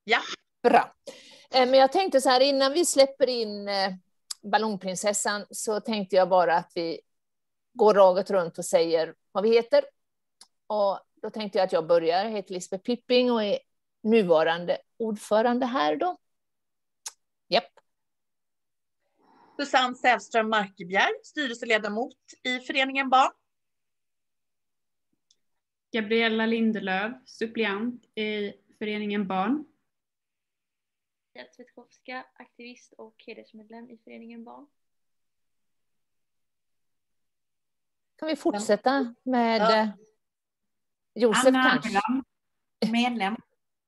Ja. Bra. Men jag tänkte så här, innan vi släpper in Ballongprinsessan så tänkte jag bara att vi går raget runt och säger vad vi heter. Och då tänkte jag att jag börjar. Jag heter Lisbeth Pipping och är nuvarande ordförande här då. Japp. Susanne Sävström Markebjer, styrelseledamot i föreningen Barn. Gabriella Lindelöf, suppleant i föreningen Barn. Tvetkovska, aktivist och hedersmedlem i föreningen Barn. Kan vi fortsätta med Josef Anna kanske? Amilan, medlem.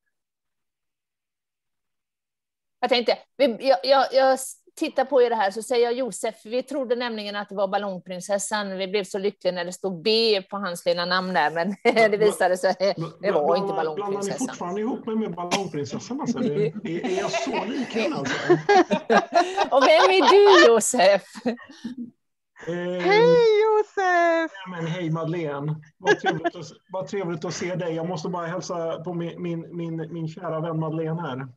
Jag tänkte, jag tittar på er här så säger jag Josef. Vi trodde nämligen att det var Ballongprinsessan. Vi blev så lyckliga när det stod B på hans lilla namn där, men det visade sig att det var inte Ballongprinsessan. Blandar ni fortfarande ihop mig med Ballongprinsessan? Alltså? Är jag så lik henne alltså? Och vem är du, Josef? Hej Josef! Men hej Madeleine, vad trevligt att se dig. Jag måste bara hälsa på min kära vän Madeleine här.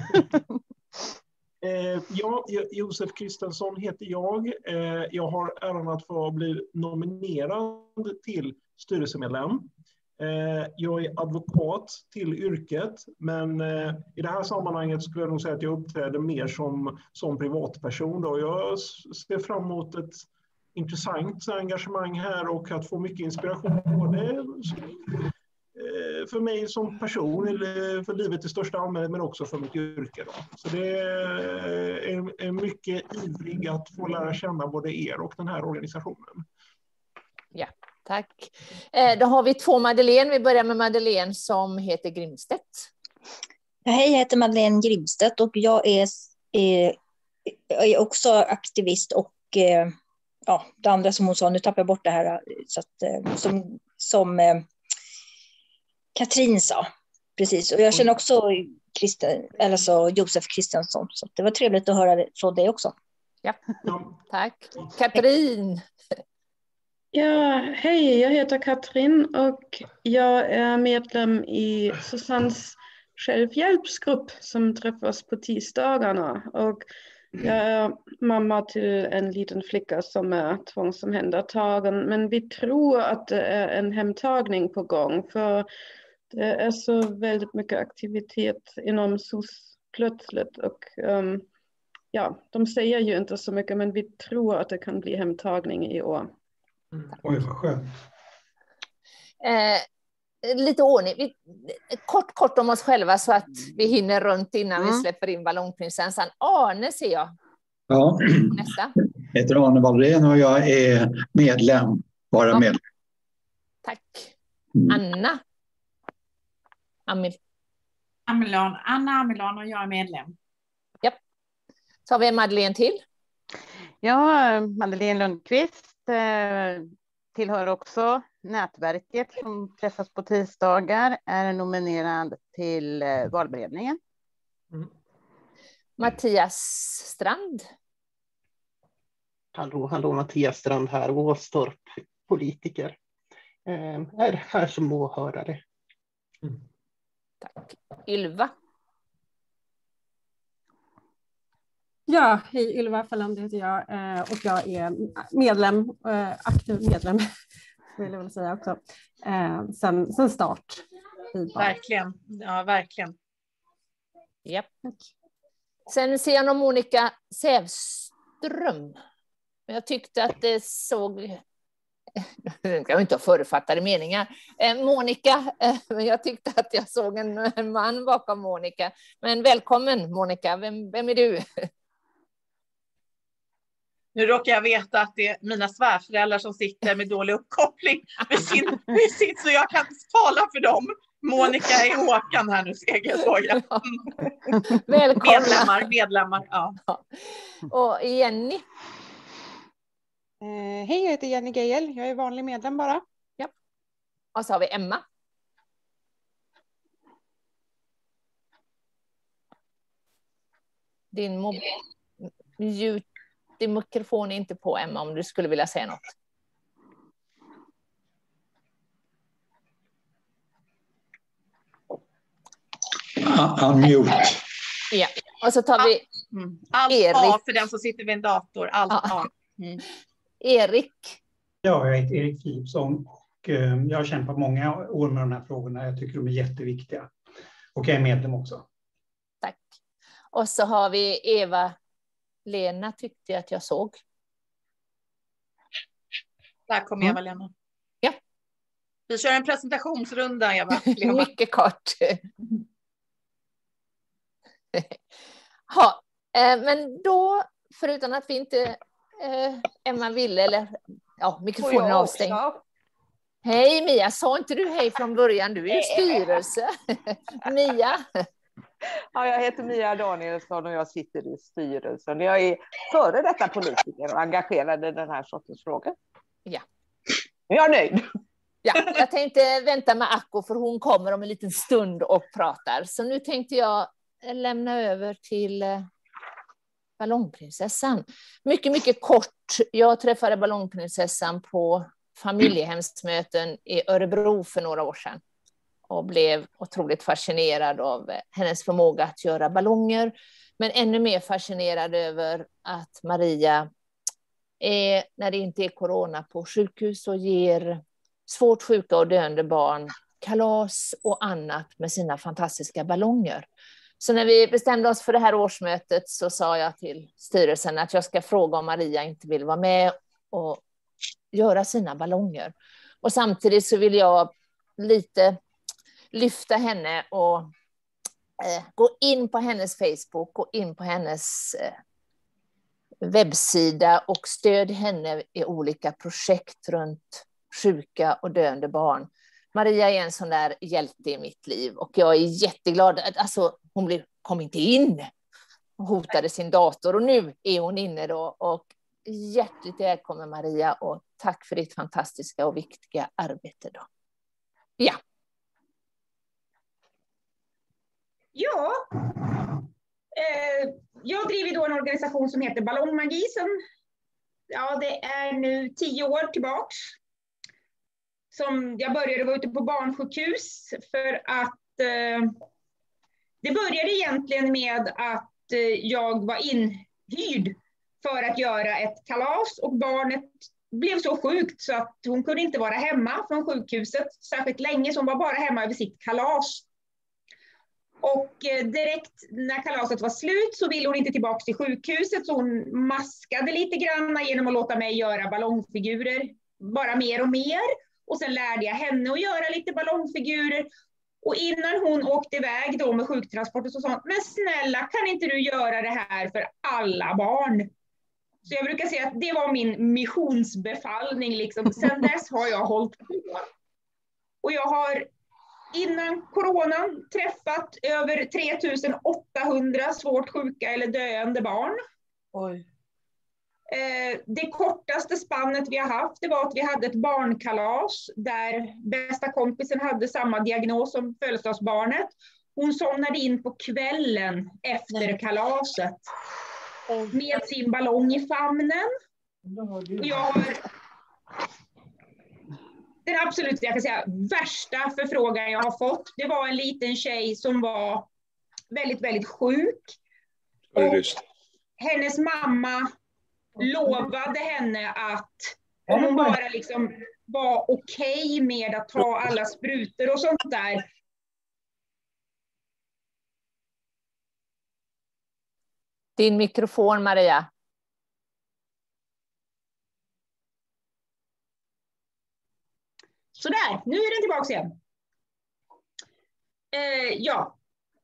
Josef Kristensson heter jag. Jag har äran att få bli nominerad till styrelsemedlem. Jag är advokat till yrket, men i det här sammanhanget skulle jag nog säga att jag uppträder mer som privatperson. Då. Jag ser fram emot ett intressant engagemang här och att få mycket inspiration både för mig som person eller för livet i största allmänhet, men också för mitt yrke. Då. Så det är mycket ivrig att få lära känna både er och den här organisationen. Ja, tack. Då har vi två Madeleine. Vi börjar med Madeleine som heter Grimstedt. Hej, jag heter Madeleine Grimstedt och jag är också aktivist och det andra som hon sa, nu tappar jag bort det här, så att, som Katrin sa, precis. Och jag känner också Josef Kristensson, så det var trevligt att höra från dig också. Ja, tack. Katrin. Ja, hej, jag heter Katrin och jag är medlem i Susannes självhjälpsgrupp som träffas på tisdagarna. Och jag är mamma till en liten flicka som är tvångsomhändertagen, men vi tror att det är en hemtagning på gång, för det är så väldigt mycket aktivitet inom SOS plötsligt och de säger ju inte så mycket, men vi tror att det kan bli hemtagning i år. Oj, vad skönt. Lite ordning. Kort om oss själva så att vi hinner runt innan vi släpper in Ballongprinsessan. Arne ser jag. Ja, nästa. Jag heter Arne Wallren och jag är medlem. Medlem. Tack. Anna. Anna Amilan och jag är medlem. Ja. Så har vi Madeleine till. Ja, Madeleine Lundqvist tillhör också nätverket som träffas på tisdagar, är nominerad till valberedningen. Mattias Strand. Hallå, Mattias Strand här, Åstorp, politiker. Är här som åhörare. Tack. Ylva. Ja, hej, Ylva Fallander heter jag och jag är medlem, aktiv medlem vill jag väl säga också, sen start. Verkligen, ja verkligen. Japp. Sen ser jag Monica Sävström. Jag tyckte att det såg... Jag kan inte ha förutfattade meningar. Monica, jag tyckte att jag såg en man bakom Monica. Men välkommen Monica, vem är du? Nu råkar jag veta att det är mina svärföräldrar som sitter med dålig uppkoppling med sitt, så jag kan tala för dem. Monica är Håkan här nu, segelsåga. Ja. Välkomna. Medlemmar, ja. Och Jenny. Hej, jag heter Jenny Geil. Jag är vanlig medlem bara. Ja. Och så har vi Emma. Din mikrofon är inte på, Emma, om du skulle vilja säga något. Unmute. Ja, och så tar vi Allt Erik. A för den som sitter vid en dator. Allt A. Erik. Ja, jag heter Erik Philipsson och jag har kämpat många år med de här frågorna. Jag tycker de är jätteviktiga. Och jag är medlem också. Tack. Och så har vi Eva-Lena, tyckte jag att jag såg. Där kommer Eva-Lena. Ja. Vi kör en presentationsrunda, Eva. Mycket kort. Ja, men då, förutom att vi inte Emma ville, eller ja, mikrofonen avstängd. Hej Mia, sa inte du hej från början? Du är ju styrelse. Mia. Ja, jag heter Mia Danielsson och jag sitter i styrelsen. Jag är före detta politiker och engagerad i den här sortens frågor. Ja. Jag är nöjd. Ja, jag tänkte vänta med Akko för hon kommer om en liten stund och pratar. Så nu tänkte jag lämna över till Ballongprinsessan. Mycket, mycket kort. Jag träffade Ballongprinsessan på familjehemsmöten i Örebro för några år sedan och blev otroligt fascinerad av hennes förmåga att göra ballonger, men ännu mer fascinerad över att Maria är, när det inte är corona, på sjukhus och ger svårt sjuka och döende barn kalas och annat med sina fantastiska ballonger. Så när vi bestämde oss för det här årsmötet så sa jag till styrelsen att jag ska fråga om Maria inte vill vara med och göra sina ballonger. Och samtidigt så vill jag lite lyfta henne och gå in på hennes Facebook, gå in på hennes webbsida och stöd henne i olika projekt runt sjuka och döende barn. Maria är en sån där hjälte i mitt liv och jag är jätteglad. Alltså, hon kom inte in och hotade sin dator och nu är hon inne då. Och hjärtligt välkommen Maria och tack för ditt fantastiska och viktiga arbete då. Ja. Ja, jag driver då en organisation som heter Ballongmagi. Ja, det är nu 10 år tillbaks. Som jag började vara ute på barnsjukhus för att det började egentligen med att jag var inhyrd för att göra ett kalas och barnet blev så sjukt så att hon kunde inte vara hemma från sjukhuset särskilt länge, så hon var bara hemma över sitt kalas. Och direkt när kalaset var slut så ville hon inte tillbaka till sjukhuset, så hon maskade lite grann genom att låta mig göra ballongfigurer, bara mer och mer. Och sen lärde jag henne att göra lite ballongfigurer. Och innan hon åkte iväg då med sjuktransport och så sa, men snälla kan inte du göra det här för alla barn? Så jag brukar säga att det var min missionsbefallning liksom. Sen dess har jag hållit på. Och jag har innan coronan träffat över 3800 svårt sjuka eller döende barn. Oj. Det kortaste spannet vi har haft, det var att vi hade ett barnkalas där bästa kompisen hade samma diagnos som födelsedagsbarnet. Hon somnade in på kvällen efter kalaset med sin ballong i famnen. Och jag har den absolut, jag kan säga, värsta förfrågan jag har fått, det var en liten tjej som var väldigt, väldigt sjuk. Och hennes mamma lovade henne att om hon bara liksom var okej med att ta alla sprutor och sånt där. Din mikrofon, Maria. Sådär, nu är den tillbaka igen. Ja.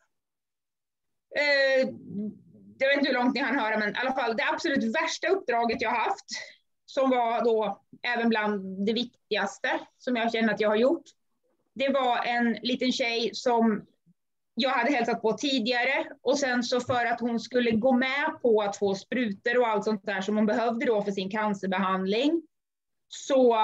Jag vet inte hur långt ni hann höra, men i alla fall det absolut värsta uppdraget jag har haft, som var då även bland det viktigaste som jag känner att jag har gjort. Det var en liten tjej som jag hade hälsat på tidigare, och sen så för att hon skulle gå med på att få sprutor och allt sånt där som hon behövde då för sin cancerbehandling, så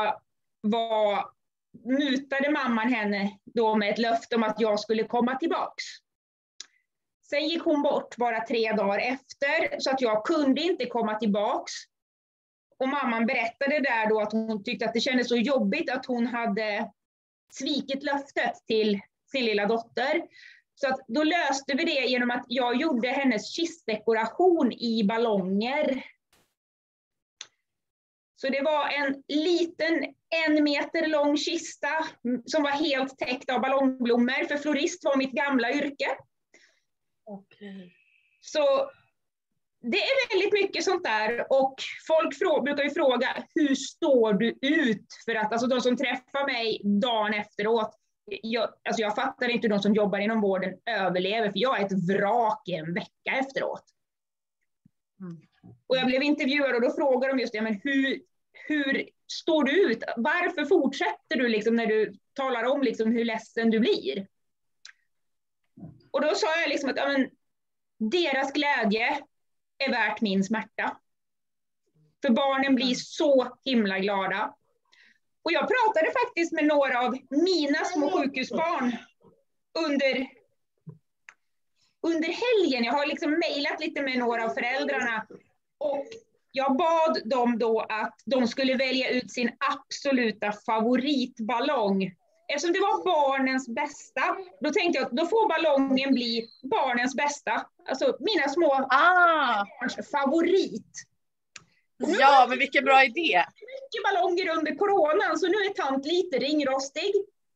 mutade mamman henne då med ett löfte om att jag skulle komma tillbaks. Sen gick hon bort bara 3 dagar efter, så att jag kunde inte komma tillbaks. Och mamman berättade där då att hon tyckte att det kändes så jobbigt att hon hade svikit löftet till sin lilla dotter. Så att då löste vi det genom att jag gjorde hennes kistdekoration i ballonger. Så det var en liten 1 meter lång kista som var helt täckt av ballongblommor, för florist var mitt gamla yrke. Okay. Så det är väldigt mycket sånt där, och folk brukar ju fråga, hur står du ut? För att alltså, de som träffar mig dagen efteråt, jag fattar inte hur de som jobbar inom vården överlever, för jag är ett vrak i en vecka efteråt. Och jag blev intervjuad och då frågade de just det, men hur står du ut? Varför fortsätter du liksom när du talar om liksom hur ledsen du blir? Och då sa jag liksom att deras glädje är värt min smärta. För barnen blir så himla glada. Och jag pratade faktiskt med några av mina små sjukhusbarn under helgen. Jag har liksom mejlat lite med några av föräldrarna. Och jag bad dem då att de skulle välja ut sin absoluta favoritballong. Eftersom det var barnens bästa, då tänkte jag att då får ballongen bli barnens bästa. Alltså mina små barns favorit. Ja, men vilken bra idé. Mycket ballonger under coronan, så nu är tant lite ringrostig.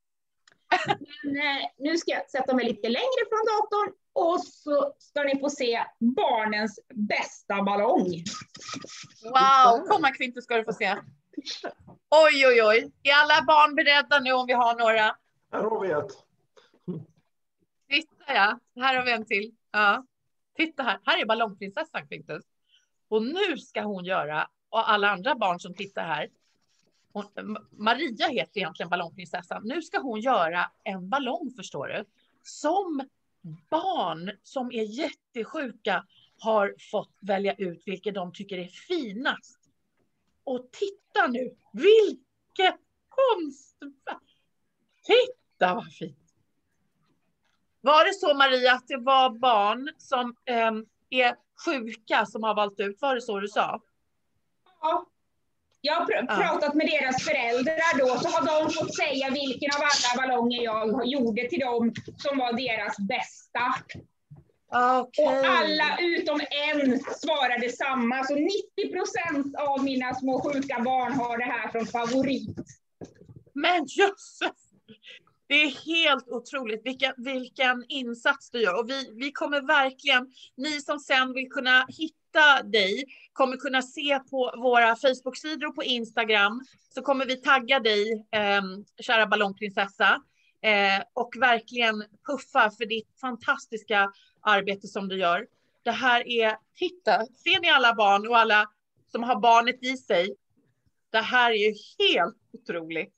Men nu ska jag sätta mig lite längre från datorn och så ska ni få se barnens bästa ballong. Wow, komma Kvinter ska du få se. Oj, oj, oj. Är alla barn beredda nu om vi har några? Här har vi ett. Titta ja, här har vi en till. Ja. Titta här, här är ballongprinsessan Kvintus. Och nu ska hon göra, och alla andra barn som tittar här. Maria heter egentligen ballongprinsessan. Nu ska hon göra en ballong, förstår du. Som barn som är jättesjuka har fått välja ut vilket de tycker är finast. Och titta nu, vilket konst! Titta vad fint! Var det så Maria att det var barn som är sjuka som har valt ut? Var det så du sa? Ja. Jag har pratat med deras föräldrar då, så har de fått säga vilken av alla ballonger jag gjorde till dem som var deras bästa. Okay. Och alla utom en svarade samma, så 90% av mina små sjuka barn har det här som favorit. Men jösses! Det är helt otroligt vilken insats du gör. Och vi kommer verkligen, ni som sen vill kunna hitta dig, kommer kunna se på våra Facebook-sidor och på Instagram. Så kommer vi tagga dig, kära ballongprinsessa. Och verkligen puffa för ditt fantastiska arbete som du gör. Det här är, titta, ser ni alla barn och alla som har barnet i sig? Det här är ju helt otroligt.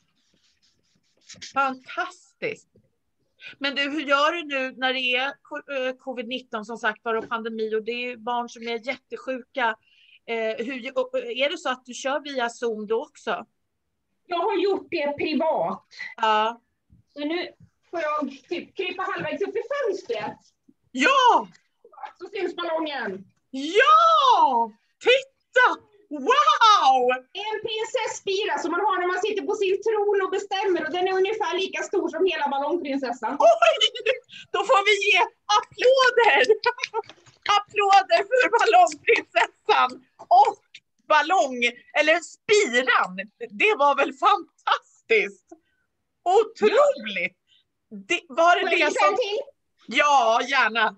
Fantastiskt. Men du, hur gör du nu när det är covid-19 som sagt var och pandemi och det är barn som är jättesjuka? Är det så att du kör via Zoom då också? Jag har gjort det privat. Ja. Så nu får jag typ krypa halvvägs upp i fönstret. Ja! Så syns ballongen. Ja! Titta! Wow! En prinsessbira som man har när man sitter på sin tron och bestämmer, och den är ungefär lika stor som hela ballongprinsessan. Oj! Då får vi ge applåder! Applåder för ballongprinsessan och eller spiran. Det var väl fantastiskt? Otroligt! Var det det som... Ja, gärna.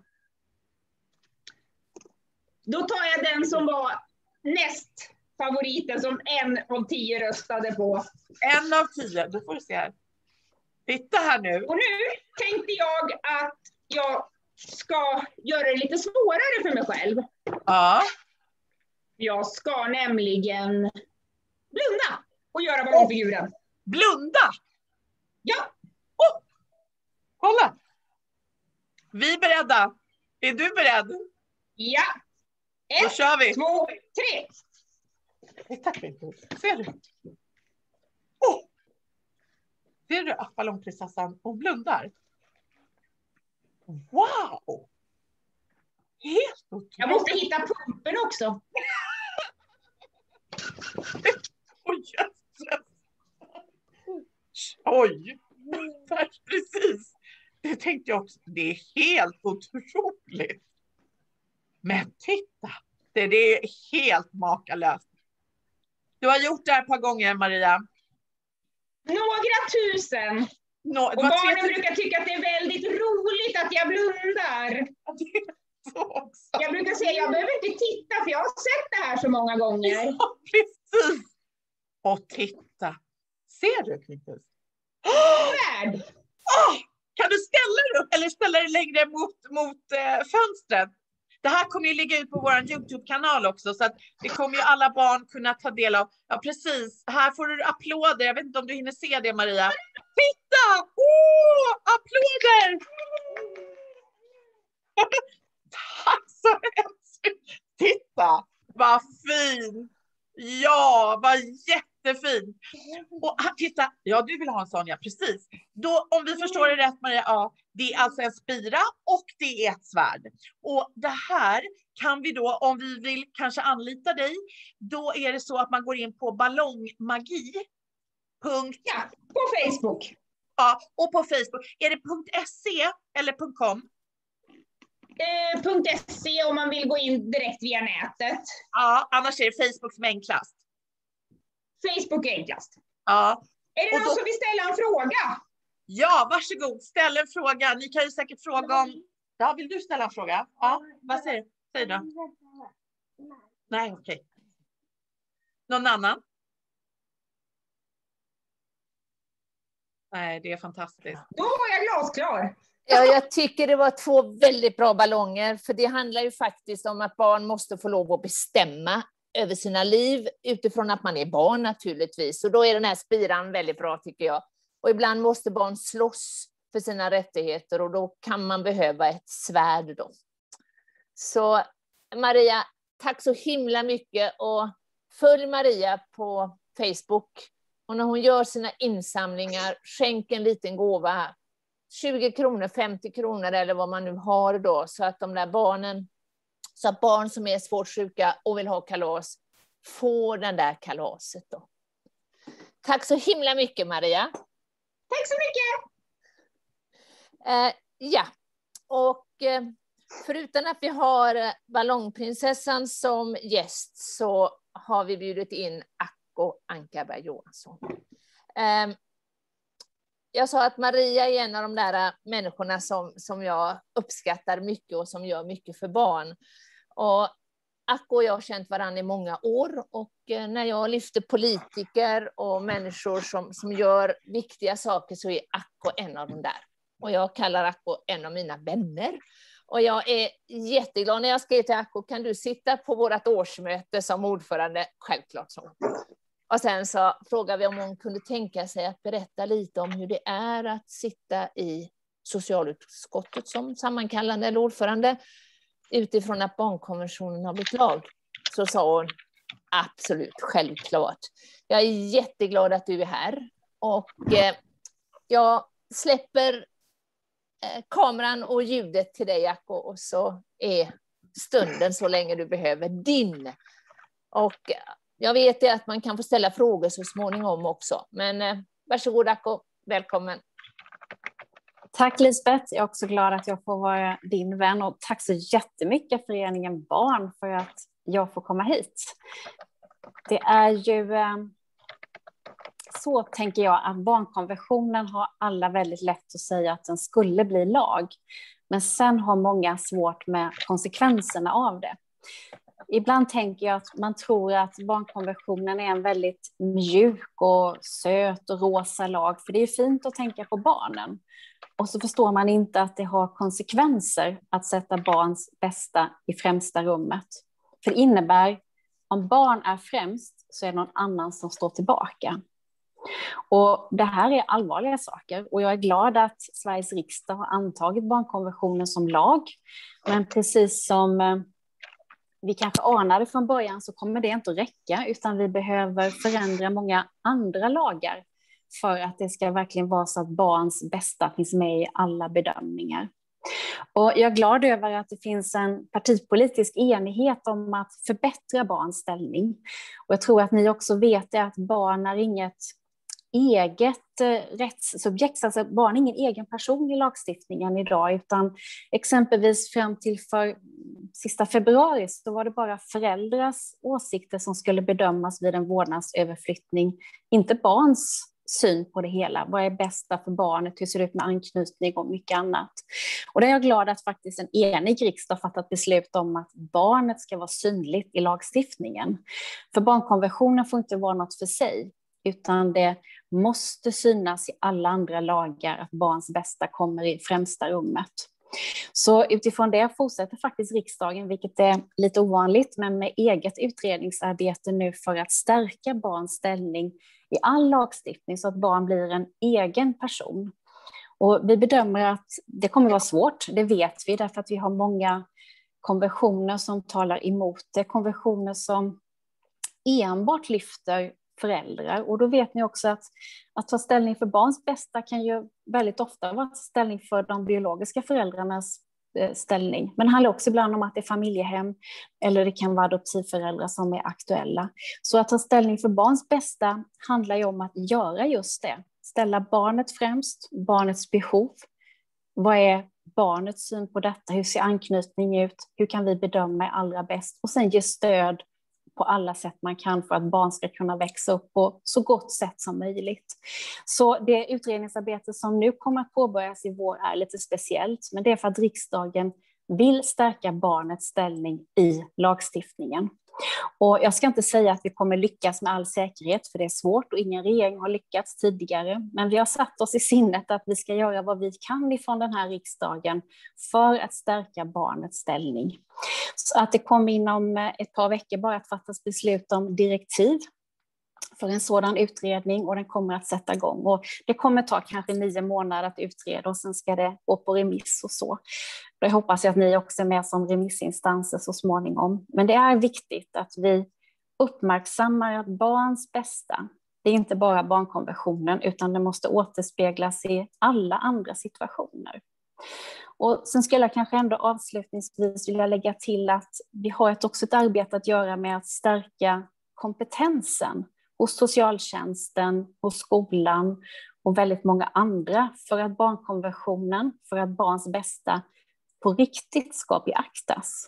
Då tar jag den som var näst favoriten, som 1 av 10 röstade på. 1 av 10, då får du se här. Titta här nu. Och nu tänkte jag att jag ska göra det lite svårare för mig själv. Ja. Jag ska nämligen blunda och göra ballongfiguren. Blunda? Ja. Kolla. Vi är beredda. Är du beredd? Ja. Då kör vi. 2, 3. Tack. Ser du? Ser du att ballongprinsessan och blundar? Wow! Helt otroligt. Jag måste hitta pumpen också. Oj! Oj! Precis. Det tänkte jag också. Det är helt otroligt. Men titta, det är helt makalöst. Du har gjort det här ett par gånger, Maria. Några tusen. Och barnen brukar tycka att det är väldigt roligt att jag blundar. Jag brukar säga, jag behöver inte titta för jag har sett det här så många gånger. Ja, precis. Och titta. Ser du, Quintus? Kan du ställa dig längre mot fönstret? Det här kommer ju ligga ut på vår YouTube-kanal också, så att det kommer ju alla barn kunna ta del av. Ja, precis. Här får du applåder. Jag vet inte om du hinner se det, Maria. Titta! Applåder! Tack så hemskt. Titta, vad fin. Ja, vad jättefin. Och titta, ja, du vill ha en sån, ja, precis. Då, om vi förstår det rätt, Maria, ja, det är alltså en spira och det är ett svärd. Och det här kan vi då, om vi vill kanske anlita dig, då är det så att man går in på ballongmagi. Ja, på Facebook. Ja, och på Facebook. Är det .se eller .com? .se om man vill gå in direkt via nätet. Ja, annars är det Facebook som är enklast. Facebook är enklast. Ja. Är det någon som vill ställa en fråga? Ja, varsågod. Ställ en fråga. Ni kan ju säkert fråga om... Ja, vill du ställa en fråga? Ja, vad säger du? Säg då. Nej, okej. Någon annan? Nej, det är fantastiskt. Då var jag glasklar. Ja, jag tycker det var 2 väldigt bra ballonger, för det handlar ju faktiskt om att barn måste få lov att bestämma över sina liv utifrån att man är barn naturligtvis. Och då är den här spiran väldigt bra, tycker jag. Och ibland måste barn slåss för sina rättigheter och då kan man behöva ett svärd då. Så Maria, tack så himla mycket, och följ Maria på Facebook. Och när hon gör sina insamlingar, skänk en liten gåva. 20 kronor, 50 kronor eller vad man nu har då, så att de där barnen, så att barn som är svårt sjuka och vill ha kalas får den där kalaset då. Tack så himla mycket, Maria. Tack så mycket. Ja, och förutom att vi har ballongprinsessan som gäst så har vi bjudit in Acko Ankarberg Johansson. Jag sa att Maria är en av de där människorna som jag uppskattar mycket och som gör mycket för barn. Och Acko och jag har känt varandra i många år, och när jag lyfter politiker och människor som gör viktiga saker så är Acko en av dem där. Och jag kallar Acko en av mina vänner. Och jag är jätteglad när jag skrev till Acko, kan du sitta på vårt årsmöte som ordförande? Självklart så. Och sen så frågade vi om hon kunde tänka sig att berätta lite om hur det är att sitta i socialutskottet som sammankallande eller ordförande utifrån att barnkonventionen har blivit lag. Så sa hon, absolut, självklart. Jag är jätteglad att du är här. Och jag släpper kameran och ljudet till dig, Acko, och så är stunden så länge du behöver din. Och jag vet att man kan få ställa frågor så småningom också. Men varsågod, Acko, välkommen. Tack Lisbeth, jag är också glad att jag får vara din vän, och tack så jättemycket Föreningen Barn för att jag får komma hit. Det är ju så, tänker jag, att barnkonventionen har alla väldigt lätt att säga att den skulle bli lag, men sen har många svårt med konsekvenserna av det. Ibland tänker jag att man tror att barnkonventionen är en väldigt mjuk och söt och rosa lag, för det är fint att tänka på barnen. Och så förstår man inte att det har konsekvenser att sätta barns bästa i främsta rummet. För det innebär, om barn är främst så är det någon annan som står tillbaka. Och det här är allvarliga saker, och jag är glad att Sveriges riksdag har antagit barnkonventionen som lag. Men precis som vi kanske anade från början så kommer det inte att räcka, utan vi behöver förändra många andra lagar för att det ska verkligen vara så att barns bästa finns med i alla bedömningar. Och jag är glad över att det finns en partipolitisk enighet om att förbättra barns ställning. Och jag tror att ni också vet att barn är eget rättssubjekt. Alltså barn är ingen egen person i lagstiftningen idag, utan exempelvis fram till för sista februari så var det bara föräldrars åsikter som skulle bedömas vid en vårdnadsöverflyttning, inte barns syn på det hela. Vad är bästa för barnet? Hur ser det ut med anknytning och mycket annat? Och där är jag glad att faktiskt en enig riksdag fattat beslut om att barnet ska vara synligt i lagstiftningen. För barnkonventionen får inte vara något för sig, utan det måste synas i alla andra lagar att barns bästa kommer i främsta rummet. Så utifrån det fortsätter faktiskt riksdagen, vilket är lite ovanligt, men med eget utredningsarbete nu för att stärka barns ställning i all lagstiftning så att barn blir en egen person. Och vi bedömer att det kommer vara svårt, det vet vi, därför att vi har många konventioner som talar emot det, konventioner som enbart lyfter föräldrar. Och då vet ni också att ta ställning för barns bästa kan ju väldigt ofta vara ställning för de biologiska föräldrarnas ställning. Men det handlar också ibland om att det är familjehem eller det kan vara adoptivföräldrar som är aktuella. Så att ta ställning för barns bästa handlar ju om att göra just det. Ställa barnet främst, barnets behov. Vad är barnets syn på detta? Hur ser anknytning ut? Hur kan vi bedöma allra bäst? Och sen ge stöd på alla sätt man kan för att barn ska kunna växa upp på så gott sätt som möjligt. Så det utredningsarbete som nu kommer att påbörjas i vår är lite speciellt, men det är för att riksdagen vill stärka barnets ställning i lagstiftningen. Och jag ska inte säga att vi kommer lyckas med all säkerhet, för det är svårt och ingen regering har lyckats tidigare. Men vi har satt oss i sinnet att vi ska göra vad vi kan ifrån den här riksdagen för att stärka barnets ställning. Så att det kommer inom ett par veckor bara att fattas beslut om direktiv för en sådan utredning, och den kommer att sätta igång. Och det kommer ta kanske 9 månader att utreda och sen ska det gå på remiss och så. Jag hoppas att ni också är med som remissinstanser så småningom. Men det är viktigt att vi uppmärksammar att barns bästa, det är inte bara barnkonventionen, utan det måste återspeglas i alla andra situationer. Och sen skulle jag kanske ändå avslutningsvis vilja lägga till att vi har också ett arbete att göra med att stärka kompetensen hos socialtjänsten, hos skolan och väldigt många andra för att barnkonventionen, för att barns bästa på riktigt ska beaktas.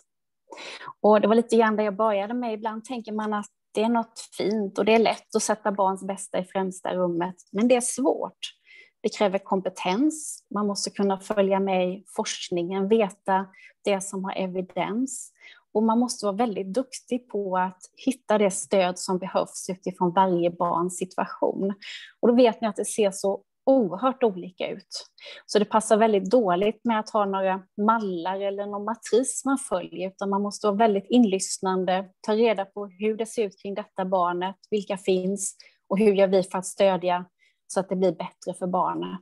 Och det var lite grann det jag började med. Ibland tänker man att det är något fint och det är lätt att sätta barns bästa i främsta rummet, men det är svårt. Det kräver kompetens, man måste kunna följa med i forskningen, veta det som har evidens. Och man måste vara väldigt duktig på att hitta det stöd som behövs utifrån varje barns situation. Och då vet ni att det ser så oerhört olika ut. Så det passar väldigt dåligt med att ha några mallar eller någon matris man följer, utan man måste vara väldigt inlyssnande, ta reda på hur det ser ut kring detta barnet, vilka finns och hur gör vi för att stödja så att det blir bättre för barnet.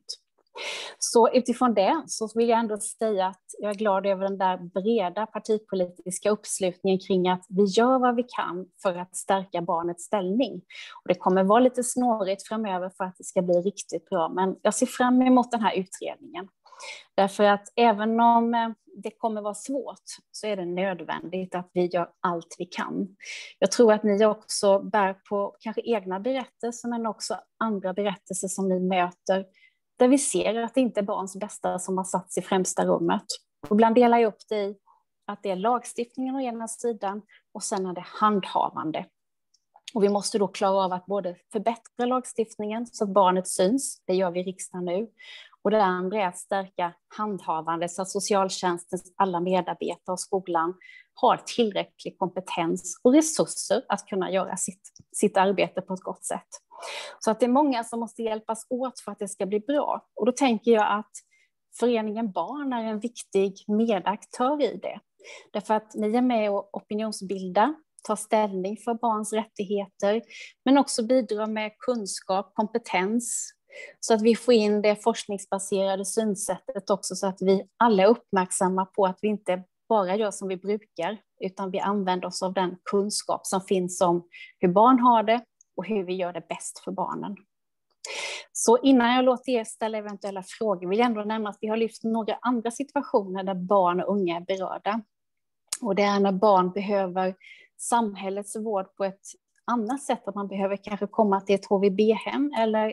Så utifrån det så vill jag ändå säga att jag är glad över den där breda partipolitiska uppslutningen kring att vi gör vad vi kan för att stärka barnets ställning. Och det kommer vara lite snårigt framöver för att det ska bli riktigt bra, men jag ser fram emot den här utredningen. Därför att även om det kommer vara svårt så är det nödvändigt att vi gör allt vi kan. Jag tror att ni också bär på kanske egna berättelser, men också andra berättelser som ni möter där vi ser att det inte är barns bästa som har satts i främsta rummet. Och ibland delar jag upp det i att det är lagstiftningen å ena sidan och sen är det handhavande. Och vi måste då klara av att både förbättra lagstiftningen så att barnet syns, det gör vi i riksdagen nu. Och det andra är att stärka handhavande så att socialtjänstens alla medarbetare och skolan har tillräcklig kompetens och resurser att kunna göra sitt arbete på ett gott sätt. Så att det är många som måste hjälpas åt för att det ska bli bra. Och då tänker jag att föreningen Barn är en viktig medaktör i det. Därför att ni är med och opinionsbilda, tar ställning för barns rättigheter, men också bidrar med kunskap, kompetens, så att vi får in det forskningsbaserade synsättet också, så att vi alla är uppmärksamma på att vi inte bara gör som vi brukar, utan vi använder oss av den kunskap som finns om hur barn har det och hur vi gör det bäst för barnen. Så innan jag låter er ställa eventuella frågor vill jag ändå nämna att vi har lyft några andra situationer där barn och unga är berörda. Och det är när barn behöver samhällets vård på ett annat sätt, att man behöver kanske komma till ett HVB-hem eller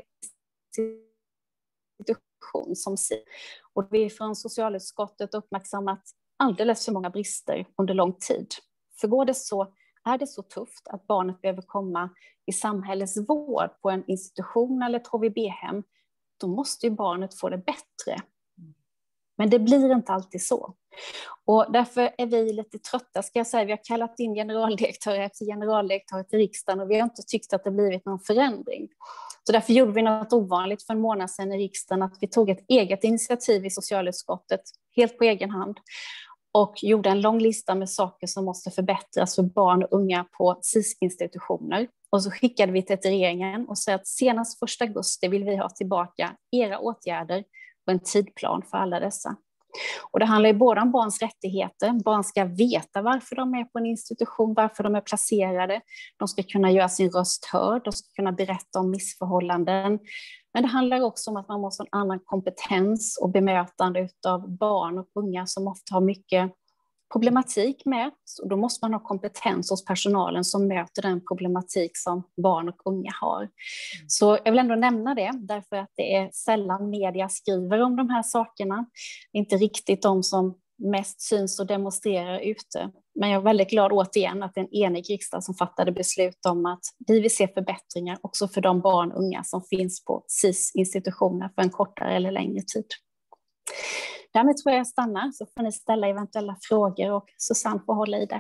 institution som SIS. Och vi från socialutskottet uppmärksammat alldeles för många brister under lång tid. För är det så tufft att barnet behöver komma i samhällets vård på en institution eller ett HVB-hem, då måste ju barnet få det bättre. Men det blir inte alltid så. Och därför är vi lite trötta, ska jag säga. Vi har kallat in generaldirektör efter generaldirektör till riksdagen och vi har inte tyckt att det blivit någon förändring. Så därför gjorde vi något ovanligt för en månad sedan i riksdagen, att vi tog ett eget initiativ i socialutskottet, helt på egen hand, och gjorde en lång lista med saker som måste förbättras för barn och unga på SIS-institutioner. Och så skickade vi till regeringen och sa att senast 1 augusti vill vi ha tillbaka era åtgärder och en tidplan för alla dessa. Och det handlar ju både om barns rättigheter. Barn ska veta varför de är på en institution, varför de är placerade. De ska kunna göra sin röst hörd, de ska kunna berätta om missförhållanden. Men det handlar också om att man måste ha en annan kompetens och bemötande av barn och unga som ofta har mycket problematik med. Så då måste man ha kompetens hos personalen som möter den problematik som barn och unga har. Så jag vill ändå nämna det, därför att det är sällan media skriver om de här sakerna. Inte riktigt de som mest syns och demonstrerar ute. Men jag är väldigt glad återigen att det är en enig riksdag som fattade beslut om att vi vill se förbättringar också för de barn och unga som finns på SIS-institutioner för en kortare eller längre tid. Därmed tror jag stannar, så får ni ställa eventuella frågor och Susanne får hålla i det.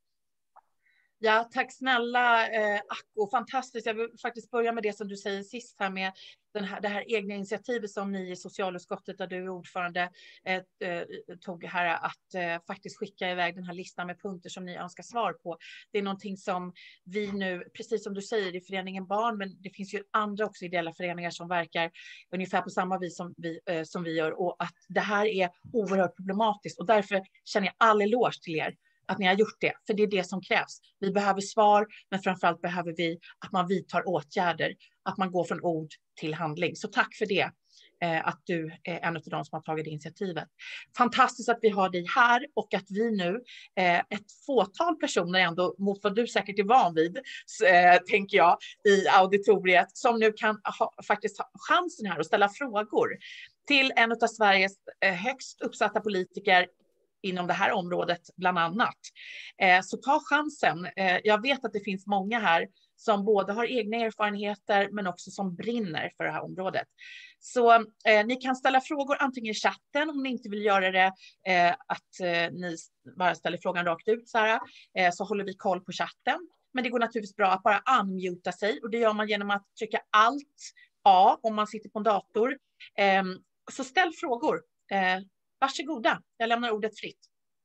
Ja, tack snälla Acko, fantastiskt. Jag vill faktiskt börja med det som du säger sist här med det här egna initiativet som ni i socialutskottet, där du är ordförande, tog här, att faktiskt skicka iväg den här listan med punkter som ni önskar svar på. Det är någonting som vi nu, precis som du säger, i föreningen Barn, men det finns ju andra också ideella föreningar som verkar ungefär på samma vis som vi gör, och att det här är oerhört problematiskt, och därför känner jag all eloge till er att ni har gjort det, för det är det som krävs. Vi behöver svar, men framförallt behöver vi att man vidtar åtgärder, att man går från ord till handling. Så tack för det, att du är en av de som har tagit initiativet. Fantastiskt att vi har dig här, och att vi nu, ett fåtal personer ändå, mot vad du säkert är van vid, tänker jag, i auditoriet, som nu kan faktiskt ha chansen här att ställa frågor till en av Sveriges högst uppsatta politiker inom det här området bland annat. Så ta chansen. Jag vet att det finns många här som både har egna erfarenheter men också som brinner för det här området. Så ni kan ställa frågor antingen i chatten, om ni inte vill göra det att ni bara ställer frågan rakt ut så här, så håller vi koll på chatten. Men det går naturligtvis bra att bara unmuta sig, och det gör man genom att trycka Alt A om man sitter på en dator. Så ställ frågor. Varsågoda, jag lämnar ordet fritt.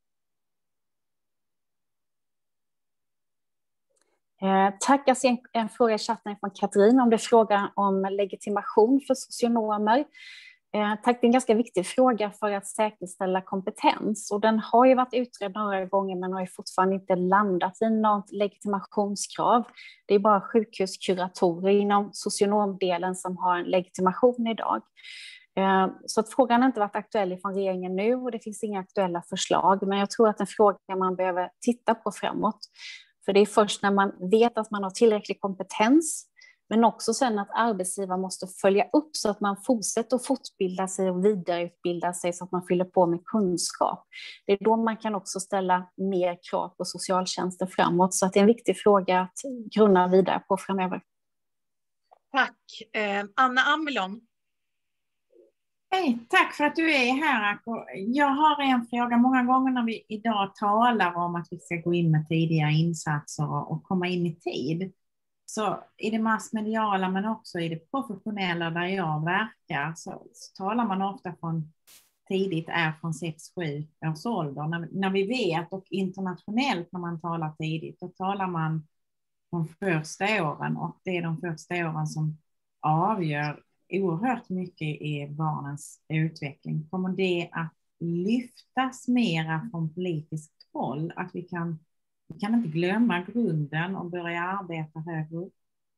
Tack. Jag ser en fråga i chatten från Katrin om det är frågan om legitimation för socionomer. Tack, det är en ganska viktig fråga för att säkerställa kompetens, och den har ju varit utredd några gånger men har ju fortfarande inte landat i något legitimationskrav. Det är bara sjukhuskuratorer inom socionomdelen som har en legitimation idag. Så att frågan har inte varit aktuell från regeringen nu, och det finns inga aktuella förslag, men jag tror att en fråga man behöver titta på framåt. För det är först när man vet att man har tillräcklig kompetens, men också sen att arbetsgivare måste följa upp så att man fortsätter att fortbilda sig och vidareutbilda sig så att man fyller på med kunskap. Det är då man kan också ställa mer krav på socialtjänsten framåt, så att det är en viktig fråga att grunna vidare på framöver. Tack. Anna Amilon. Hej, tack för att du är här, Acko. Jag har en fråga. Många gånger när vi idag talar om att vi ska gå in med tidiga insatser och komma in i tid, så i det massmediala men också i det professionella där jag verkar, så talar man ofta från tidigt är från 6-7 års ålder. När vi vet, och internationellt när man talar tidigt, då talar man de första åren, och det är de första åren som avgör oerhört mycket i barnens utveckling. Kommer det att lyftas mera från politiskt håll? Att vi kan inte glömma grunden och börja arbeta högre upp?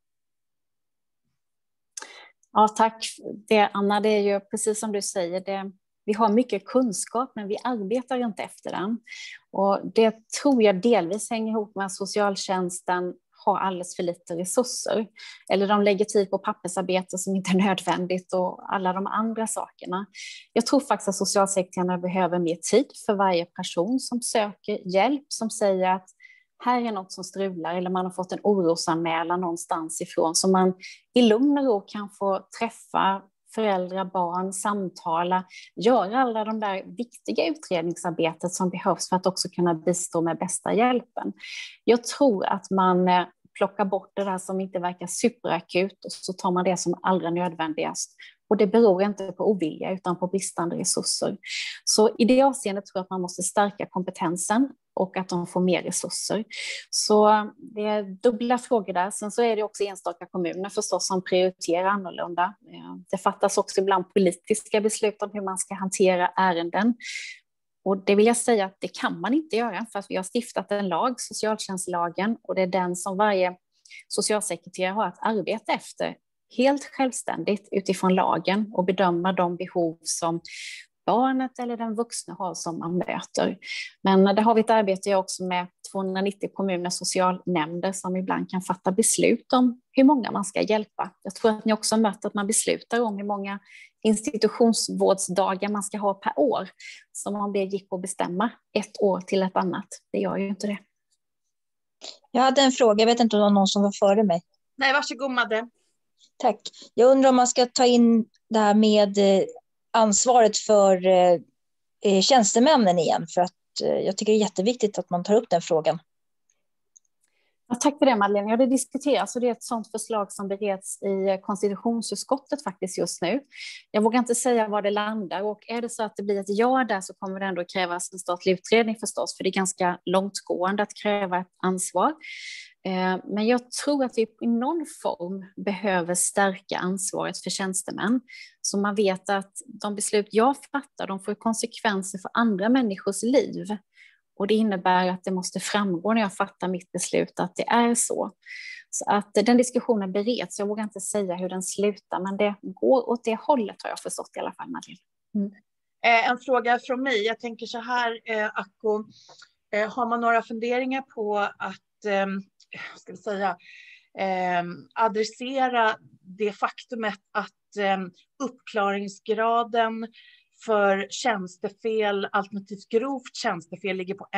Ja, tack. Anna, det är ju precis som du säger. Vi har mycket kunskap, men vi arbetar inte efter den. Och det tror jag delvis hänger ihop med att socialtjänsten har alldeles för lite resurser. Eller de lägger tid på pappersarbete som inte är nödvändigt och alla de andra sakerna. Jag tror faktiskt att socialsekreterarna behöver mer tid för varje person som söker hjälp, som säger att här är något som strular eller man har fått en orosanmälan någonstans ifrån, så man i lugn och ro kan få träffa föräldrar, barn, samtala, göra alla de där viktiga utredningsarbetet som behövs för att också kunna bistå med bästa hjälpen. Jag tror att man plockar bort det där som inte verkar superakut och så tar man det som allra nödvändigast. Och det beror inte på ovilja utan på bristande resurser. Så i det avseendet tror jag att man måste stärka kompetensen och att de får mer resurser. Så det är dubbla frågor där. Sen så är det också enstaka kommuner förstås som prioriterar annorlunda. Det fattas också ibland politiska beslut om hur man ska hantera ärenden. Och det vill jag säga att det kan man inte göra för att vi har stiftat en lag, socialtjänstlagen, och det är den som varje socialsekreterare har att arbeta efter helt självständigt utifrån lagen och bedöma de behov som barnet eller den vuxna har som man möter. Men där har vi ett arbete också med 290 kommuners socialnämnder som ibland kan fatta beslut om hur många man ska hjälpa. Jag tror att ni också har mött att man beslutar om hur många institutionsvårdsdagar man ska ha per år. Som om det gick att bestämma ett år till ett annat. Det gör ju inte det. Jag hade en fråga, jag vet inte om det var någon som var före mig. Nej, varsågod Madde. Tack. Jag undrar om man ska ta in det här med ansvaret för tjänstemännen igen, för att jag tycker det är jätteviktigt att man tar upp den frågan. Ja, tack för det Madeleine. Ja, det diskuteras och det är ett sådant förslag som bereds i konstitutionsutskottet faktiskt just nu. Jag vågar inte säga var det landar och är det så att det blir ett ja där så kommer det ändå krävas en statlig utredning förstås, för det är ganska långtgående att kräva ett ansvar. Men jag tror att vi i någon form behöver stärka ansvaret för tjänstemän. Så man vet att de beslut jag fattar, de får konsekvenser för andra människors liv. Och det innebär att det måste framgå när jag fattar mitt beslut att det är så. Så att den diskussionen bereds. Jag vågar inte säga hur den slutar, men det går åt det hållet har jag förstått i alla fall, Madeleine. En fråga från mig. Jag tänker så här, Acko. Har man några funderingar på att ska vi säga, adressera det faktumet att uppklaringsgraden för tjänstefel, alternativt grovt tjänstefel, ligger på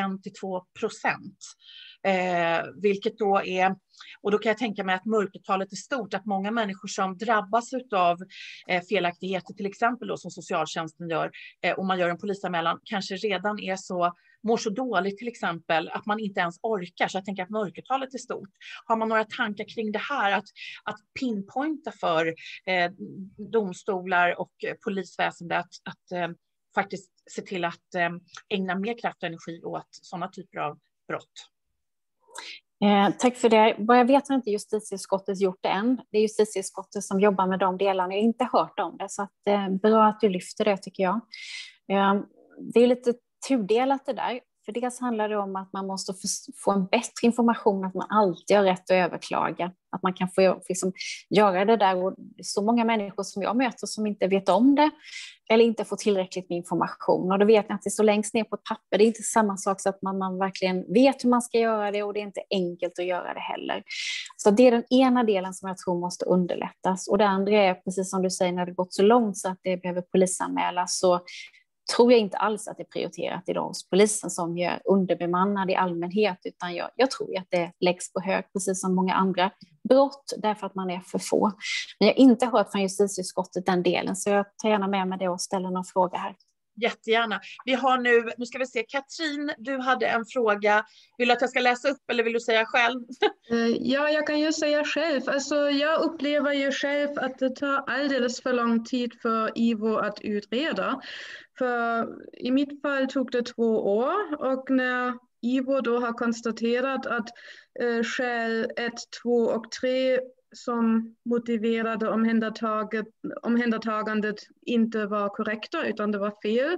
1-2%. Vilket då är, och då kan jag tänka mig att mörkertalet är stort, att många människor som drabbas av felaktigheter, till exempel då, som socialtjänsten gör, och man gör en polisanmälan, kanske redan är så, mår så dåligt till exempel, att man inte ens orkar. Så jag tänker att mörkertalet är stort. Har man några tankar kring det här, att pinpointa för domstolar och polisväsendet att faktiskt se till att ägna mer kraft och energi åt sådana typer av brott? Tack för det. Vad jag vet har inte justitieutskottet gjort det än. Det är justitieutskottet som jobbar med de delarna. Jag har inte hört om det, så att det är bra att du lyfter det tycker jag. Det är lite tudelat det där. För dels handlar det om att man måste få en bättre information, att man alltid har rätt att överklaga. Att man kan få liksom göra det där. Och så många människor som jag möter som inte vet om det eller inte får tillräckligt med information. Och då vet jag att det står längst ner på ett papper. Det är inte samma sak så att man verkligen vet hur man ska göra det, och det är inte enkelt att göra det heller. Så det är den ena delen som jag tror måste underlättas. Och det andra är, precis som du säger, när det gått så långt så att det behöver polisanmälas, så tror jag inte alls att det är prioriterat idag hos polisen som är underbemannad i allmänhet, utan jag tror att det läggs på hög, precis som många andra brott, därför att man är för få. Men jag har inte hört från justitieutskottet den delen, så jag tar gärna med det och ställer någon fråga här. Jättegärna. Vi har nu ska vi se, Katrin, du hade en fråga. Vill du att jag ska läsa upp eller vill du säga själv? Ja, jag kan ju säga själv. Alltså, jag upplever ju själv att det tar alldeles för lång tid för IVO att utreda. För i mitt fall tog det 2 år, och när IVO då har konstaterat att skäl 1, 2 och 3 som motiverade omhändertagandet inte var korrekta utan det var fel,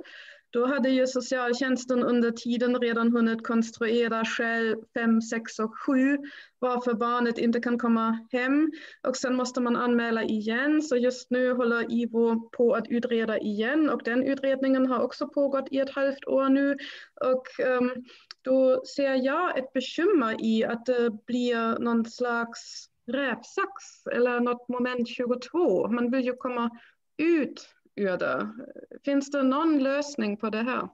då hade ju socialtjänsten under tiden redan hunnit konstruera skäl 5, 6 och 7 varför barnet inte kan komma hem. Och sen måste man anmäla igen. Så just nu håller IVO på att utreda igen. Och den utredningen har också pågått i ett halvt år nu. Och då ser jag ett bekymmer i att det blir någon slags rävsax eller något moment 22. Man vill ju komma ut ur det. Finns det någon lösning på det här?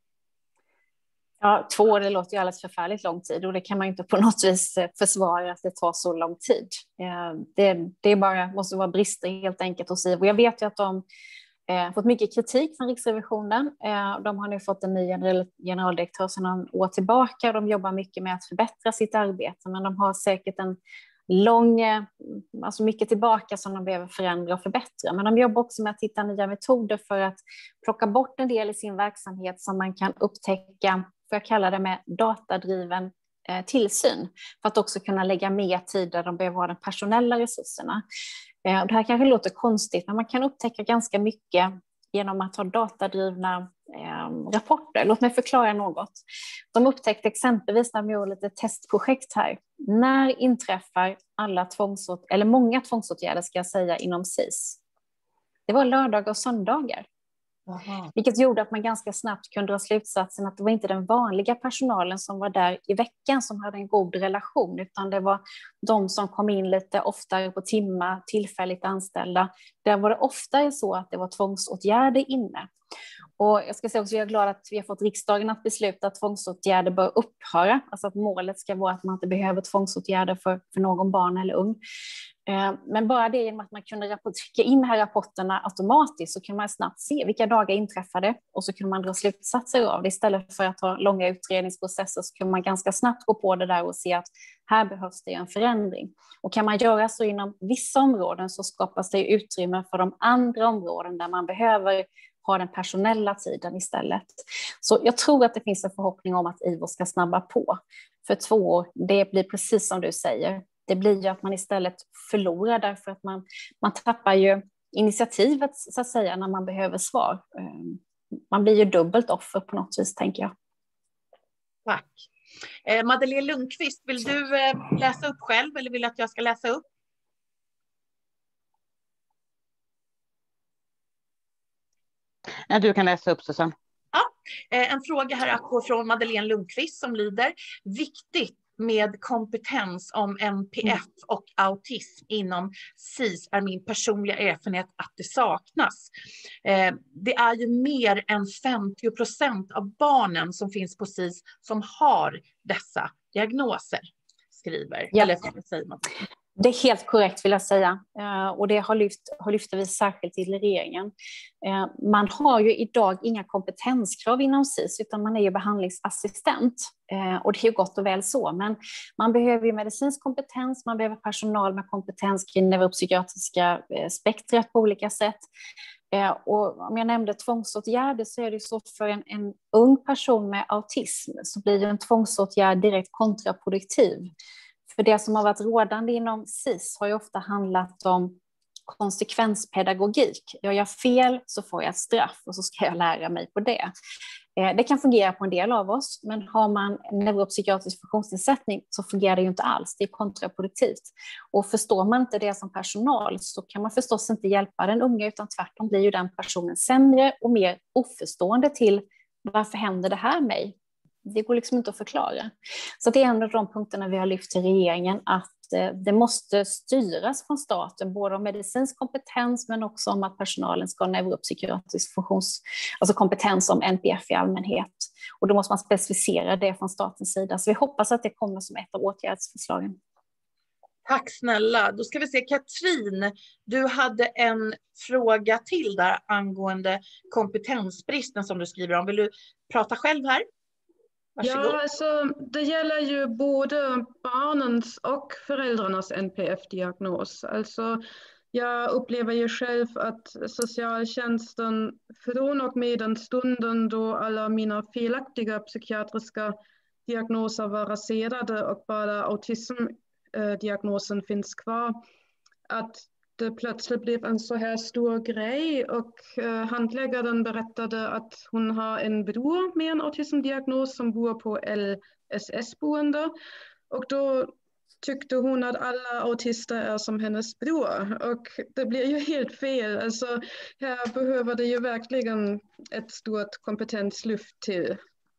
Ja, 2 år, det låter ju alldeles förfärligt lång tid och det kan man inte på något vis försvara att det tar så lång tid. Det måste vara brister helt enkelt hos IVO. Jag vet ju att de fått mycket kritik från Riksrevisionen. De har nu fått en ny generaldirektör sedan några år tillbaka och de jobbar mycket med att förbättra sitt arbete, men de har säkert mycket tillbaka som de behöver förändra och förbättra. Men de jobbar också med att hitta nya metoder för att plocka bort en del i sin verksamhet som man kan upptäcka, för jag kallar det med datadriven tillsyn, för att också kunna lägga mer tid där de behöver ha de personella resurserna. Det här kanske låter konstigt, men man kan upptäcka ganska mycket genom att ha datadrivna rapporter. Låt mig förklara något. De upptäckte exempelvis när vi gjorde lite testprojekt här. När inträffar många tvångsåtgärder ska jag säga inom SIS? Det var lördagar och söndagar. Aha. Vilket gjorde att man ganska snabbt kunde dra slutsatsen att det var inte den vanliga personalen som var där i veckan som hade en god relation, utan det var de som kom in lite oftare på timmar, tillfälligt anställda. Där var det oftare så att det var tvångsåtgärder inne. Och jag ska säga också att jag är glad att vi har fått riksdagen att besluta att tvångsåtgärder bör upphöra. Alltså att målet ska vara att man inte behöver tvångsåtgärder för någon barn eller ung. Men bara det genom att man kunde skicka in här rapporterna automatiskt så kan man snabbt se vilka dagar inträffade och så kan man dra slutsatser av det. Istället för att ha långa utredningsprocesser så kan man ganska snabbt gå på det där och se att här behövs det en förändring. Och kan man göra så inom vissa områden så skapas det utrymme för de andra områden där man behöver ha den personella tiden istället. Så jag tror att det finns en förhoppning om att IVO ska snabba på. För 2 år, det blir precis som du säger. Det blir ju att man istället förlorar därför att man tappar ju initiativet så att säga när man behöver svar. Man blir ju dubbelt offer på något vis, tänker jag. Tack. Madeleine Lundqvist, vill du läsa upp själv eller vill du att jag ska läsa upp? Ja, du kan läsa upp, Susanne. Ja, en fråga här från Madeleine Lundqvist som lyder: viktigt med kompetens om NPF och autism inom SIS är min personliga erfarenhet att det saknas. Det är ju mer än 50% av barnen som finns på SIS som har dessa diagnoser, skriver. Ja. Eller säger man. Det är helt korrekt vill jag säga, och det har lyft vi särskilt till regeringen. Man har ju idag inga kompetenskrav inom SIS utan man är ju behandlingsassistent och det är ju gott och väl så, men man behöver ju medicinsk kompetens, man behöver personal med kompetens kring neuropsykiatriska spektrat på olika sätt. Och om jag nämnde tvångsåtgärder så är det så för en ung person med autism så blir ju en tvångsåtgärd direkt kontraproduktiv. För det som har varit rådande inom SIS har ju ofta handlat om konsekvenspedagogik. Gör jag fel så får jag ett straff och så ska jag lära mig på det. Det kan fungera på en del av oss, men har man neuropsykiatrisk funktionsnedsättning så fungerar det ju inte alls. Det är kontraproduktivt. Och förstår man inte det som personal så kan man förstås inte hjälpa den unga, utan tvärtom blir ju den personen sämre och mer oförstående till varför händer det här mig? Det går liksom inte att förklara. Så det är en av de punkterna vi har lyft till regeringen, att det måste styras från staten, både om medicinsk kompetens men också om att personalen ska ha neuropsykiatrisk alltså kompetens om NPF i allmänhet. Och då måste man specificera det från statens sida. Så vi hoppas att det kommer som ett av åtgärdsförslagen. Tack snälla. Då ska vi se, Katrin, du hade en fråga till där angående kompetensbristen som du skriver om. Vill du prata själv här? Varsågod. Ja, alltså, det gäller ju både barnens och föräldrarnas NPF-diagnos. Alltså, jag upplever ju själv att socialtjänsten från och med den stunden då alla mina felaktiga psykiatriska diagnoser var raserade och bara autismdiagnosen finns kvar, att det plötsligt blev en så här stor grej och handläggaren berättade att hon har en bror med en autismdiagnos som bor på LSS-boende. Och då tyckte hon att alla autister är som hennes bror. Och det blir ju helt fel. Alltså, här behöver det ju verkligen ett stort kompetenslyft till.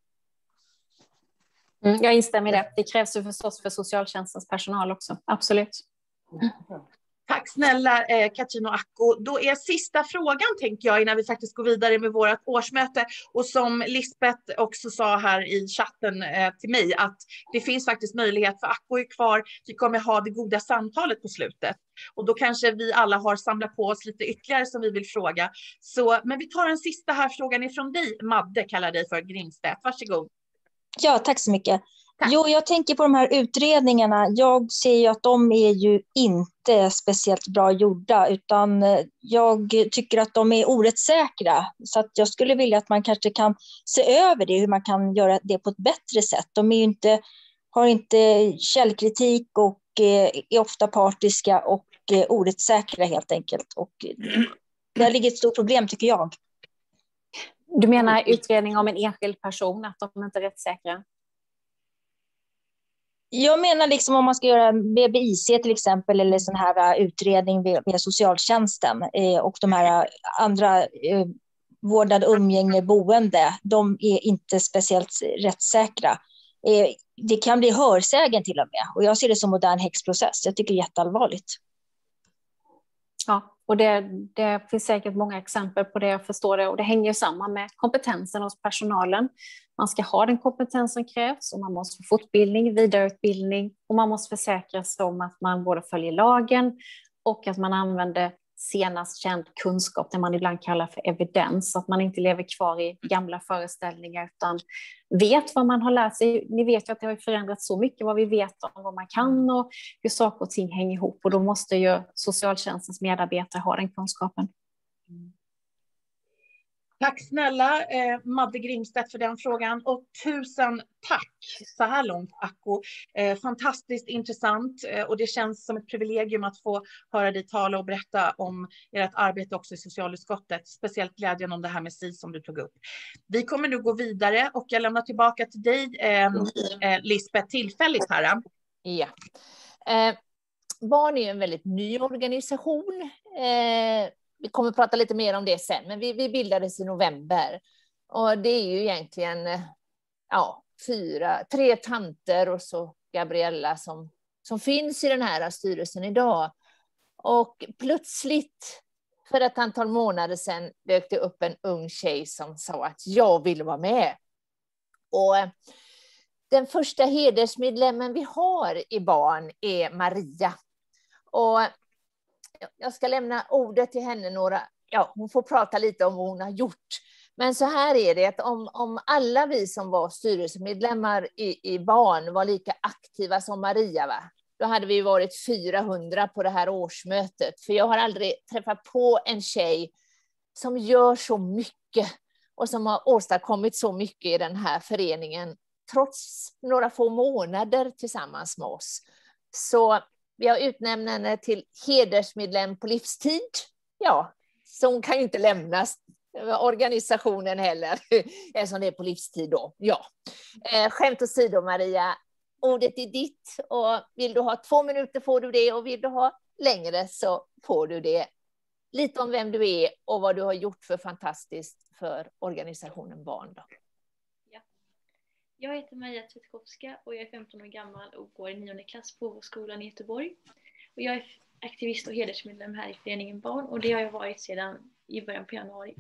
Jag instämmer i det. Det krävs ju förstås för socialtjänstens personal också. Absolut. Tack snälla Katrin och Acko. Då är sista frågan, tänker jag, innan vi faktiskt går vidare med vårt årsmöte. Och som Lisbeth också sa här i chatten till mig, att det finns faktiskt möjlighet, för Acko är kvar. Vi kommer ha det goda samtalet på slutet. Och då kanske vi alla har samlat på oss lite ytterligare som vi vill fråga. Så, men vi tar en sista här frågan ifrån dig, Madde, kallar dig för Grimstedt. Varsågod. Ja, tack så mycket. Jo, jag tänker på de här utredningarna. Jag ser ju att de är ju inte speciellt bra gjorda, utan jag tycker att de är orättssäkra. Så att jag skulle vilja att man kanske kan se över det, hur man kan göra det på ett bättre sätt. De är ju inte, har inte källkritik och är ofta partiska och orättssäkra helt enkelt. Och där ligger ett stort problem, tycker jag. Du menar utredning om en enskild person, att de inte är rättssäkra? Jag menar liksom om man ska göra BBIC till exempel, eller sån här utredning med socialtjänsten och de här andra vårdnad, umgänge, boende, de är inte speciellt rättssäkra. Det kan bli hörsägen till och med, och jag ser det som modern häxprocess. Jag tycker det är jätteallvarligt. Ja, och det finns säkert många exempel på det, jag förstår det, och det hänger samman med kompetensen hos personalen. Man ska ha den kompetens som krävs och man måste få fortbildning, vidareutbildning, och man måste försäkra sig om att man både följer lagen och att man använder senast känd kunskap, det man ibland kallar för evidens, så att man inte lever kvar i gamla föreställningar utan vet vad man har lärt sig. Ni vet ju att det har förändrats så mycket vad vi vet om vad man kan och hur saker och ting hänger ihop, och då måste ju socialtjänstens medarbetare ha den kunskapen. Tack snälla Madde Grimstedt för den frågan, och tusen tack så här långt, Acko. Fantastiskt intressant, och det känns som ett privilegium att få höra dig tala och berätta om ert arbete också i socialutskottet. Speciellt glädjen om det här med SIS som du tog upp. Vi kommer nu gå vidare och jag lämnar tillbaka till dig Lisbeth tillfälligt här. Ja. Barn är en väldigt ny organisation. Vi kommer att prata lite mer om det sen, men vi bildades i november. Och det är ju egentligen tre tanter och så Gabriella som finns i den här styrelsen idag. Och plötsligt, för ett antal månader sedan, dök det upp en ung tjej som sa att jag vill vara med. Och den första hedersmedlemmen vi har i barn är Maria. Och jag ska lämna ordet till henne hon får prata lite om vad hon har gjort. Men så här är det, att om alla vi som var styrelsemedlemmar i barn var lika aktiva som Maria, då hade vi varit 400 på det här årsmötet. För jag har aldrig träffat på en tjej som gör så mycket och som har åstadkommit så mycket i den här föreningen, trots några få månader tillsammans med oss. Så vi har utnämnt henne till hedersmedlem på livstid. Ja, så hon kan ju inte lämnas organisationen heller, eftersom det är på livstid då. Ja. Skämt åsido, Maria, ordet är ditt, och vill du ha 2 minuter får du det, och vill du ha längre så får du det. Lite om vem du är och vad du har gjort för fantastiskt för organisationen Barn då. Jag heter Maria Twitkowska och jag är 15 år gammal och går i 9:e klass på skolan i Göteborg. Och jag är aktivist och hedersmedlem här i föreningen Barn, och det har jag varit sedan i början på januari.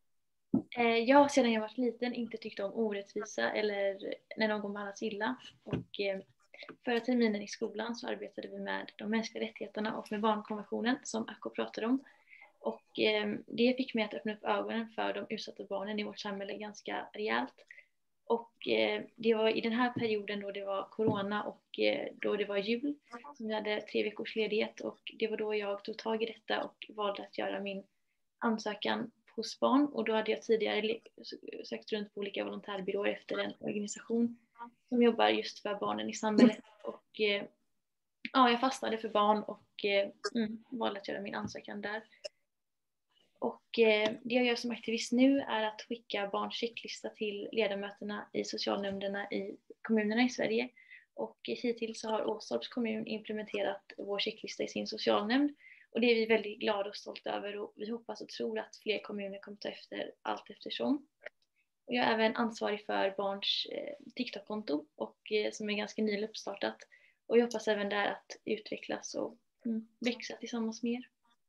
Jag har sedan jag var liten inte tyckt om orättvisa eller när någon behandlas illa. Och förra terminen i skolan så arbetade vi med de mänskliga rättigheterna och med barnkonventionen som Acko pratade om. Och det fick mig att öppna upp ögonen för de utsatta barnen i vårt samhälle ganska rejält. Och det var i den här perioden då det var corona och då det var jul som vi hade 3 veckors ledighet, och det var då jag tog tag i detta och valde att göra min ansökan hos Barn. Och då hade jag tidigare sökt runt på olika volontärbyråer efter en organisation som jobbar just för barnen i samhället, och Ja, jag fastnade för barn och valde att göra min ansökan där. Och det jag gör som aktivist nu är att skicka barns checklista till ledamöterna i socialnämnderna i kommunerna i Sverige. Och hittills har Åstorps kommun implementerat vår checklista i sin socialnämnd. Och det är vi väldigt glada och stolta över, och vi hoppas och tror att fler kommuner kommer ta efter allt eftersom. Och jag är även ansvarig för barns TikTok-konto och som är ganska nyligen uppstartat. Och jag hoppas även där att utvecklas och växa tillsammans med er.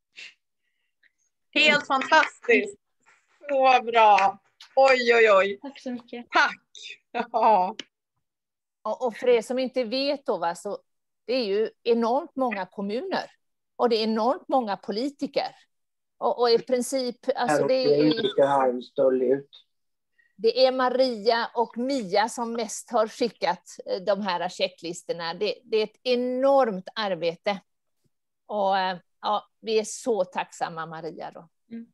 Helt fantastiskt. Så bra. Oj, oj, oj. Tack så mycket. Tack. Ja. Och för er som inte vet då, så det är ju enormt många kommuner. Och det är enormt många politiker. Och i princip, alltså det är Maria och Mia som mest har skickat de här checklistorna. Det är ett enormt arbete. Och ja, vi är så tacksamma, Maria då.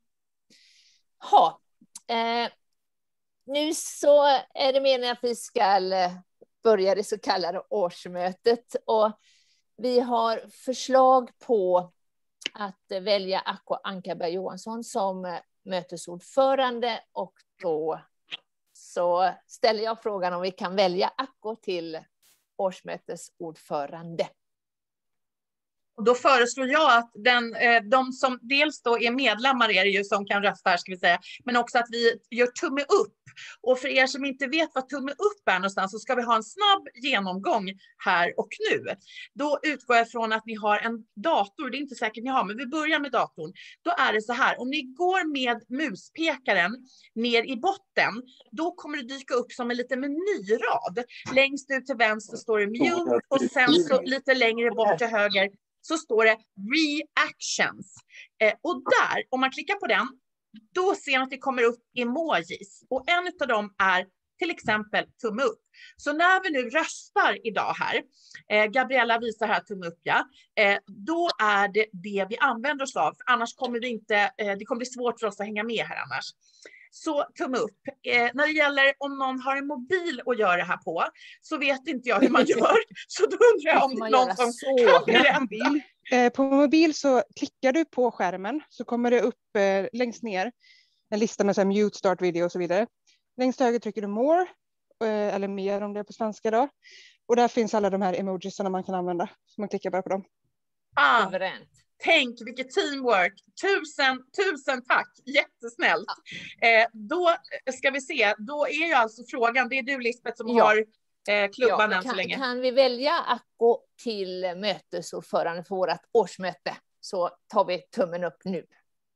Nu så är det meningen att vi ska börja det så kallade årsmötet. Och vi har förslag på att välja Acko Ankarberg Johansson som mötesordförande, och då så ställer jag frågan om vi kan välja Acko till årsmötesordförande. Och då föreslår jag att de som dels då är medlemmar är det ju som kan rösta här, ska vi säga, men också att vi gör tumme upp. Och för er som inte vet vad tumme upp är någonstans, så ska vi ha en snabb genomgång här och nu. Då utgår jag från att ni har en dator, det är inte säkert ni har, men vi börjar med datorn. Då är det så här, om ni går med muspekaren ner i botten, då kommer det dyka upp som en liten menyrad. Längst ut till vänster står det mute, och sen så lite längre bort till höger så står det reactions. Och där, om man klickar på den, då ser man att det kommer upp emojis. Och en av dem är till exempel tumme upp. Så när vi nu röstar idag här, Gabriella visar här tumme upp, ja, då är det det vi använder oss av. För annars kommer vi inte, det kommer bli svårt för oss att hänga med här annars. Så tumme upp. När det gäller om någon har en mobil att göra det här på, så vet inte jag hur man gör. Så då undrar jag om någon som kan berätta. På mobil så klickar du på skärmen, så kommer det upp längst ner en lista med så här mute, start video och så vidare. Längst höger trycker du more, eller mer om det är på svenska då. Och där finns alla de här emojisarna man kan använda. Så man klickar bara på dem. Tänk vilket teamwork. Tusen tack. Jättesnällt. Då ska vi se. Då är ju alltså frågan. Det är du, Lisbeth, som har klubban än så länge. Kan vi välja Acko till mötesordförande för vårt årsmöte, så tar vi tummen upp nu.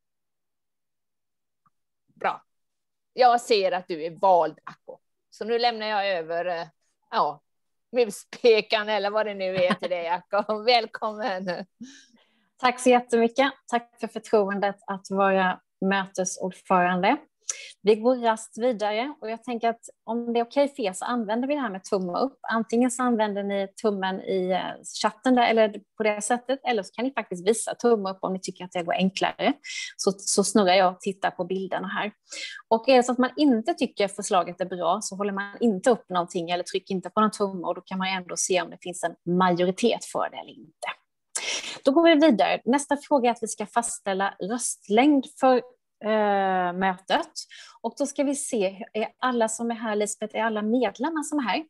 Bra. Jag ser att du är vald, Acko. Så nu lämnar jag över muspekan eller vad det nu är till dig, Acko. Välkommen. Tack så jättemycket. Tack för förtroendet att vara mötesordförande. Vi går raskt vidare, och jag tänker att om det är okej för er så använder vi det här med tumme upp. Antingen så använder ni tummen i chatten där, eller på det sättet, eller så kan ni faktiskt visa tumme upp om ni tycker att det går enklare. Så snurrar jag och tittar på bilderna här. Och är det så att man inte tycker förslaget är bra, så håller man inte upp någonting eller trycker inte på någon tumme, och då kan man ändå se om det finns en majoritet för det eller inte. Då går vi vidare. Nästa fråga är att vi ska fastställa röstlängd för mötet. Och då ska vi se, är alla som är här, Lisbeth, är alla medlemmar som är här?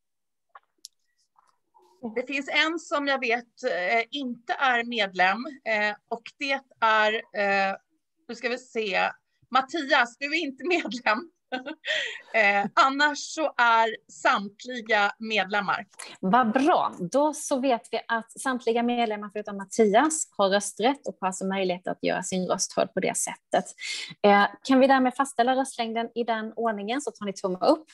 Det finns en som jag vet inte är medlem, och det är, nu ska vi se, Mattias, du är inte medlem. Annars så är samtliga medlemmar. Vad bra, då så vet vi att samtliga medlemmar förutom Mattias har rösträtt och har alltså möjlighet att göra sin röst hörd på det sättet. Kan vi därmed fastställa röstlängden i den ordningen, så tar ni tumme upp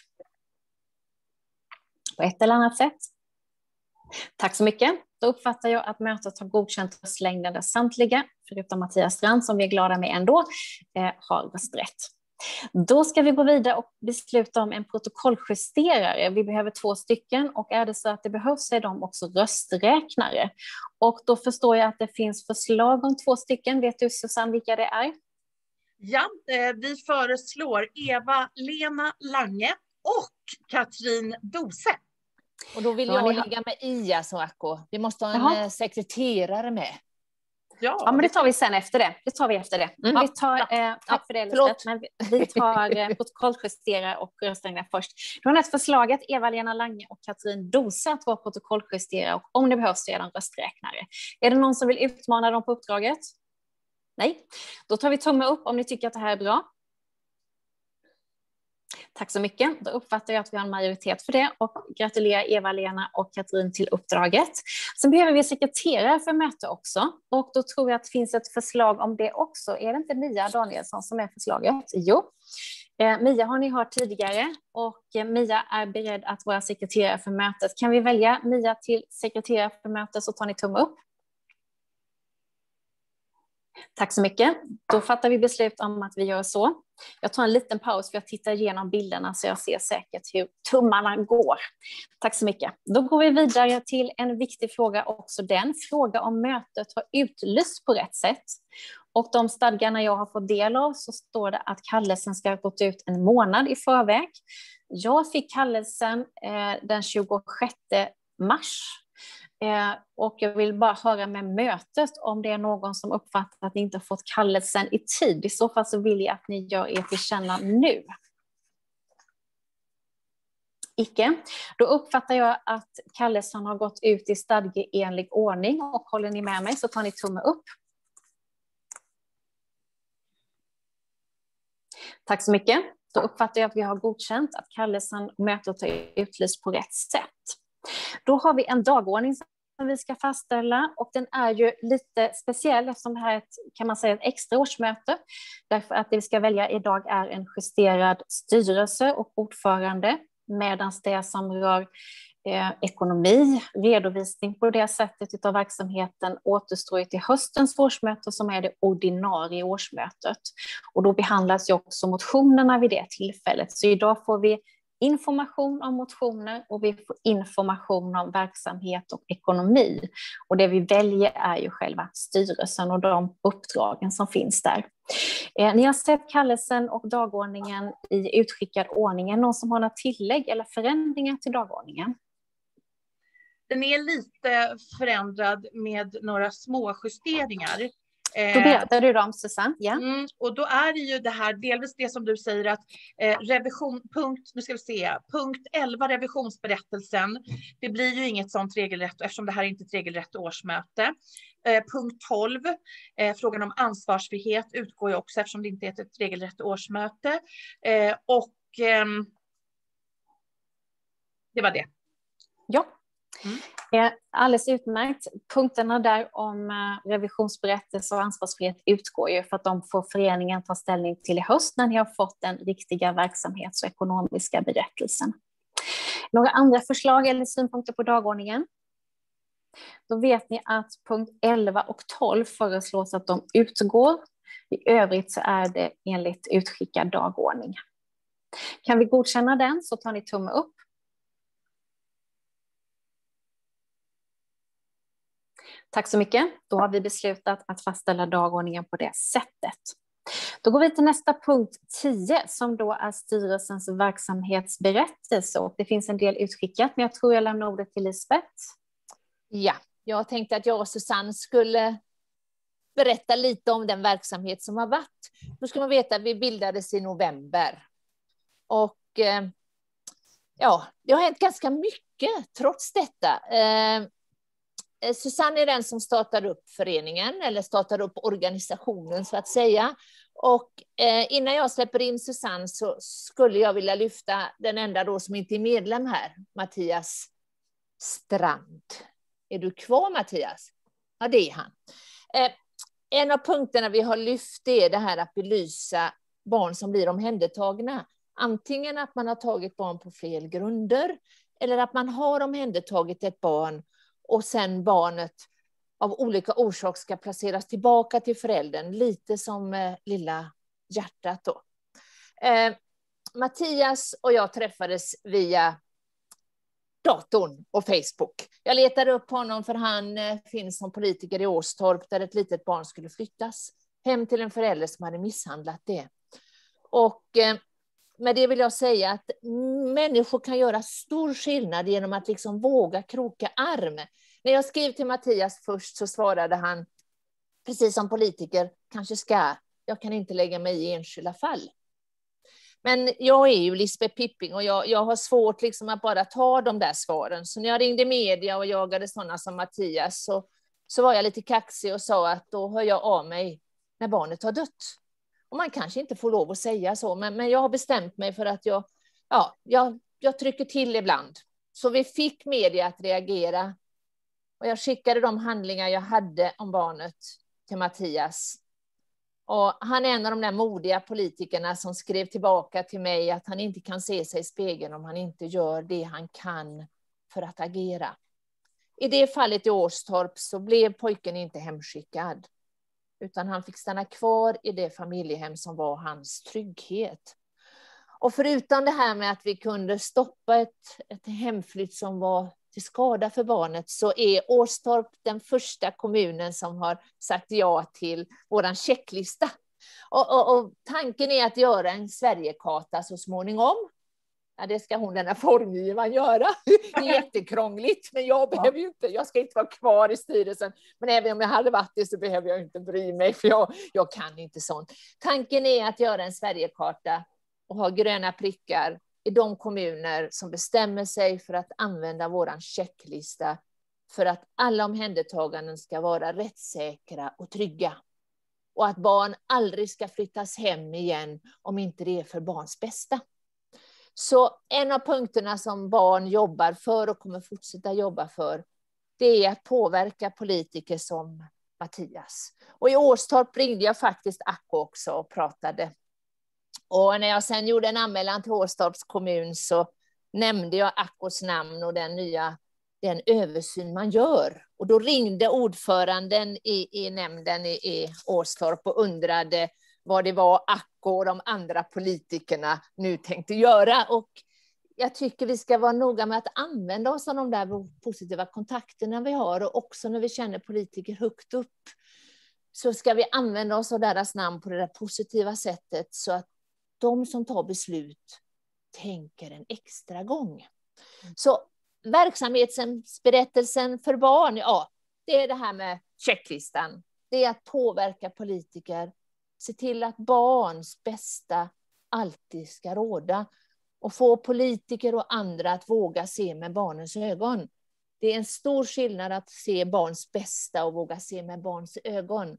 på ett eller annat sätt. Tack så mycket. Då uppfattar jag att mötet har godkänt röstlängden där samtliga, förutom Mattias Strand som vi är glada med ändå, har rösträtt. Då ska vi gå vidare och besluta om en protokolljusterare. Vi behöver 2 stycken, och är det så att det behövs så är de också rösträknare. Och då förstår jag att det finns förslag om 2 stycken. Vet du, Susanne, vilka det är? Ja, vi föreslår Eva-Lena Lange och Katrin Dose. Och då vill jag ligga med Ia, så Acko. Vi måste ha en sekreterare med. Ja, men det tar vi sen efter det. Det tar vi efter det. Vi tar, tack för det, Elisabeth. Men vi tar protokolljusterar och röstningar först. Du har näst förslaget Eva-Lena Lange och Katrin Dose att vara protokolljusterare och om det behövs redan rösträknare. Är det någon som vill utmana dem på uppdraget? Nej. Då tar vi tumme upp om ni tycker att det här är bra. Tack så mycket. Då uppfattar jag att vi har en majoritet för det och gratulerar Eva-Lena och Katrin till uppdraget. Sen behöver vi sekreterare för möte också och då tror jag att det finns ett förslag om det också. Är det inte Mia Danielsson som är förslaget? Jo. Mia har ni hört tidigare och Mia är beredd att vara sekreterare för mötet. Kan vi välja Mia till sekreterare för mötet så tar ni tumme upp. Tack så mycket. Då fattar vi beslut om att vi gör så. Jag tar en liten paus för att titta igenom bilderna så jag ser säkert hur tummarna går. Tack så mycket. Då går vi vidare till en viktig fråga också den. Fråga om mötet har utlyst på rätt sätt. Och de stadgarna jag har fått del av så står det att kallelsen ska ha gått ut en månad i förväg. Jag fick kallelsen den 26 mars. Och jag vill bara höra med mötet om det är någon som uppfattar att ni inte har fått kallelsen i tid. I så fall så vill jag att ni gör er till känna nu. Icke. Då uppfattar jag att kallelsen har gått ut i stadgeenlig ordning och håller ni med mig så tar ni tumme upp. Tack så mycket. Då uppfattar jag att vi har godkänt att kallelsen och mötet har utlyst på rätt sätt. Då har vi en dagordning som vi ska fastställa och den är ju lite speciell eftersom det här är kan man säga ett extra årsmöte. Därför att det vi ska välja idag är en justerad styrelse och ordförande medan det som rör ekonomi, redovisning på det sättet av verksamheten återstår till höstens årsmöte som är det ordinarie årsmötet. Och då behandlas ju också motionerna vid det tillfället. Så idag får vi information om motioner och vi får information om verksamhet och ekonomi. Och det vi väljer är ju själva styrelsen och de uppdragen som finns där. Ni har sett kallelsen och dagordningen i utskickad ordning. Någon som har några tillägg eller förändringar till dagordningen? Den är lite förändrad med några små justeringar. Då berättar du dem, Susanne. Ja. Och då är det ju det här, delvis det som du säger att punkt 11, revisionsberättelsen, det blir ju inget sånt regelrätt eftersom det här är inte ett regelrätt årsmöte. Punkt 12, frågan om ansvarsfrihet utgår ju också eftersom det inte är ett regelrätt årsmöte. Det var det. Ja. Alldeles utmärkt. Punkterna där om revisionsberättelse och ansvarsfrihet utgår ju för att de får föreningen ta ställning till i höst när ni har fått den riktiga verksamhets- och ekonomiska berättelsen. Några andra förslag eller synpunkter på dagordningen? Då vet ni att punkt 11 och 12 föreslås att de utgår. I övrigt så är det enligt utskickad dagordning. Kan vi godkänna den så tar ni tumme upp. Tack så mycket. Då har vi beslutat att fastställa dagordningen på det sättet. Då går vi till nästa punkt 10 som då är styrelsens verksamhetsberättelse. Och det finns en del utskickat men jag tror jag lämnar ordet till Lisbeth. Ja, jag tänkte att jag och Susanne skulle berätta lite om den verksamhet som har varit. Då ska man veta att vi bildades i november. Och ja, det har hänt ganska mycket trots detta. Susanne är den som startar upp föreningen eller startar upp organisationen så att säga. Och innan jag släpper in Susanne så skulle jag vilja lyfta den enda då som inte är medlem här, Mattias Strand. Är du kvar, Mattias? Ja, det är han. En av punkterna vi har lyft är det här att belysa barn som blir omhändertagna. Antingen att man har tagit barn på fel grunder eller att man har omhändertagit ett barn och sen barnet av olika orsaker ska placeras tillbaka till föräldern. Lite som lilla hjärtat då. Mattias och jag träffades via datorn och Facebook. Jag letade upp honom för han finns som politiker i Åstorp där ett litet barn skulle flyttas hem till en förälder som hade misshandlat det. Och med det vill jag säga att människor kan göra stor skillnad genom att liksom våga kroka arm. När jag skrev till Mattias först så svarade han, precis som politiker kanske ska, jag kan inte lägga mig i enskilda fall. Men jag är ju Lisbeth Pipping och jag har svårt liksom att bara ta de där svaren. Så när jag ringde media och jagade sådana som Mattias så var jag lite kaxig och sa att då hör jag av mig när barnet har dött. Och man kanske inte får lov att säga så, men jag har bestämt mig för att jag trycker till ibland. Så vi fick media att reagera. Och jag skickade de handlingar jag hade om barnet till Mattias. Och han är en av de där modiga politikerna som skrev tillbaka till mig att han inte kan se sig i spegeln om han inte gör det han kan för att agera. I det fallet i Åstorp så blev pojken inte hemskickad, utan han fick stanna kvar i det familjehem som var hans trygghet. Och förutom det här med att vi kunde stoppa ett hemflytt som var till skada för barnet, så är Åstorp den första kommunen som har sagt ja till våran checklista. Och tanken är att göra en Sverigekarta så småningom. Ja, det ska den här formgivaren göra. Det är jättekrångligt, men jag behöver ju inte, jag ska inte vara kvar i styrelsen. Men även om jag hade varit det så behöver jag inte bry mig, för jag kan inte sånt. Tanken är att göra en Sverigekarta och ha gröna prickar i de kommuner som bestämmer sig för att använda våran checklista för att alla omhändertaganden ska vara rättssäkra och trygga. Och att barn aldrig ska flyttas hem igen om inte det är för barns bästa. Så en av punkterna som barn jobbar för och kommer fortsätta jobba för, det är att påverka politiker som Mattias. Och i Åstorp ringde jag faktiskt Acko också och pratade. Och när jag sen gjorde en anmälan till Åstorps kommun så nämnde jag Akkos namn och den översyn man gör. Och då ringde ordföranden i nämnden i Åstorp och undrade vad det var Acko och de andra politikerna nu tänkte göra. Och jag tycker vi ska vara noga med att använda oss av de där positiva kontakterna vi har, och också när vi känner politiker högt upp så ska vi använda oss av deras namn på det där positiva sättet så att de som tar beslut tänker en extra gång. Så verksamhetsberättelsen för barn, ja, det är det här med checklistan. Det är att påverka politiker, se till att barns bästa alltid ska råda och få politiker och andra att våga se med barnens ögon. Det är en stor skillnad att se barns bästa och våga se med barns ögon.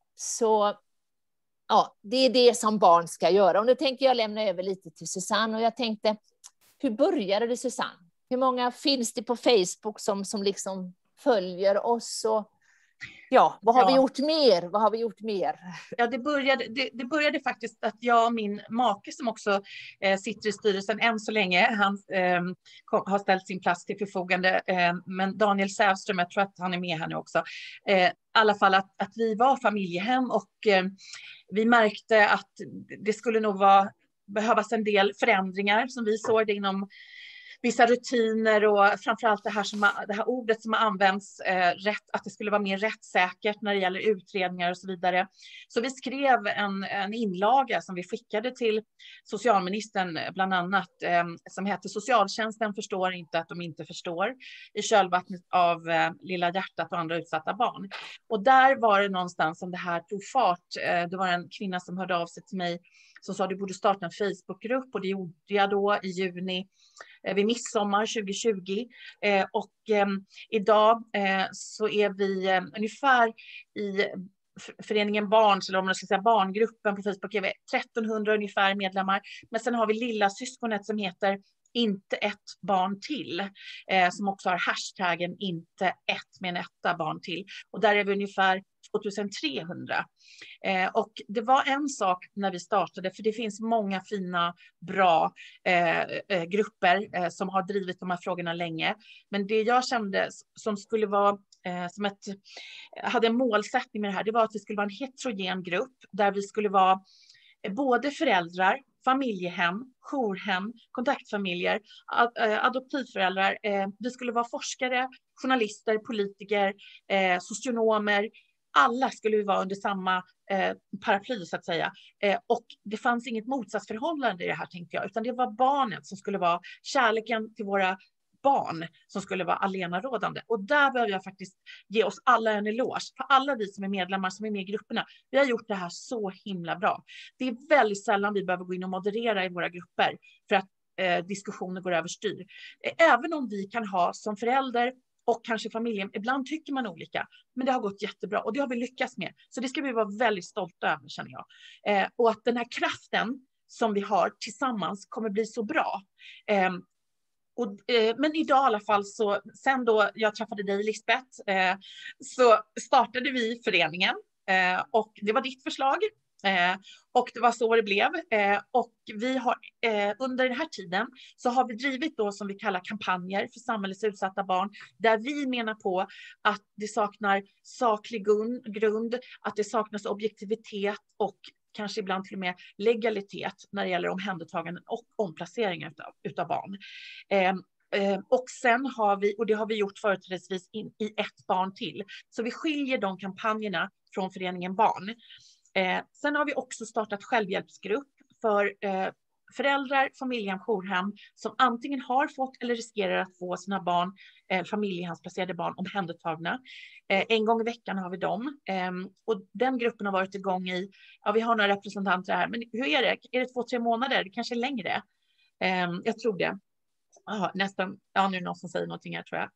Så ja, det är det som barn ska göra. Och nu tänker jag lämna över lite till Susanne. Och jag tänkte, hur började det, Susanne? Hur många finns det på Facebook som liksom följer oss? Och ja, vad har vi gjort mer? Vad har vi gjort mer? Ja, det började faktiskt att jag och min make som också sitter i styrelsen än så länge, han har ställt sin plats till förfogande, men Daniel Sävström, jag tror att han är med här nu också, i alla fall att vi var familjehem och vi märkte att det skulle nog behövas en del förändringar som vi såg det inom vissa rutiner och framförallt det här ordet som har använts att det skulle vara mer rättssäkert när det gäller utredningar och så vidare. Så vi skrev en inlaga som vi skickade till socialministern bland annat som heter "Socialtjänsten förstår inte att de inte förstår" i kölvattnet av Lilla hjärtat och andra utsatta barn. Och där var det någonstans som det här tog fart. Det var en kvinna som hörde av sig till mig som sa att du borde starta en Facebookgrupp, och det gjorde jag då i juni vid midsommar 2020. Och idag så är vi ungefär i föreningen Barns, eller om man ska säga barngruppen på Facebook, är vi 1300 ungefär medlemmar. Men sen har vi lilla syskonet som heter "inte ett barn till", som också har hashtaggen "inte ett" med en etta barn till. Och där är vi ungefär 2300. Och det var en sak när vi startade, för det finns många fina, bra grupper som har drivit de här frågorna länge. Men det jag kände som skulle vara hade en målsättning med det här, det var att vi skulle vara en heterogen grupp där vi skulle vara både föräldrar, familjehem, jourhem, kontaktfamiljer, adoptivföräldrar. Vi skulle vara forskare, journalister, politiker, socionomer, alla skulle vara under samma paraply så att säga. Och det fanns inget motsatsförhållande i det här tänkte jag, utan det var barnet som skulle vara kärleken till våra barn som skulle vara allenarådande. Och där behöver jag faktiskt ge oss alla en eloge. För alla vi som är medlemmar, som är med i grupperna, vi har gjort det här så himla bra. Det är väldigt sällan vi behöver gå in och moderera i våra grupper för att diskussioner går överstyr. Även om vi kan ha som förälder och kanske familjen, ibland tycker man olika, men det har gått jättebra och det har vi lyckats med. Så det ska vi vara väldigt stolta över, känner jag. Och att den här kraften som vi har tillsammans kommer bli så bra. Men idag i alla fall, så sen då jag träffade dig Lisbeth, så startade vi föreningen och det var ditt förslag. Och det var så det blev. Och vi har under den här tiden så har vi drivit då som vi kallar kampanjer för samhällets utsatta barn, där vi menar på att det saknar saklig grund, att det saknas objektivitet och kanske ibland till och med legalitet när det gäller omhändertaganden och omplaceringar utav barn. Och sen har vi, och det har vi gjort företrädesvis i ett barn till, så vi skiljer de kampanjerna från föreningen Barn. Sen har vi också startat självhjälpsgrupp för föräldrar, familjehem, jourhem som antingen har fått eller riskerar att få sina barn, familjehemsplacerade barn, omhändertagna. En gång i veckan har vi dem. Och den gruppen har varit igång i, ja, vi har några representanter här, men hur är det? Är det 2-3 månader? Det kanske är längre. Jag tror det. Nästan, ja, nu är det någon som säger någonting här tror jag.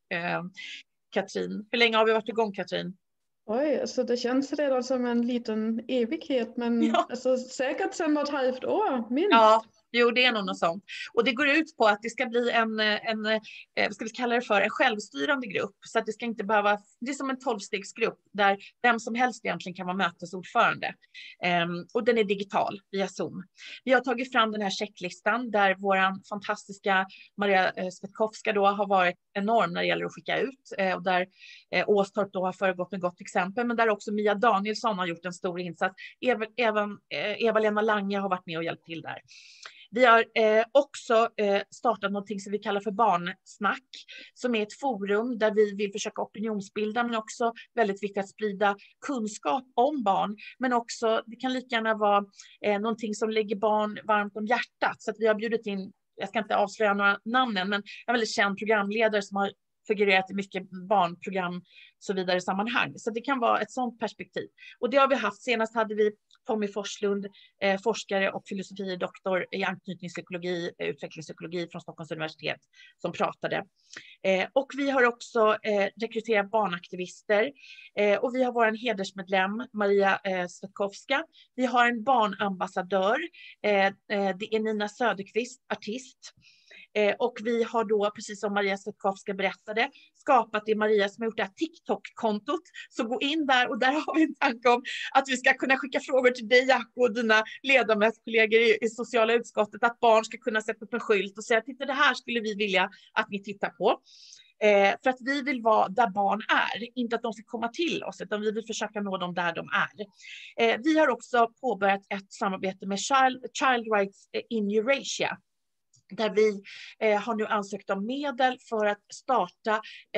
Katrin, hur länge har vi varit igång, Katrin? Oj, alltså det känns redan som en liten evighet, men alltså, säkert 5,5 år minst. Ja, jo, det är nog något sånt. Och det går ut på att det ska bli vad ska vi kalla det för, en självstyrande grupp. Så att det ska inte behöva, det är som en 12-stegsgrupp där vem som helst egentligen kan vara mötesordförande. Och den är digital via Zoom. Vi har tagit fram den här checklistan där våran fantastiska Maria Svetkowska då har varit enorm när det gäller att skicka ut. Och där Åstorp då har föregått med gott exempel, men där också Mia Danielsson har gjort en stor insats. Även Eva-Lena Lange har varit med och hjälpt till där. Vi har också startat något som vi kallar för barnsnack, som är ett forum där vi vill försöka opinionsbilda, men också väldigt viktigt att sprida kunskap om barn. Men också, det kan lika gärna vara någonting som ligger barn varmt om hjärtat. Så att vi har bjudit in, jag ska inte avslöja några namnen, men en väldigt känd programledare som har figurerat i mycket barnprogram så vidare sammanhang. Så det kan vara ett sådant perspektiv. Och det har vi haft. Senast hade vi Tommy Forslund, forskare och filosofidoktor i anknytningspsykologi, utvecklingspsykologi från Stockholms universitet, som pratade. Och vi har också rekryterat barnaktivister. Och vi har vår hedersmedlem Maria Svetkowska. Vi har en barnambassadör. Det är Nina Söderqvist, artist. Och vi har då, precis som Maria Svetkowska berättade, skapat det Maria som har gjort det här TikTok-kontot. Så gå in där, och där har vi en tanke om att vi ska kunna skicka frågor till dig, Jacko, och dina ledamötskollegor i sociala utskottet, att barn ska kunna sätta upp en skylt och säga, titta, det här skulle vi vilja att ni tittar på. För att vi vill vara där barn är, inte att de ska komma till oss, utan vi vill försöka nå dem där de är. Vi har också påbörjat ett samarbete med Child Rights in Eurasia, där vi har nu ansökt om medel för att starta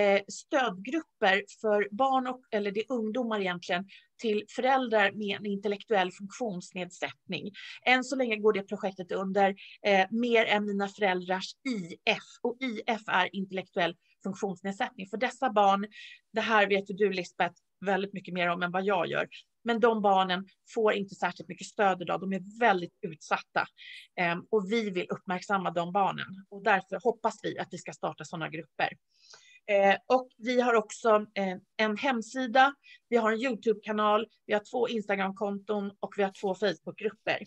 stödgrupper för barn eller det ungdomar egentligen till föräldrar med en intellektuell funktionsnedsättning. Än så länge går det projektet under Mer än mina föräldrars IF, och IF är intellektuell funktionsnedsättning. För dessa barn, det här vet du Lisbeth väldigt mycket mer om än vad jag gör. Men de barnen får inte särskilt mycket stöd idag. De är väldigt utsatta. Och vi vill uppmärksamma de barnen. Och därför hoppas vi att vi ska starta sådana grupper. Och vi har också en hemsida. Vi har en YouTube-kanal. Vi har 2 Instagram-konton och vi har 2 Facebook-grupper.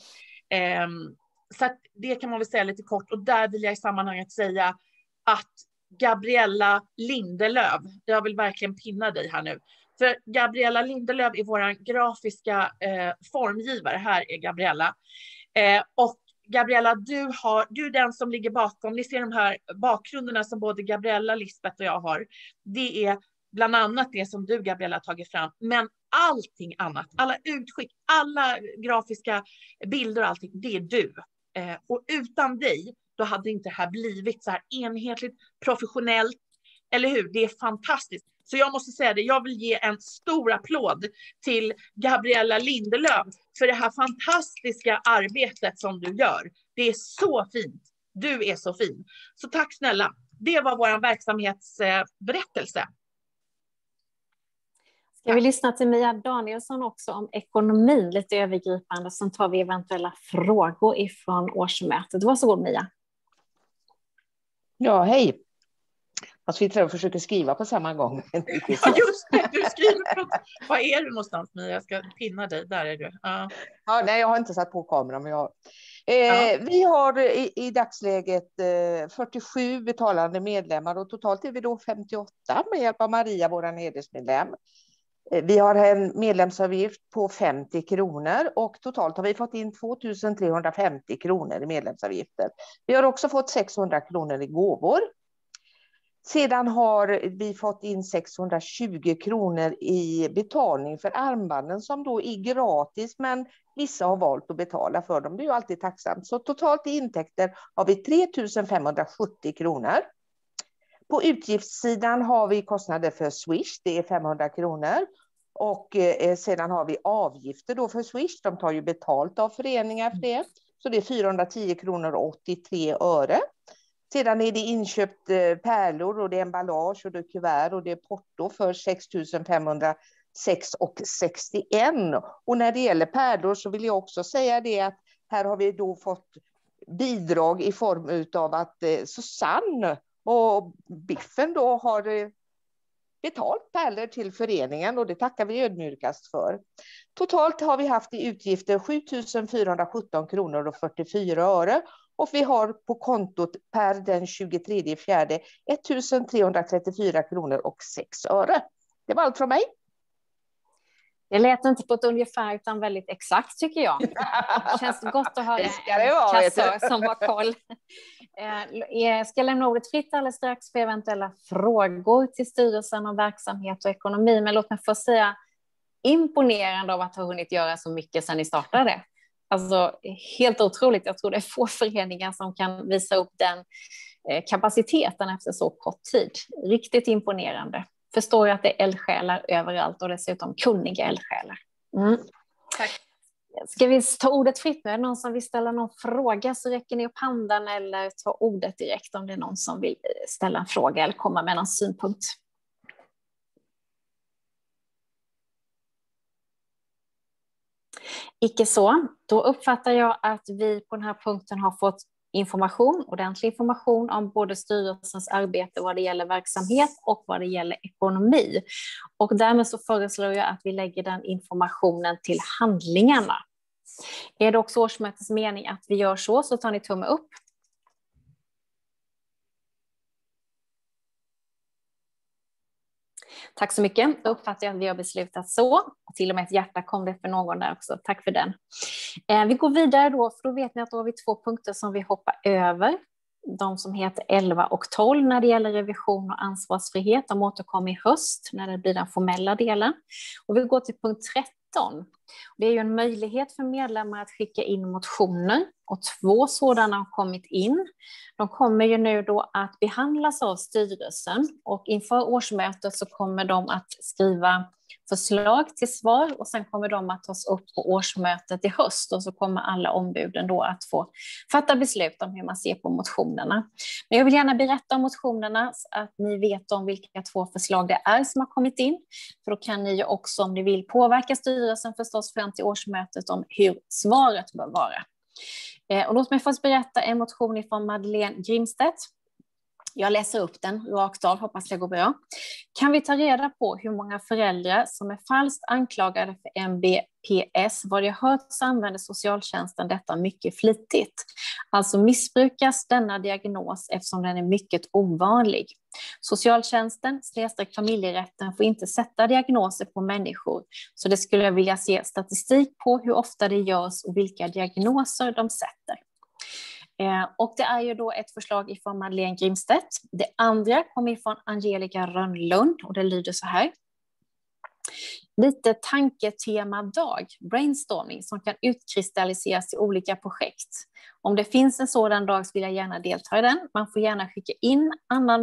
Så att det kan man väl säga lite kort. Och där vill jag i sammanhanget säga att Gabriella Lindelöf, jag vill verkligen pinna dig här nu. För Gabriella Lindelöf är vår grafiska formgivare. Här är Gabriella. Och Gabriella, du är den som ligger bakom. Ni ser de här bakgrunderna som både Gabriella, Lisbeth och jag har. Det är bland annat det som du, Gabriella, har tagit fram. Men allting annat, alla utskick, alla grafiska bilder och allting, det är du. Och utan dig, då hade inte det här blivit så här enhetligt, professionellt. Eller hur? Det är fantastiskt. Så jag måste säga det, jag vill ge en stor applåd till Gabriella Lindelöf för det här fantastiska arbetet som du gör. Det är så fint. Du är så fin. Så tack snälla. Det var vår verksamhetsberättelse. Ska vi lyssna till Mia Danielsson också om ekonomin lite övergripande, sen tar vi eventuella frågor ifrån årsmötet. Varsågod Mia. Ja, hej. Jag sitter och försöker skriva på samma gång. Ja, just det, du skriver på... Vad är du någonstans Mia? Jag ska pinna dig, där är du. Ja, nej, jag har inte satt på kameran. Men vi har i dagsläget 47 betalande medlemmar och totalt är vi då 58 med hjälp av Maria, vår hedersmedlem. Vi har en medlemsavgift på 50 kronor och totalt har vi fått in 2350 kronor i medlemsavgifter. Vi har också fått 600 kronor i gåvor. Sedan har vi fått in 620 kronor i betalning för armbanden som då är gratis, men vissa har valt att betala för dem. Det är ju alltid tacksamt. Så totalt i intäkter har vi 3570 kronor. På utgiftssidan har vi kostnader för Swish, det är 500 kronor. Och sedan har vi avgifter då för Swish, de tar ju betalt av föreningar för det. Så det är 410 kronor och 83 öre. Sedan är det inköpt pärlor och det är emballage och det är kuvert och det är porto för 6506,61. Och när det gäller pärlor så vill jag också säga det att här har vi då fått bidrag i form av att Susanne och Biffen då har betalt pärlor till föreningen och det tackar vi ödmjukast för. Totalt har vi haft i utgifter 7417 kronor och 44 öre. Och vi har på kontot per den 23/4 1334 kronor och 6 öre. Det var allt från mig. Det lät inte på ett ungefär utan väldigt exakt tycker jag. Det känns gott att ha en kassör som har koll. Jag ska lämna ordet fritt alldeles strax för eventuella frågor till styrelsen om verksamhet och ekonomi. Men låt mig få säga imponerande av att ha hunnit göra så mycket sedan ni startade. Alltså helt otroligt. Jag tror det är få föreningar som kan visa upp den kapaciteten efter så kort tid. Riktigt imponerande. Förstår jag att det är eldsjälar överallt och dessutom kunniga eldsjälar. Tack. Ska vi ta ordet fritt nu? Är det någon som vill ställa någon fråga så räcker ni upp handen eller ta ordet direkt om det är någon som vill ställa en fråga eller komma med någon synpunkt. Icke så. Då uppfattar jag att vi på den här punkten har fått ordentlig information om både styrelsens arbete vad det gäller verksamhet och vad det gäller ekonomi. Och därmed så föreslår jag att vi lägger den informationen till handlingarna. Är det också årsmötets mening att vi gör så tar ni tumme upp. Tack så mycket. Då uppfattar jag att vi har beslutat så. Till och med ett hjärta kom det för någon där också. Tack för den. Vi går vidare då, för då vet ni att då har vi 2 punkter som vi hoppar över. De som heter 11 och 12 när det gäller revision och ansvarsfrihet. De återkommer i höst när det blir den formella delen. Och vi går till punkt 13. Det är ju en möjlighet för medlemmar att skicka in motioner och 2 sådana har kommit in. De kommer ju nu då att behandlas av styrelsen och inför årsmötet så kommer de att skriva förslag till svar och sen kommer de att tas upp på årsmötet i höst och så kommer alla ombuden då att få fatta beslut om hur man ser på motionerna. Men jag vill gärna berätta om motionerna så att ni vet om vilka 2 förslag det är som har kommit in. För då kan ni ju också om ni vill påverka styrelsen förstås fram till årsmötet om hur svaret bör vara. Och låt mig först berätta en motion från Madeleine Grimstedt. Jag läser upp den rakt av, hoppas det går bra. Kan vi ta reda på hur många föräldrar som är falskt anklagade för MBPS? Vad jag hört så använder socialtjänsten detta mycket flitigt. Alltså missbrukas denna diagnos eftersom den är mycket ovanlig. Socialtjänsten, familjerätten får inte sätta diagnoser på människor. Så det skulle jag vilja se statistik på hur ofta det görs och vilka diagnoser de sätter. Och det är ju då ett förslag ifrån Madeleine Grimstedt. Det andra kommer ifrån Angelica Rönnlund och det lyder så här. Lite tanketemadag, brainstorming som kan utkristalliseras till olika projekt. Om det finns en sådan dag så vill jag gärna delta i den. Man får gärna skicka in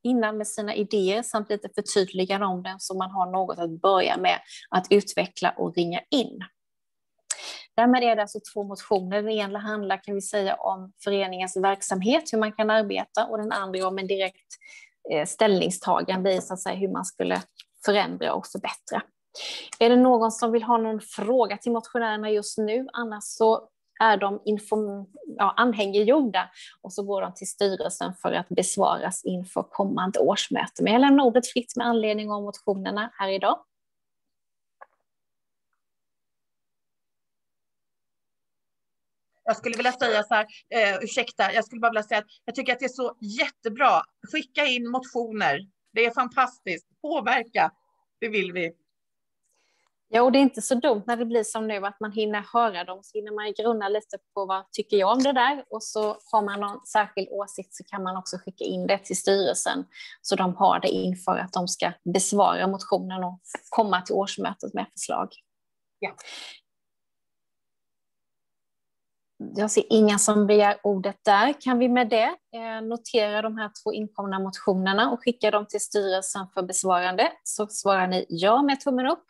innan med sina idéer samt lite förtydligande om den så man har något att börja med att utveckla och ringa in. Därmed är det alltså 2 motioner. Den ena handlar, kan vi säga, om föreningens verksamhet, hur man kan arbeta, och den andra om en direkt ställningstagande i så att säga, hur man skulle förändra och förbättra. Är det någon som vill ha någon fråga till motionärerna just nu? Annars så är de anhängiggjorda och så går de till styrelsen för att besvaras inför kommande årsmöte. Men jag lämnar ordet fritt med anledning av motionerna här idag. Jag skulle vilja säga så här, ursäkta, jag skulle bara vilja säga att jag tycker att det är så jättebra. Skicka in motioner. Det är fantastiskt. Påverka, det vill vi. Ja, och det är inte så dumt när det blir som nu att man hinner höra dem, så hinner man grunna lite på vad tycker jag om det där, och så har man någon särskild åsikt så kan man också skicka in det till styrelsen så de har det inför att de ska besvara motionen och komma till årsmötet med förslag. Ja. Jag ser inga som begär ordet där. Kan vi med det notera de här 2 inkomna motionerna och skicka dem till styrelsen för besvarande? Så svarar ni ja med tummen upp.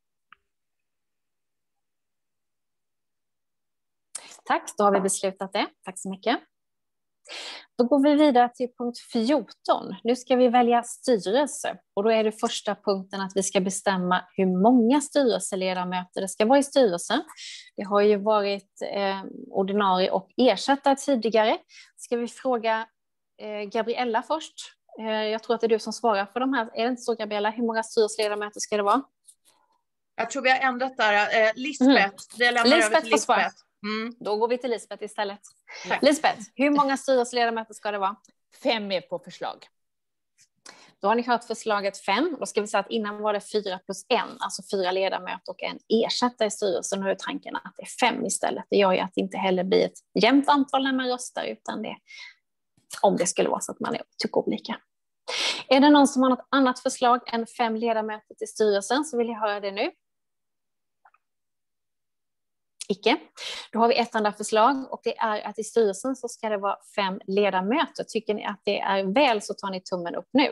Tack, då har vi beslutat det. Tack så mycket. Då går vi vidare till punkt 14. Nu ska vi välja styrelse. Och då är det första punkten att vi ska bestämma hur många styrelseledamöter det ska vara i styrelsen. Det har ju varit ordinarie och ersättare tidigare. Ska vi fråga Gabriella först? Jag tror att det är du som svarar för de här. Är det inte så, Gabriella? Hur många styrelseledamöter ska det vara? Jag tror vi har ändrat där. Lisbeth, det lämnar Lisbeth över till Lisbeth. Då går vi till Lisbeth istället. Tack. Lisbeth, hur många styrelseledamöter ska det vara? 5 är på förslag. Då har ni hört förslaget 5. Då ska vi säga att innan var det 4 plus 1, alltså 4 ledamöter och en ersättare i styrelsen. Nu är tanken att det är 5 istället. Det gör ju att det inte heller blir ett jämnt antal när man röstar, utan det, om det skulle vara så att man tycker olika. Är det någon som har något annat förslag än 5 ledamöter till styrelsen så vill jag höra det nu. Icke. Då har vi ett andra förslag och det är att i styrelsen så ska det vara 5 ledamöter. Tycker ni att det är väl så tar ni tummen upp nu.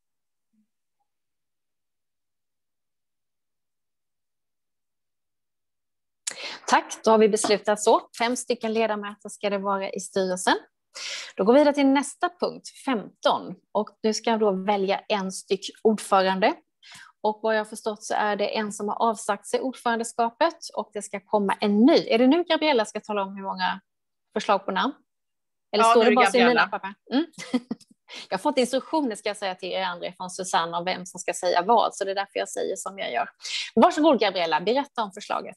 Tack, då har vi beslutat så. 5 stycken ledamöter ska det vara i styrelsen. Då går vi vidare till nästa punkt, 15. Och nu ska jag då välja en styck ordförande. Och vad jag har förstått så är det en som har avsagt sig ordförandeskapet och det ska komma en ny. Är det nu Gabriella ska tala om hur många förslag på namn? Eller står det bara i mina papper? Jag har fått instruktioner ska jag säga till er andra från Susanne om vem som ska säga vad. Så det är därför jag säger som jag gör. Varsågod Gabriella, berätta om förslaget.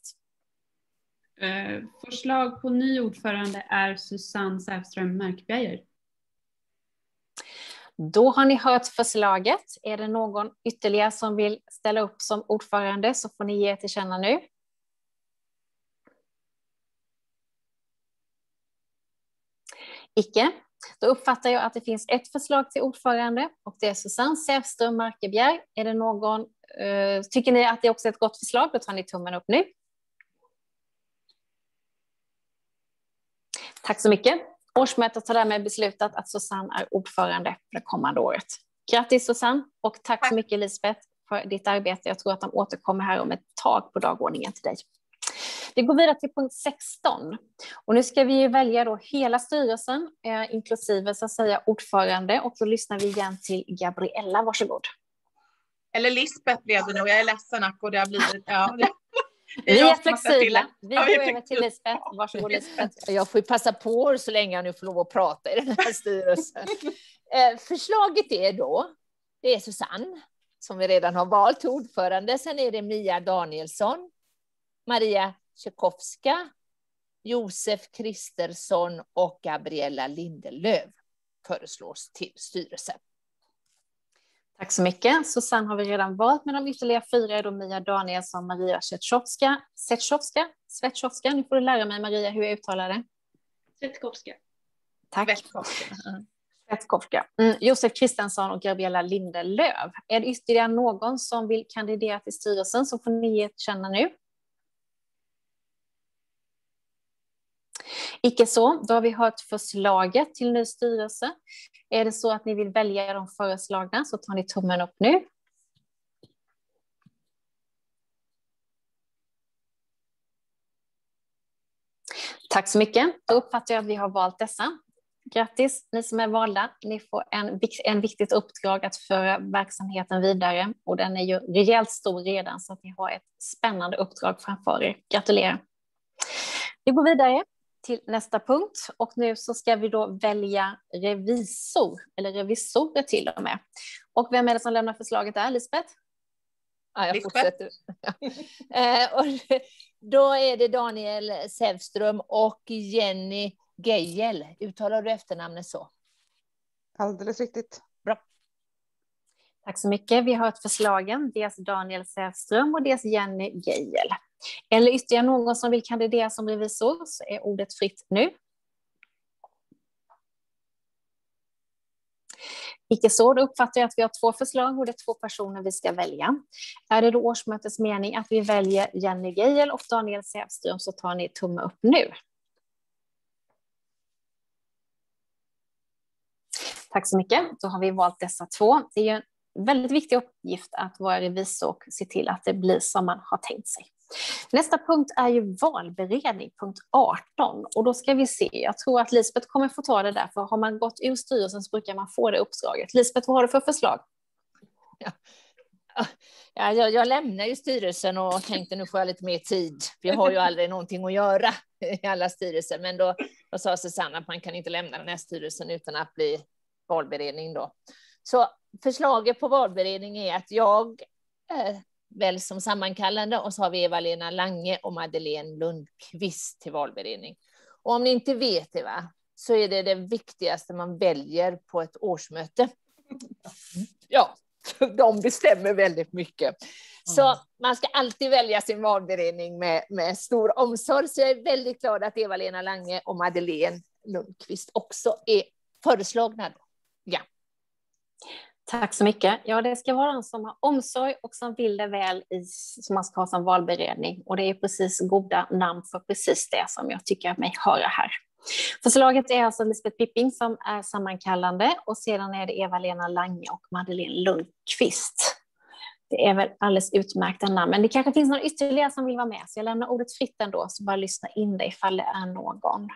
Förslag på ny ordförande är Susanne Sävström Markbjerger. Då har ni hört förslaget. Är det någon ytterligare som vill ställa upp som ordförande så får ni ge till känna nu. Icke. Då uppfattar jag att det finns ett förslag till ordförande och det är Susanne Sävström Markebjerg. Är det någon, tycker ni att det är också ett gott förslag? Då tar ni tummen upp nu. Tack så mycket. Årsmötet har därmed beslutat att Susanne är ordförande för det kommande året. Grattis Susanne och tack så mycket Lisbeth för ditt arbete. Jag tror att de återkommer här om ett tag på dagordningen till dig. Vi går vidare till punkt 16 och nu ska vi välja då hela styrelsen inklusive så att säga ordförande och då lyssnar vi igen till Gabriella, varsågod. Eller Lisbeth blev det nog, jag är ledsen Acko, det har blivit... Ja, vi är flexibla. Vi går över till Lisbeth. Varsågod Lisbeth. Jag får passa på så länge jag nu får lov att prata i den här styrelsen. Förslaget är då, det är Susanne som vi redan har valt till ordförande. Sen är det Mia Danielsson, Maria Tchaikovska, Josef Kristersson och Gabriella Lindelöf föreslås till styrelsen. Tack så mycket. Susanne har vi redan valt, med de ytterligare 4 är då Mia Danielsson, Maria Svetshovska. Nu får du lära mig Maria hur jag uttalar det. Svetshovska. Tack. Svetshovska. Josef Kristensson och Gabriella Lindelöf. Är det ytterligare någon som vill kandidera till styrelsen så får ni ge ett känna nu. Icke så, då har vi hört förslaget till ny styrelse. Är det så att ni vill välja de föreslagna så tar ni tummen upp nu. Tack så mycket. Då uppfattar jag att vi har valt dessa. Grattis, ni som är valda. Ni får en viktigt uppdrag att föra verksamheten vidare. Och den är ju rejält stor redan så att ni har ett spännande uppdrag framför er. Gratulerar. Vi går vidare till nästa punkt. Och nu så ska vi då välja revisor. Eller revisorer till och med. Och vem är det som lämnar förslaget där, Lisbeth? Ja, jag fortsätter. Och då är det Daniel Sävström och Jenny Geijel. Uttalar du efternamnet så? Alldeles riktigt. Bra. Tack så mycket. Vi har hört förslagen. Dels Daniel Sävström och dels Jenny Geijel. Eller ytterligare någon som vill kandidera som revisor så är ordet fritt nu. Icke så, då uppfattar jag att vi har 2 förslag och det är 2 personer vi ska välja. Är det då årsmötets mening att vi väljer Jenny Geijel och Daniel Sävström så tar ni tumme upp nu. Tack så mycket. Då har vi valt dessa 2. Det är en väldigt viktig uppgift att vara revisor och se till att det blir som man har tänkt sig. Nästa punkt är ju valberedning, punkt 18. Och då ska vi se, jag tror att Lisbeth kommer få ta det där, för har man gått ur styrelsen så brukar man få det uppdraget. Lisbeth, vad har du för förslag? Ja, jag lämnar ju styrelsen och tänkte nu får jag lite mer tid. Vi har ju aldrig någonting att göra i alla styrelser. Men då sa Susanne att man kan inte lämna den här styrelsen utan att bli valberedning då. Så förslaget på valberedning är att jag väl som sammankallande och så har vi Eva-Lena Lange och Madeleine Lundqvist till valberedning. Och om ni inte vet det så är det viktigaste man väljer på ett årsmöte. Ja, de bestämmer väldigt mycket. Så man ska alltid välja sin valberedning med stor omsorg. Så jag är väldigt glad att Eva-Lena Lange och Madeleine Lundqvist också är föreslagna. Ja. Tack så mycket. Ja, det ska vara en som har omsorg och som vill det väl som man ska ha som valberedning. Och det är precis goda namn för precis det som jag tycker mig höra här. Förslaget är alltså Lisbeth Pipping som är sammankallande och sedan är det Eva-Lena Lange och Madeleine Lundqvist. Det är väl alldeles utmärkta namn, men det kanske finns någon ytterligare som vill vara med. Så jag lämnar ordet fritt ändå, så bara lyssna in det ifall det är någon.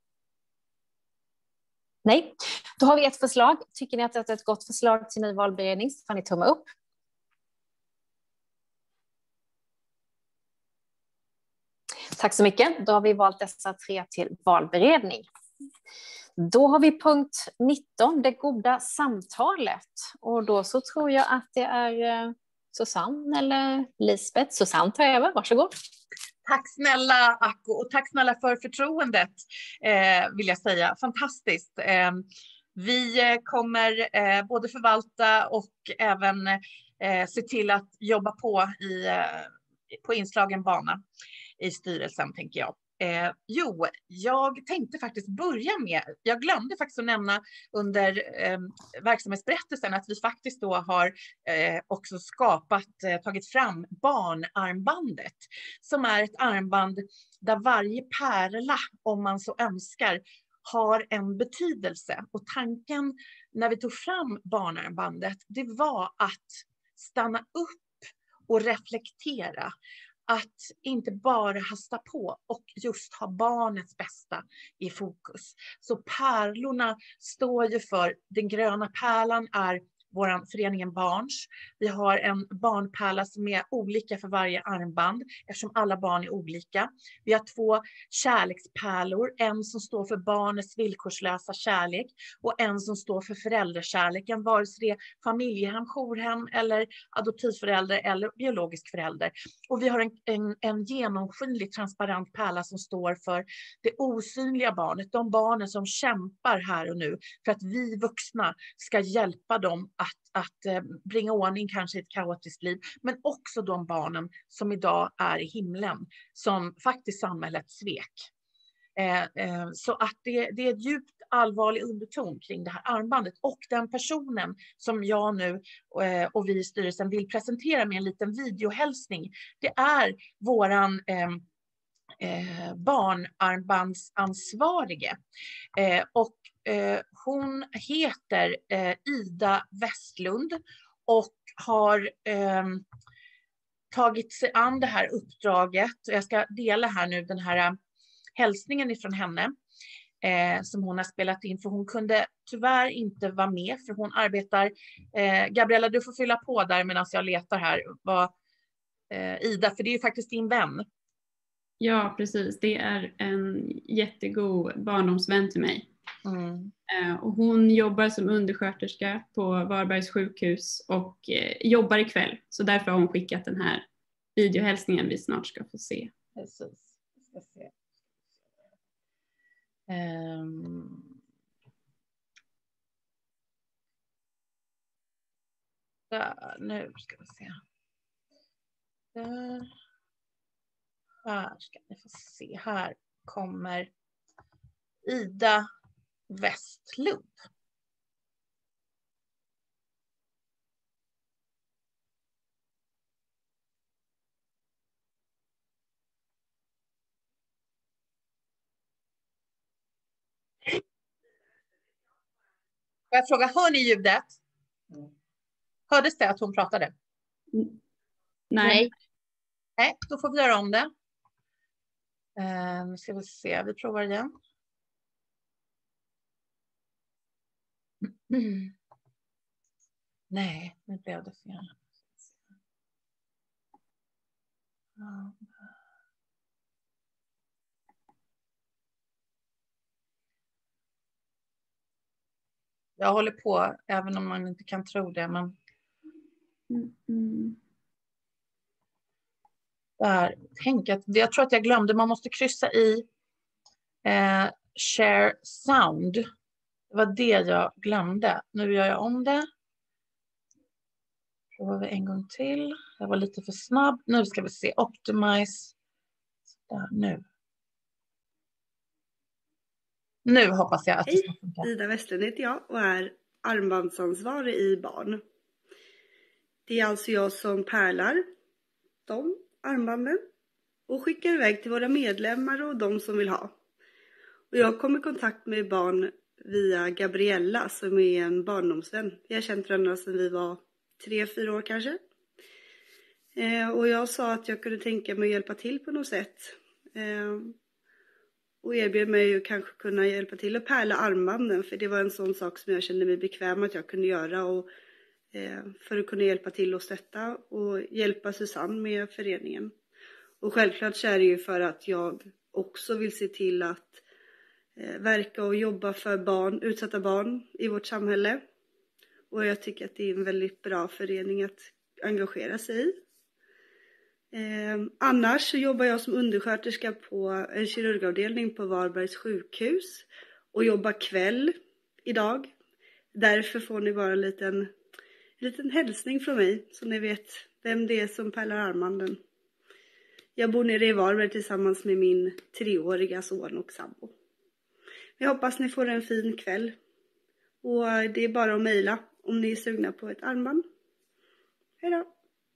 Nej, då har vi ett förslag. Tycker ni att det är ett gott förslag till ny valberedning så får ni tumma upp. Tack så mycket. Då har vi valt dessa 3 till valberedning. Då har vi punkt 19, det goda samtalet. Och då så tror jag att det är Susanne eller Lisbeth. Susanne tar över, varsågod. Tack snälla Acko och tack snälla för förtroendet vill jag säga. Fantastiskt. Vi kommer både förvalta och även se till att jobba på inslagen bana i styrelsen tänker jag. Jag tänkte faktiskt börja med, jag glömde faktiskt att nämna under verksamhetsberättelsen att vi faktiskt då har också tagit fram barnarmbandet som är ett armband där varje pärla, om man så önskar, har en betydelse. Och tanken när vi tog fram barnarmbandet, det var att stanna upp och reflektera. Att inte bara hasta på och just ha barnets bästa i fokus. Så pärlorna står ju för, den gröna pärlan är vår föreningen Barns. Vi har en barnpärla som är olika för varje armband eftersom alla barn är olika. Vi har 2 kärlekspärlor, en som står för barnets villkorslösa kärlek och en som står för föräldrakärleken, vare sig det är familjehem, jourhem eller adoptivförälder eller biologisk förälder. Och vi har en genomskinlig transparent pärla som står för det osynliga barnet, de barnen som kämpar här och nu för att vi vuxna ska hjälpa dem att bringa ordning kanske i ett kaotiskt liv, men också de barnen som idag är i himlen, som faktiskt samhället svek. Så att det är ett djupt allvarlig underton kring det här armbandet, och den personen som jag nu och vi i styrelsen vill presentera med en liten videohälsning, det är våran barnarmbandsansvarige. Och hon heter Ida Westlund och har tagit sig an det här uppdraget. Jag ska dela här nu den här hälsningen ifrån henne som hon har spelat in, för hon kunde tyvärr inte vara med, för hon arbetar. Gabriella, du får fylla på där medan jag letar här Ida, för det är ju faktiskt din vän. Ja, precis. Det är en jättegod barndomsvän till mig. Och hon jobbar som undersköterska på Varbergs sjukhus och jobbar ikväll. Så därför har hon skickat den här videohälsningen vi snart ska få se. Precis. Jag ska se. Där, nu ska vi se. Där. Här ska ni få se. Här kommer Ida Westlund. Jag frågar, hör ni ljudet? Hördes det att hon pratade? Nej. Nej, då får vi göra om det. Nu ska vi se, vi provar igen. Nej, nu blev det fel. Jag håller på, även om man inte kan tro det, men där, tänk att jag tror att jag glömde, man måste kryssa i share sound. Det var det jag glömde. Nu gör jag om det. Provar vi en gång till. Jag var lite för snabb. Nu ska vi se. Optimize. Där, nu. Nu hoppas jag att det ska funka. Hej, Ida Westlund heter jag och är armbandsansvarig i barn. Det är alltså jag som pärlar de armbanden och skickar iväg till våra medlemmar och de som vill ha. Och jag kommer i kontakt med barn via Gabriella som är en barndomsvän. Vi har känt varandra sedan vi var 3-4 år kanske. Och jag sa att jag kunde tänka mig att hjälpa till på något sätt. Och erbjöd mig att kanske kunna hjälpa till att pärla armbanden. För det var en sån sak som jag kände mig bekväm att jag kunde göra. Och, för att kunna hjälpa till och stötta och hjälpa Susanne med föreningen. Och självklart så är det ju för att jag också vill se till att verka och jobba för barn, utsatta barn i vårt samhälle. Och jag tycker att det är en väldigt bra förening att engagera sig i. Annars så jobbar jag som undersköterska på en kirurgavdelning på Varbergs sjukhus. Och jobbar kväll idag. Därför får ni bara en liten hälsning från mig. Så ni vet vem det är som pärlar armbanden. Jag bor nere i Varberg tillsammans med min 3-åriga son och sambo. Jag hoppas ni får en fin kväll. Och det är bara att mejla om ni är sugna på ett armband. Hej då!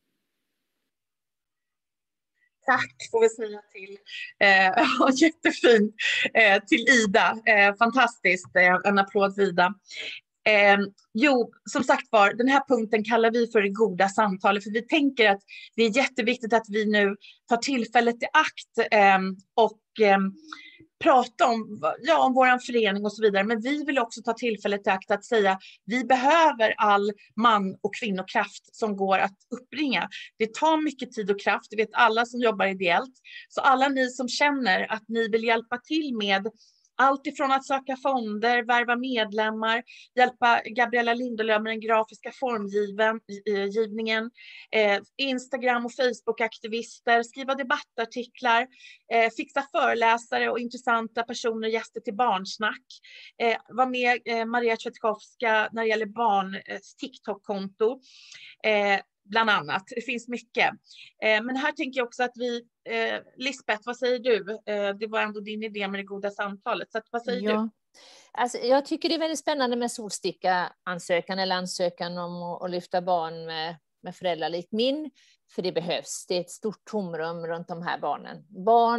Tack får vi säga till. Jättefint. Till Ida. Fantastiskt. En applåd för Ida. Jo, som sagt var, den här punkten kallar vi för det goda samtalet, för vi tänker att det är jätteviktigt att vi nu tar tillfället i akt och prata om vår förening och så vidare. Men vi vill också ta tillfället i akt att säga vi behöver all man- och kvinnokraft som går att uppbringa. Det tar mycket tid och kraft, det vet alla som jobbar ideellt. Så alla ni som känner att ni vill hjälpa till med allt ifrån att söka fonder, värva medlemmar, hjälpa Gabriella Lindelöf med den grafiska formgivningen, Instagram och Facebook-aktivister, skriva debattartiklar, fixa föreläsare och intressanta personer och gäster till barnsnack. Var med Maria Tvetkovska när det gäller barns TikTok-konto. Bland annat. Det finns mycket. Men här tänker jag också att vi... Lisbeth, vad säger du? Det var ändå din idé med det goda samtalet. Så att, vad säger du? Alltså, jag tycker det är väldigt spännande med solsticka-ansökan eller ansökan om att lyfta barn med föräldrar likt min. För det behövs. Det är ett stort tomrum runt de här barnen. Barn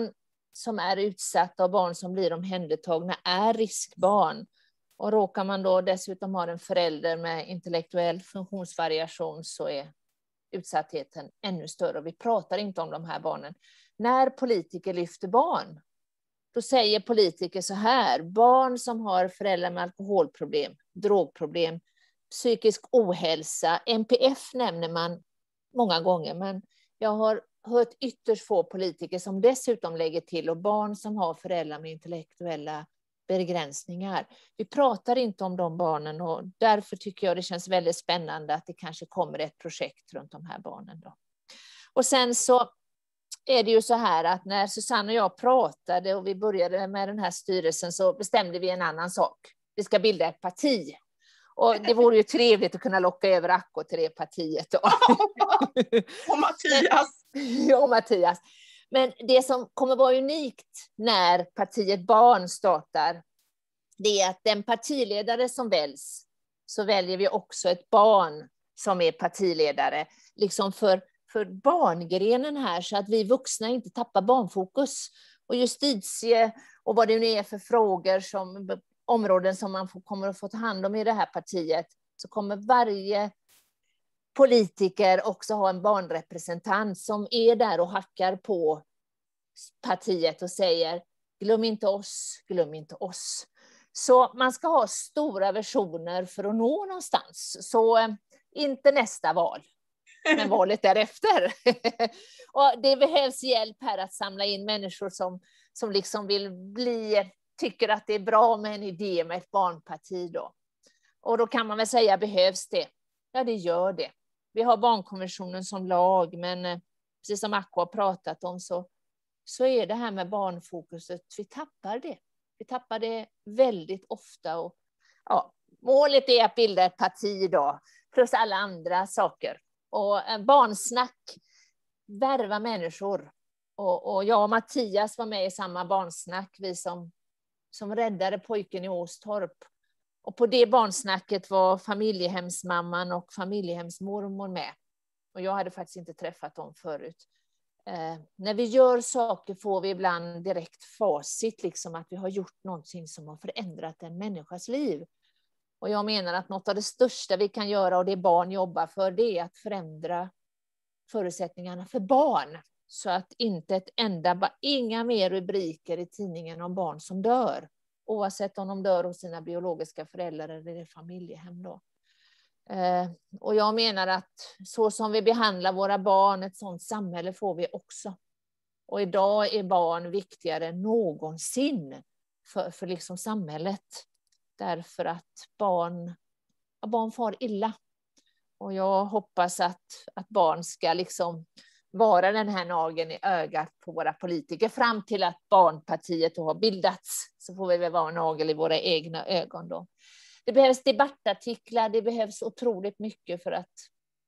som är utsatta och barn som blir omhändertagna är riskbarn. Och råkar man då dessutom ha en förälder med intellektuell funktionsvariation så är utsattheten ännu större. Och vi pratar inte om de här barnen. När politiker lyfter barn, då säger politiker så här: barn som har föräldrar med alkoholproblem, drogproblem, psykisk ohälsa, NPF nämner man många gånger, men jag har hört ytterst få politiker som dessutom lägger till och barn som har föräldrar med intellektuella begränsningar. Vi pratar inte om de barnen och därför tycker jag det känns väldigt spännande att det kanske kommer ett projekt runt de här barnen då. Och sen så är det ju så här att när Susanne och jag pratade och vi började med den här styrelsen så bestämde vi en annan sak. Vi ska bilda ett parti. Och det vore ju trevligt att kunna locka över Acko till det partiet då. Och Mattias. Ja, Mattias. Men det som kommer vara unikt när partiet Barn startar, det är att den partiledare som väljs, så väljer vi också ett barn som är partiledare. Liksom för barngrenen här, så att vi vuxna inte tappar barnfokus. Och justitie och vad det nu är för frågor, som områden som man kommer att få ta hand om i det här partiet, så kommer varje politiker också ha en barnrepresentant som är där och hackar på partiet och säger: glöm inte oss, glöm inte oss. Så man ska ha stora visioner för att nå någonstans. Så inte nästa val, men valet därefter. Och det behövs hjälp här att samla in människor som liksom tycker att det är bra med en idé med ett barnparti då. Och då kan man väl säga, behövs det? Ja, det gör det. Vi har barnkonventionen som lag, men precis som Acko har pratat om så är det här med barnfokuset, vi tappar det. Vi tappar det väldigt ofta. Och, ja, målet är att bilda ett parti idag, plus alla andra saker. Och barnsnack, värva människor. Och jag och Mattias var med i samma barnsnack, vi som räddade pojken i Åstorp. Och på det barnsnacket var familjehemsmamman och familjehemsmormor med. Och jag hade faktiskt inte träffat dem förut. När vi gör saker får vi ibland direkt facit, liksom att vi har gjort någonting som har förändrat en människas liv. Och jag menar att något av det största vi kan göra, och det barn jobbar för, det är att förändra förutsättningarna för barn. Så att inte inga mer rubriker i tidningen om barn som dör. Oavsett om de dör hos sina biologiska föräldrar eller i familjehem då. Och jag menar att så som vi behandlar våra barn, ett sådant samhälle får vi också. Och idag är barn viktigare än någonsin för liksom samhället. Därför att barn far illa. Och jag hoppas att barn ska liksom vara den här nageln i ögat på våra politiker fram till att barnpartiet har bildats. Så får vi väl vara en nagel i våra egna ögon då. Det behövs debattartiklar, det behövs otroligt mycket för att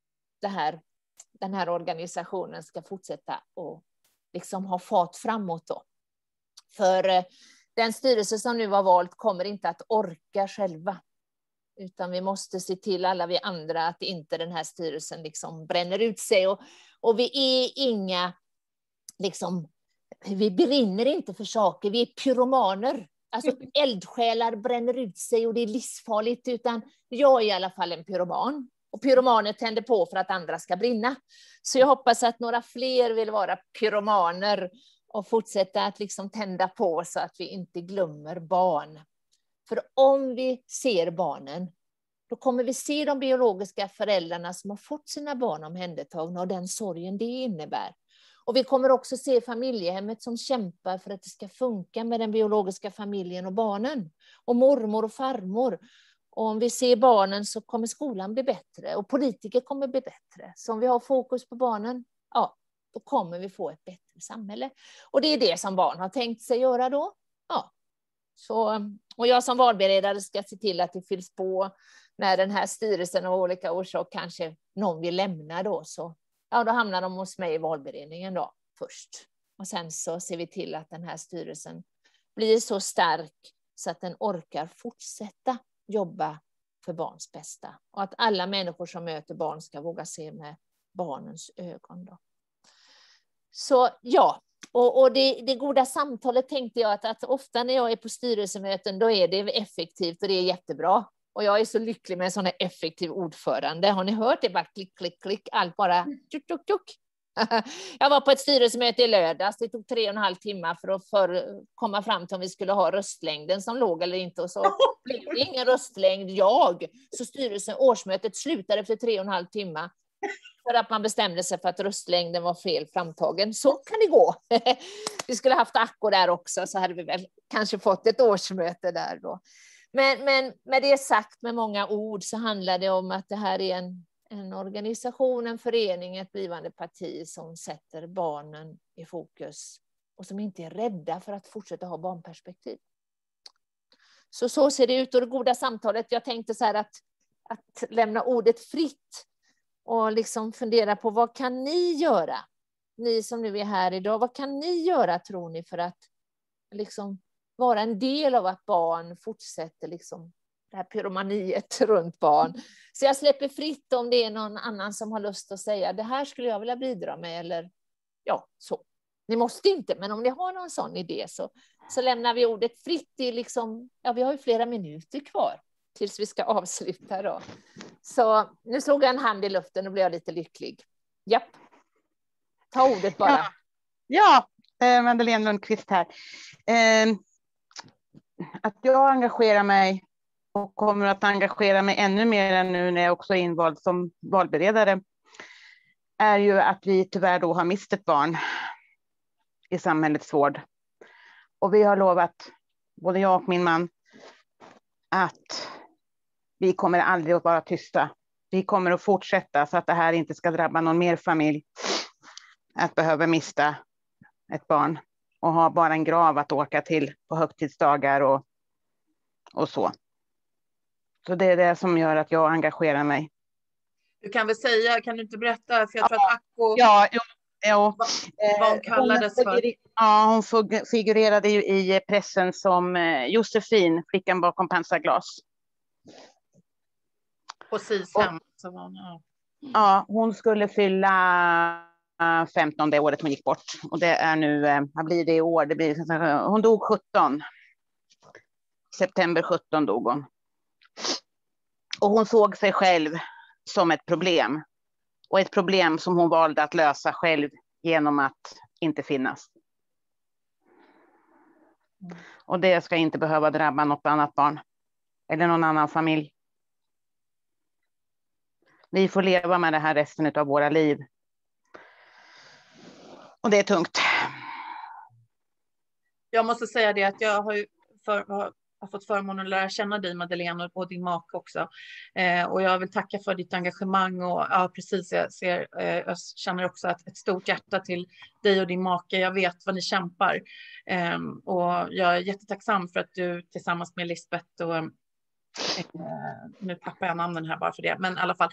den här organisationen ska fortsätta och liksom ha fart framåt då. För den styrelse som nu har valt kommer inte att orka själva. Utan vi måste se till alla vi andra att inte den här styrelsen liksom bränner ut sig. Och vi är inga, liksom, vi brinner inte för saker, vi är pyromaner. Alltså eldsjälar bränner ut sig och det är livsfarligt, utan jag är i alla fall en pyroman. Och pyromaner tänder på för att andra ska brinna. Så jag hoppas att några fler vill vara pyromaner och fortsätta att liksom tända på så att vi inte glömmer barn. För om vi ser barnen, då kommer vi se de biologiska föräldrarna som har fått sina barn omhändertagna och den sorgen det innebär. Och vi kommer också se familjehemmet som kämpar för att det ska funka med den biologiska familjen och barnen. Och mormor och farmor. Och om vi ser barnen så kommer skolan bli bättre och politiker kommer bli bättre. Så om vi har fokus på barnen, ja, då kommer vi få ett bättre samhälle. Och det är det som barn har tänkt sig göra då. Ja. Så, och jag som valberedare ska se till att det fylls på när den här styrelsen av olika orsaker kanske någon vill lämna då. Så ja, då hamnar de hos mig i valberedningen då först. Och sen så ser vi till att den här styrelsen blir så stark så att den orkar fortsätta jobba för barns bästa. Och att alla människor som möter barn ska våga se med barnens ögon då. Så ja, Och det goda samtalet tänkte jag att ofta när jag är på styrelsemöten, då är det effektivt och det är jättebra. Och jag är så lycklig med en sån här effektiv ordförande. Har ni hört det? Bara klick, klick, klick. Allt bara tjuk, tjuk, tjuk. Jag var på ett styrelsemöte i lördags. Det tog 3,5 timmar för att komma fram till om vi skulle ha röstlängden som låg eller inte. Och så blev det ingen röstlängd. Så styrelsen, årsmötet slutade efter 3,5 timmar. För att man bestämde sig för att röstlängden var fel framtagen. Så kan det gå. Vi skulle haft Acko där också, så hade vi väl kanske fått ett årsmöte där då. Men med det sagt med många ord så handlar det om att det här är en organisation, en förening, ett blivande parti som sätter barnen i fokus och som inte är rädda för att fortsätta ha barnperspektiv. Så ser det ut, och det goda samtalet. Jag tänkte så här att lämna ordet fritt och liksom fundera på vad kan ni göra? Ni som nu är här idag, vad kan ni göra tror ni för att liksom vara en del av att barn fortsätter liksom det här pyromaniet runt barn. Så jag släpper fritt om det är någon annan som har lust att säga det här skulle jag vilja bidra med, eller ja, så. Ni måste inte, men om ni har någon sån idé så lämnar vi ordet fritt i liksom, ja, vi har ju flera minuter kvar tills vi ska avsluta då. Så nu slog jag en hand i luften och blev jag lite lycklig. Japp. Ta ordet bara. Ja, Madeleine Lundqvist här. Att jag engagerar mig och kommer att engagera mig ännu mer än nu när jag också är invald som valberedare är ju att vi tyvärr då har mist ett barn i samhällets vård. Och vi har lovat, både jag och min man, att vi kommer aldrig att vara tysta. Vi kommer att fortsätta så att det här inte ska drabba någon mer familj att behöva mista ett barn och ha bara en grav att åka till på högtidsdagar och så. Så det är det som gör att jag engagerar mig. Du kan väl säga, kan du inte berätta, för jag tror att Acko vad hon kallades för. Ja, hon figurerade ju i pressen som Josefin, flickan bakom pansarglas. På SIS-hem. Ja, hon skulle fylla 15 året hon gick bort. Och det är nu, vad blir det i år? Hon dog 17. September 17 dog hon. Och hon såg sig själv som ett problem. Och ett problem som hon valde att lösa själv genom att inte finnas. Och det ska inte behöva drabba något annat barn. Eller någon annan familj. Vi får leva med det här resten av våra liv. Och det är tungt. Jag måste säga det att jag har fått förmånen att lära känna dig, Madeleine, och din make också. Och jag vill tacka för ditt engagemang. Och ja, precis, jag känner också ett stort hjärta till dig och din make. Jag vet vad ni kämpar. Och jag är jättetacksam för att du tillsammans med Lisbeth och nu tappar jag namnen här bara för det, men i alla fall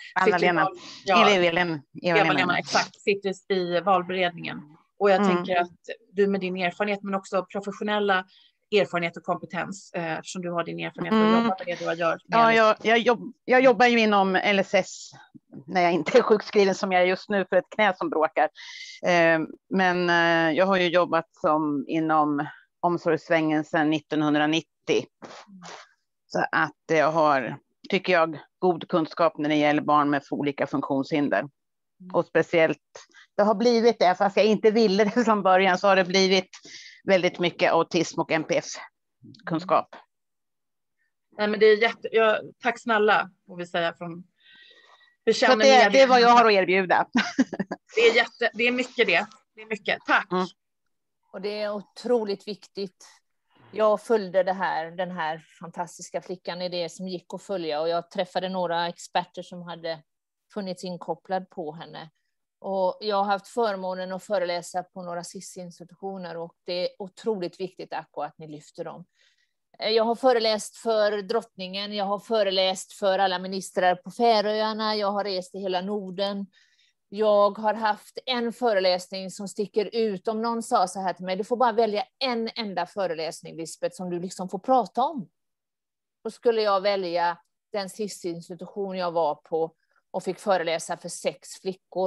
Eva-Lena exakt, sitter i valberedningen. Och jag tänker att du med din erfarenhet, men också professionella erfarenhet och kompetens, eftersom du har din erfarenhet och jobbar med det du gör. Ja, jag jobbar ju inom LSS när jag inte är sjukskriven som jag är just nu för ett knä som bråkar. Men jag har ju jobbat inom omsorgssvängen sedan 1990. Så att jag har, tycker jag, god kunskap när det gäller barn med olika funktionshinder. Och speciellt, det har blivit det, fast jag inte ville det från början, så har det blivit väldigt mycket autism och NPF-kunskap. Nej, men det är tack snälla, får vi säga. Så det är vad jag har att erbjuda. Det är mycket det. Det är mycket. Tack. Och det är otroligt viktigt. Jag följde den här fantastiska flickan i det som gick att följa, och jag träffade några experter som hade funnits inkopplad på henne. Och jag har haft förmånen att föreläsa på några SIS-institutioner, och det är otroligt viktigt att ni lyfter dem. Jag har föreläst för drottningen, jag har föreläst för alla ministrar på Färöarna, jag har rest i hela Norden. Jag har haft en föreläsning som sticker ut. Om någon sa så här till mig, du får bara välja en enda föreläsning, Lisbeth, som du liksom får prata om. Då skulle jag välja den SIS-institution jag var på och fick föreläsa för 6 flickor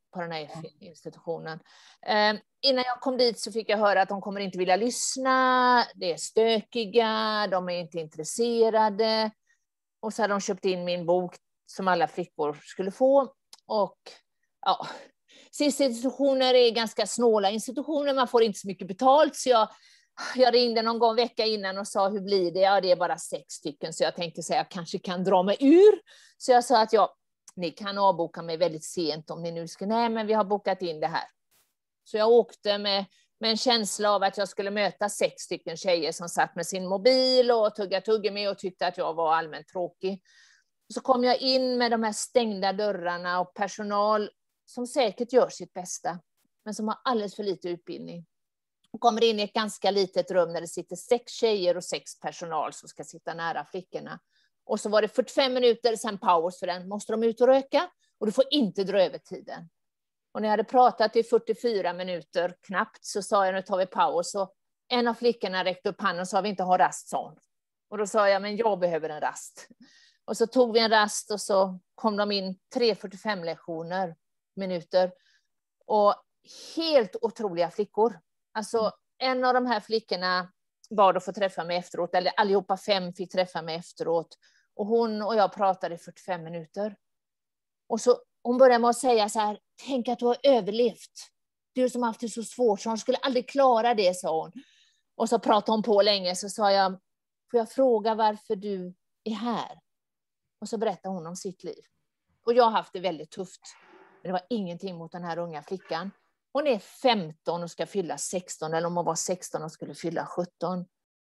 på den här institutionen. Innan jag kom dit så fick jag höra att de kommer inte vilja lyssna, det är stökiga, de är inte intresserade. Och så hade de köpt in min bok som alla flickor skulle få. Och ja, SIS-institutioner är ganska snåla institutioner, man får inte så mycket betalt. Så jag ringde någon gång vecka innan och sa, hur blir det? Ja, det är bara 6 stycken, så jag tänkte säga jag kanske kan dra mig ur. Så jag sa att ni kan avboka mig väldigt sent om ni nu ska. Nej, men vi har bokat in det här. Så jag åkte med en känsla av att jag skulle möta 6 stycken tjejer som satt med sin mobil och tuggade med och tyckte att jag var allmänt tråkig. Så kom jag in med de här stängda dörrarna och personal som säkert gör sitt bästa, men som har alldeles för lite utbildning. Och kommer in i ett ganska litet rum där det sitter 6 tjejer och 6 personal som ska sitta nära flickorna. Och så var det 45 minuter, sen paus för den. Måste de ut och röka? Och du får inte dra över tiden. Och när jag hade pratat i 44 minuter knappt så sa jag, nu tar vi paus. Och en av flickorna räckte upp handen och sa, vi inte har rast, sa hon. Och då sa jag, men jag behöver en rast. Och så tog vi en rast och så kom de in 3:45 minuter. Och helt otroliga flickor. Alltså en av de här flickorna bad att få träffa mig efteråt. Eller allihopa 5 fick träffa mig efteråt. Och hon och jag pratade i 45 minuter. Och så hon började med att säga så här, tänk att du har överlevt. Du som har haft det så svårt, så hon skulle aldrig klara det, sa hon. Och så pratade hon på länge, så sa jag, får jag fråga varför du är här? Och så berättade hon om sitt liv. Och jag har haft det väldigt tufft. Men det var ingenting mot den här unga flickan. Hon är 15 och ska fylla 16, eller om hon var 16 och skulle fylla 17.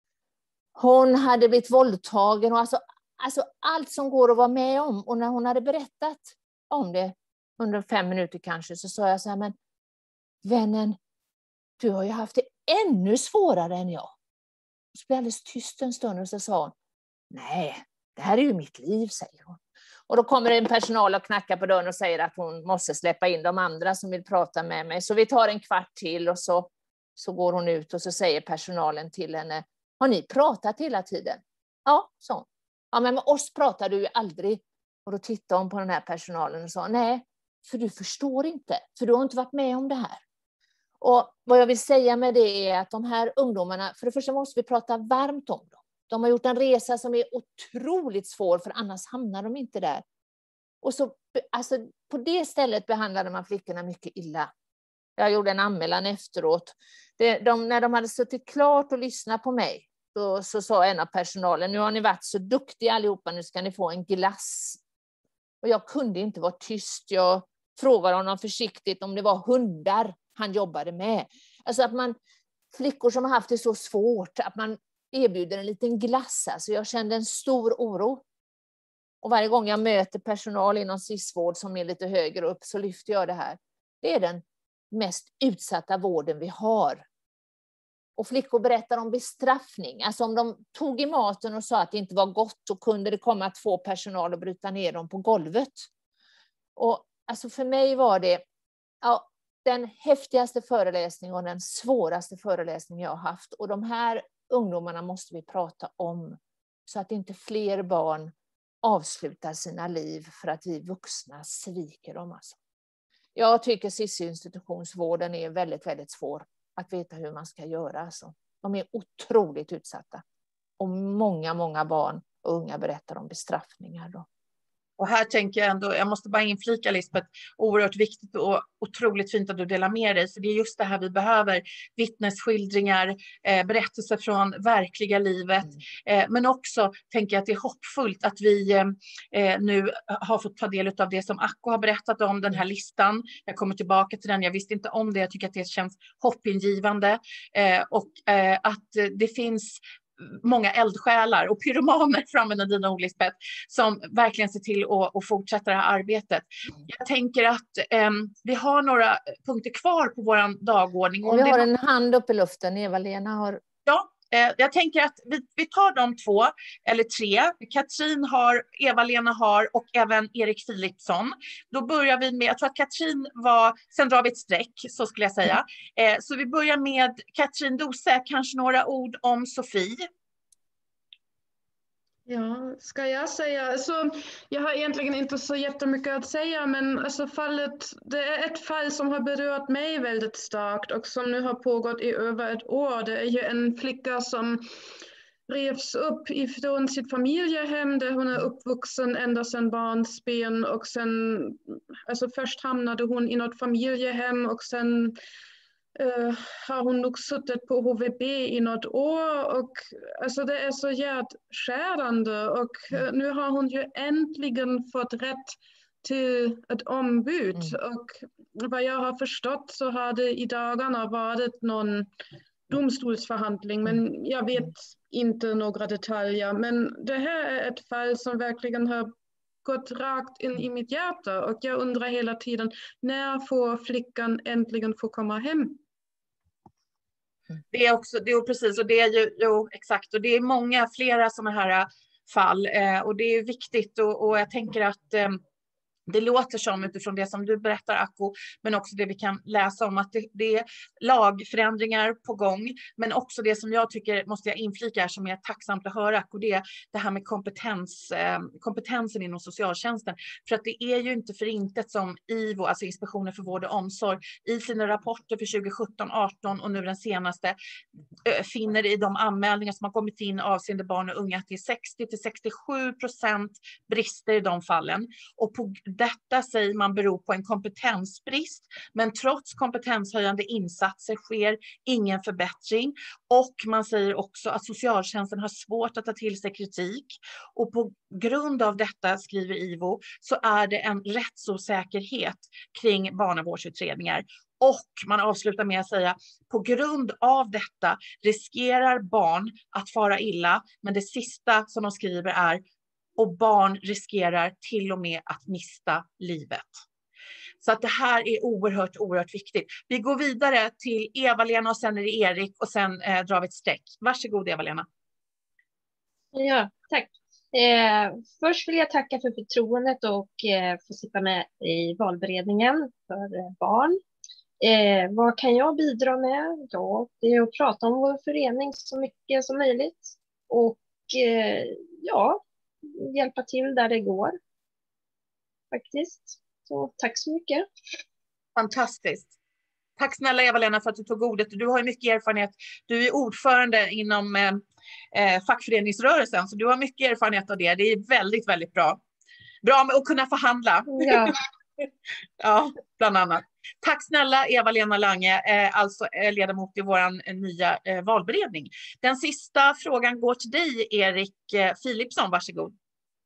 Hon hade blivit våldtagen och alltså allt som går att vara med om. Och när hon hade berättat om det under 5 minuter kanske, så sa jag så här, men vännen, du har ju haft det ännu svårare än jag. Så blev alldeles tyst en stund och så sa hon, nej, det här är ju mitt liv, säger hon. Och då kommer en personal och knackar på dörren och säger att hon måste släppa in de andra som vill prata med mig. Så vi tar en kvart till och så går hon ut och så säger personalen till henne, har ni pratat hela tiden? Ja, sa hon. Ja, men med oss pratar du ju aldrig. Och då tittade hon på den här personalen och sa, nej, för du förstår inte, för du har inte varit med om det här. Och vad jag vill säga med det är att de här ungdomarna, för det första måste vi prata varmt om dem. De har gjort en resa som är otroligt svår, för annars hamnar de inte där. Och så, alltså, på det stället behandlade man flickorna mycket illa. Jag gjorde en anmälan efteråt. När de hade suttit klart och lyssnat på mig, så sa en av personalen, nu har ni varit så duktiga allihopa, nu ska ni få en glass. Och jag kunde inte vara tyst. Jag frågade honom försiktigt om det var hundar han jobbade med. Alltså att flickor som har haft det så svårt, att man erbjuder en liten glass. Alltså jag kände en stor oro. Och varje gång jag möter personal inom SIS-vård som är lite högre upp, så lyfter jag det här. Det är den mest utsatta vården vi har. Och flickor berättar om bestraffning. Alltså om de tog i maten och sa att det inte var gott, så kunde det komma 2 personal och bryta ner dem på golvet. Och alltså för mig var det den häftigaste föreläsningen och den svåraste föreläsningen jag har haft. Och de här ungdomarna måste vi prata om, så att inte fler barn avslutar sina liv för att vi vuxna sviker dem. Alltså. Jag tycker SIS-institutionsvården är väldigt, väldigt svår att veta hur man ska göra. Alltså. De är otroligt utsatta. Och många, många barn och unga berättar om bestraffningar då. Och här tänker jag ändå, jag måste bara inflika Lisbeth, oerhört viktigt och otroligt fint att du delar med dig. För det är just det här vi behöver, vittnesskildringar, berättelser från verkliga livet. Men också tänker jag att det är hoppfullt att vi nu har fått ta del av det som Acko har berättat om, den här listan. Jag kommer tillbaka till den, jag visste inte om det, jag tycker att det känns hoppingivande. Och att det finns många eldsjälar och pyromaner, för att använda dina ord Lisbeth, som verkligen ser till att fortsätta det här arbetet. Jag tänker att vi har några punkter kvar på vår dagordning. Och vi har en hand upp i luften, Eva-Lena har... Ja, jag tänker att vi tar de 2 eller 3. Katrin har, Eva-Lena har och även Erik Philipsson. Då börjar vi med, jag tror att Katrin var, sen drar vi ett streck, så skulle jag säga. Så vi börjar med Katrin Dose, kanske några ord om Sofie. Ja, ska jag säga? Alltså, jag har egentligen inte så jättemycket att säga, men alltså det är ett fall som har berört mig väldigt starkt och som nu har pågått i över ett år. Det är ju en flicka som revs upp ifrån sitt familjehem där hon är uppvuxen ända sedan barnsben, och sen, alltså först hamnade hon i något familjehem och sen har hon nog suttit på HVB i något år, och alltså det är så hjärtskärande, och nu har hon ju äntligen fått rätt till ett ombud, och vad jag har förstått så har det i dagarna varit någon domstolsförhandling, men jag vet inte några detaljer, men det här är ett fall som verkligen har gått rakt in i mitt hjärta, och jag undrar hela tiden, när får flickan äntligen få komma hem? Det är också, det är precis, och det är ju exakt, och det är många flera sådana här fall, och det är viktigt, och jag tänker att det låter som, utifrån det som du berättar, Akko, men också det vi kan läsa om, att det är lagförändringar på gång, men också det som jag tycker, måste jag inflika här, som är tacksamt att höra, Akko, det här med kompetensen inom socialtjänsten. För att det är ju inte för intet som IVO, alltså Inspektionen för vård och omsorg, i sina rapporter för 2017, 18 och nu den senaste, finner i de anmälningar som har kommit in avseende barn och unga att det är 60-67% brister i de fallen. Och på detta säger man beror på en kompetensbrist, men trots kompetenshöjande insatser sker ingen förbättring, och man säger också att socialtjänsten har svårt att ta till sig kritik, och på grund av detta, skriver IVO, så är det en rättsosäkerhet kring barnavårdsutredningar. Och man avslutar med att säga, på grund av detta riskerar barn att fara illa, men det sista som de skriver är, och barn riskerar till och med att mista livet. Så att det här är oerhört, oerhört viktigt. Vi går vidare till Eva-Lena, och sen är det Erik, och sen drar vi ett streck. Varsågod, Eva-Lena. Ja, tack. Först vill jag tacka för förtroendet och få sitta med i valberedningen för barn. Vad kan jag bidra med? Ja, det är att prata om vår förening så mycket som möjligt. Och hjälpa till där det går. Faktiskt. Så tack så mycket. Fantastiskt. Tack snälla Eva-Lena för att du tog ordet. Du har ju mycket erfarenhet. Du är ordförande inom fackföreningsrörelsen, så du har mycket erfarenhet av det. Det är väldigt, väldigt bra. Bra med att kunna förhandla. Ja. Ja, bland annat. Tack snälla Eva-Lena Lange, alltså ledamot i vår nya valberedning. Den sista frågan går till dig, Erik Philipsson. Varsågod.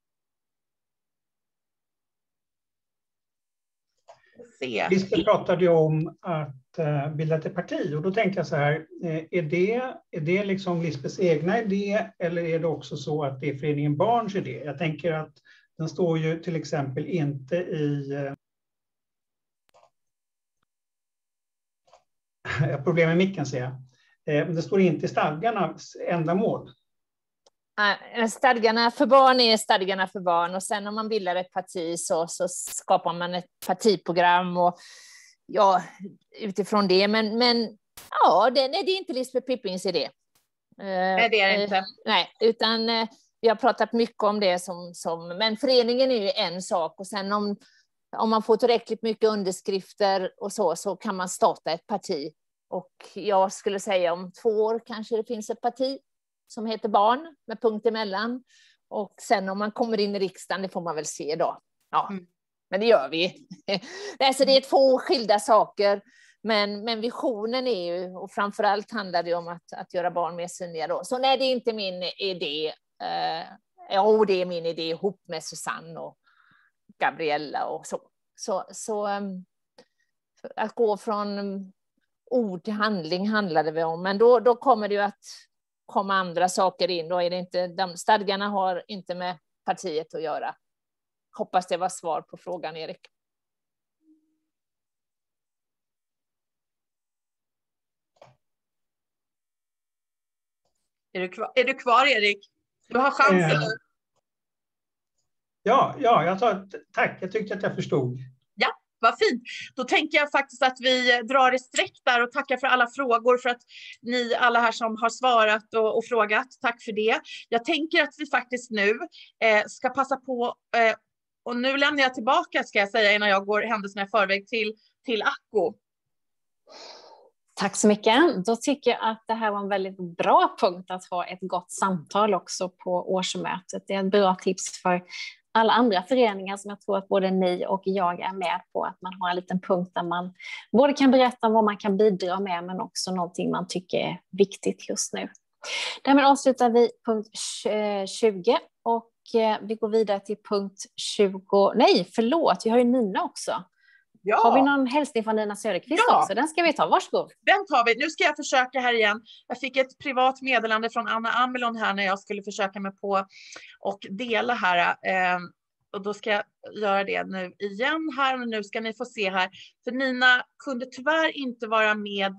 Lisbeth pratade ju om att bilda ett parti, och då tänkte jag så här, är det liksom Lisbeths egna idé, eller är det också så att det är föreningen Barns idé? Jag tänker att den står ju till exempel inte i... problem med micken, ser jag. Men det står inte i stadgarnas ändamål. Stadgarna för barn är stadgarna för barn, och sen om man bildar ett parti så skapar man ett partiprogram, och ja, utifrån det, men ja, det är inte Lisbeth Pippins idé. Nej, det är det inte. Nej, utan vi har pratat mycket om det men föreningen är ju en sak, och sen om man får tillräckligt mycket underskrifter och så kan man starta ett parti. Och jag skulle säga om 2 år kanske det finns ett parti som heter Barn med punkt emellan. Och sen om man kommer in i riksdagen, det får man väl se då. Ja, men det gör vi. Alltså det är 2 skilda saker. Men visionen är ju, och framförallt handlar det om att göra barn mer synliga då. Så nej, det är inte min idé. Det är min idé ihop med Susanne och Gabriella och så att gå från ord till handling handlade vi om, men då kommer det ju att komma andra saker in. Då är det inte, stadgarna har inte med partiet att göra. Hoppas det var svar på frågan, Erik. Är du kvar, Erik? Du har chansen. Ja, jag sa tack. Jag tyckte att jag förstod. Ja, Vad fint. Då tänker jag faktiskt att vi drar ett streck där och tackar för alla frågor, för att ni alla här som har svarat och frågat. Tack för det. Jag tänker att vi faktiskt nu ska passa på, och nu lämnar jag tillbaka, ska jag säga, innan jag går händelserna i förväg till Acko. Tack så mycket. Då tycker jag att det här var en väldigt bra punkt att ha ett gott samtal också på årsmötet. Det är ett bra tips för alla andra föreningar som jag tror att både ni och jag är med på, att man har en liten punkt där man både kan berätta vad man kan bidra med, men också någonting man tycker är viktigt just nu. Därmed avslutar vi punkt 20 och vi går vidare till punkt 20. Nej, förlåt, vi har ju Nina också. Ja. Har vi någon hälsning från Nina Söderqvist också? Den ska vi ta, varsågod. Den tar vi. Nu ska jag försöka här igen. Jag fick ett privat meddelande från Anna Amelon här när jag skulle försöka mig på och dela här. Och då ska jag göra det nu igen här. Och nu ska ni få se här. För Nina kunde tyvärr inte vara med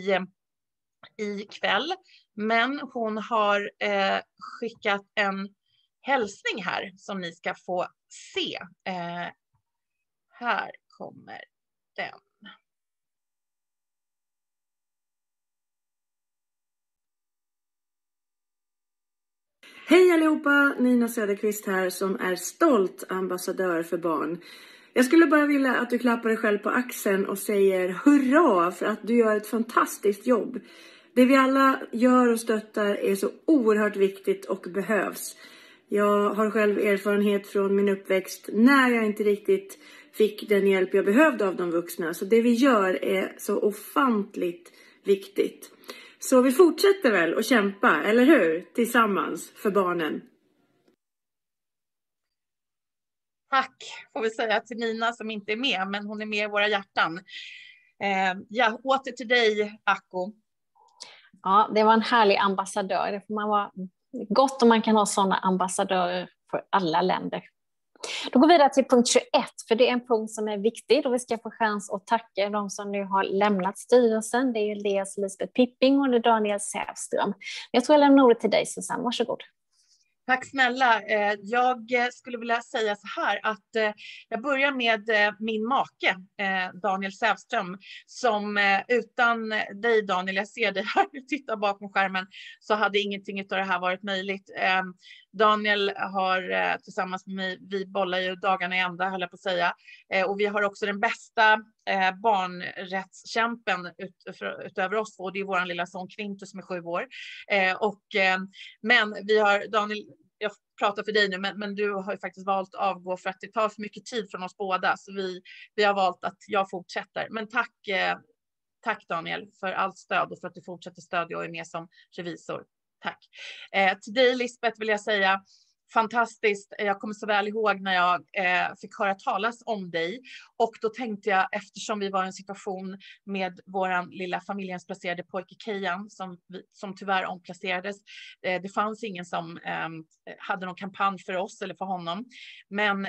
i kväll. Men hon har skickat en hälsning här som ni ska få se. Här kommer den. Hej allihopa, Nina Söderqvist här som är stolt ambassadör för barn. Jag skulle bara vilja att du klappar dig själv på axeln och säger hurra för att du gör ett fantastiskt jobb. Det vi alla gör och stöttar är så oerhört viktigt och behövs. Jag har själv erfarenhet från min uppväxt när jag inte riktigt fick den hjälp jag behövde av de vuxna. Så det vi gör är så ofantligt viktigt. Så vi fortsätter väl att kämpa, eller hur? Tillsammans för barnen. Tack får vi säga till Nina som inte är med, men hon är med i våra hjärtan. Ja, åter till dig, Acko. Ja, det var en härlig ambassadör. Det får man vara gott om man kan ha sådana ambassadörer för alla länder. Då går vi vidare till punkt 21, för det är en punkt som är viktig och vi ska få chans att tacka de som nu har lämnat styrelsen. Det är Leas Lisbeth Pipping och det är Daniel Sävström. Jag tror jag lämnar ordet till dig, Susanne. Varsågod. Tack snälla. Jag skulle vilja säga så här att jag börjar med min make Daniel Sävström, som utan dig Daniel, jag ser dig här, titta bakom skärmen, så hade ingenting av det här varit möjligt. Daniel har tillsammans med mig, vi bollar ju dagarna i ända höll jag på att säga, och vi har också den bästa barnrättskämpen utöver oss två, det är vår lilla son Quintus som är 7 år. Men vi har, Daniel, jag pratar för dig nu, men du har ju faktiskt valt att avgå för att det tar för mycket tid från oss båda, så vi har valt att jag fortsätter. Men tack Daniel för allt stöd och för att du fortsätter stödja och är med som revisor. Tack. Till dig Lisbeth vill jag säga, fantastiskt. Jag kommer så väl ihåg när jag fick höra talas om dig, och då tänkte jag, eftersom vi var i en situation med våran lilla familjehemsplacerade pojke Kejan som tyvärr omplacerades. Det fanns ingen som hade någon kampanj för oss eller för honom, men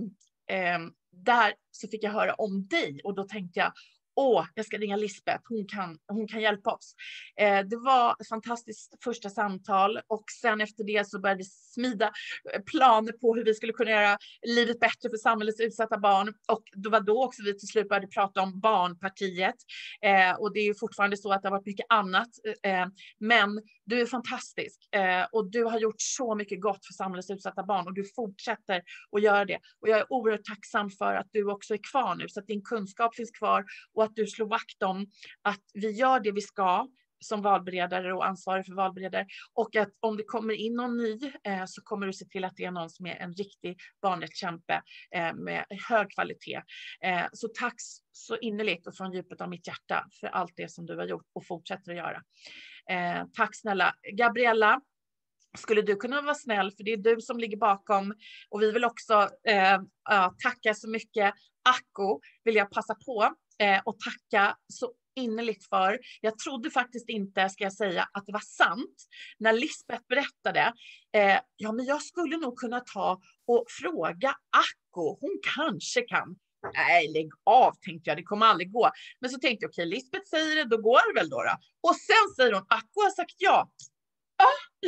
där så fick jag höra om dig och då tänkte jag, jag ska ringa Lisbeth, hon kan hjälpa oss. Det var ett fantastiskt första samtal, och sen efter det så började vi smida planer på hur vi skulle kunna göra livet bättre för samhällets utsatta barn, och det var då också vi till slut började prata om Barnpartiet, och det är ju fortfarande så att det har varit mycket annat, men du är fantastisk, och du har gjort så mycket gott för samhällets utsatta barn, och du fortsätter att göra det, och jag är oerhört tacksam för att du också är kvar nu, så att din kunskap finns kvar och att du slår vakt om att vi gör det vi ska som valberedare och ansvarig för valberedare, och att om det kommer in någon ny så kommer du se till att det är någon som är en riktig barnrättskämpe med hög kvalitet. Så tack så innerligt och från djupet av mitt hjärta för allt det som du har gjort och fortsätter att göra. Tack snälla. Gabriella, skulle du kunna vara snäll, för det är du som ligger bakom, och vi vill också tacka så mycket. Acko vill jag passa på och tacka så innerligt för. Jag trodde faktiskt inte, ska jag säga, att det var sant när Lisbeth berättade. Men jag skulle nog kunna ta och fråga Acko. Hon kanske kan. Nej, lägg av, tänkte jag. Det kommer aldrig gå. Men så tänkte jag, okej, Lisbeth säger det, då går det väl då. Och sen säger hon, Acko har sagt ja. Ursäkta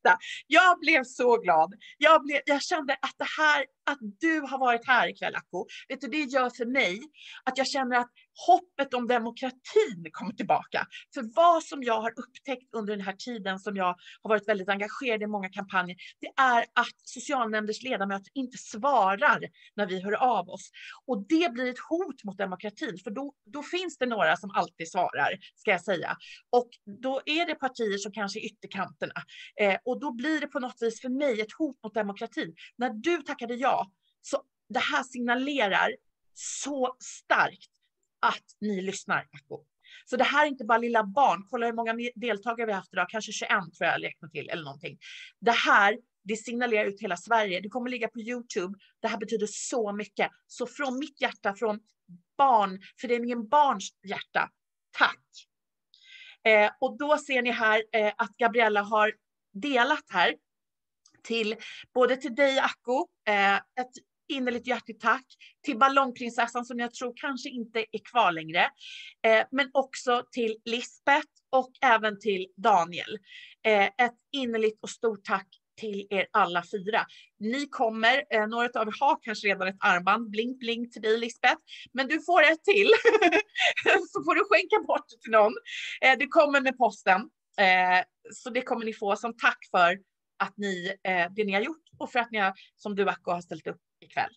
ursäkta. Jag blev så glad. Jag kände att att du har varit här ikväll, Acko. Vet du, det gör för mig att jag känner att hoppet om demokratin kommer tillbaka. För vad som jag har upptäckt under den här tiden som jag har varit väldigt engagerad i många kampanjer, det är att socialnämnders ledamöter inte svarar när vi hör av oss. Och det blir ett hot mot demokratin, för då finns det några som alltid svarar, ska jag säga. Och då är det partier som kanske är ytterkanterna. Och då blir det på något vis för mig ett hot mot demokratin. När du tackade ja, så det här signalerar så starkt att ni lyssnar. Så det här är inte bara lilla barn. Kolla hur många deltagare vi har haft idag. Kanske 21 tror jag räknar till eller någonting. Det signalerar ut hela Sverige. Det kommer ligga på YouTube. Det här betyder så mycket. Så från mitt hjärta, från föreningen Barns hjärta. Tack. Och då ser ni här att Gabriella har delat här. Både till dig, Acko. Ett innerligt hjärtligt tack till ballongprinsessan som jag tror kanske inte är kvar längre. Men också till Lisbeth och även till Daniel. Ett innerligt och stort tack till er alla 4. Ni kommer, några av er har kanske redan ett armband, blink blink till dig Lisbeth, men du får ett till. Så får du skänka bort det till någon. Det kommer med posten. Så det kommer ni få som tack för att det ni har gjort och för att ni som du Acko har ställt upp ikväll.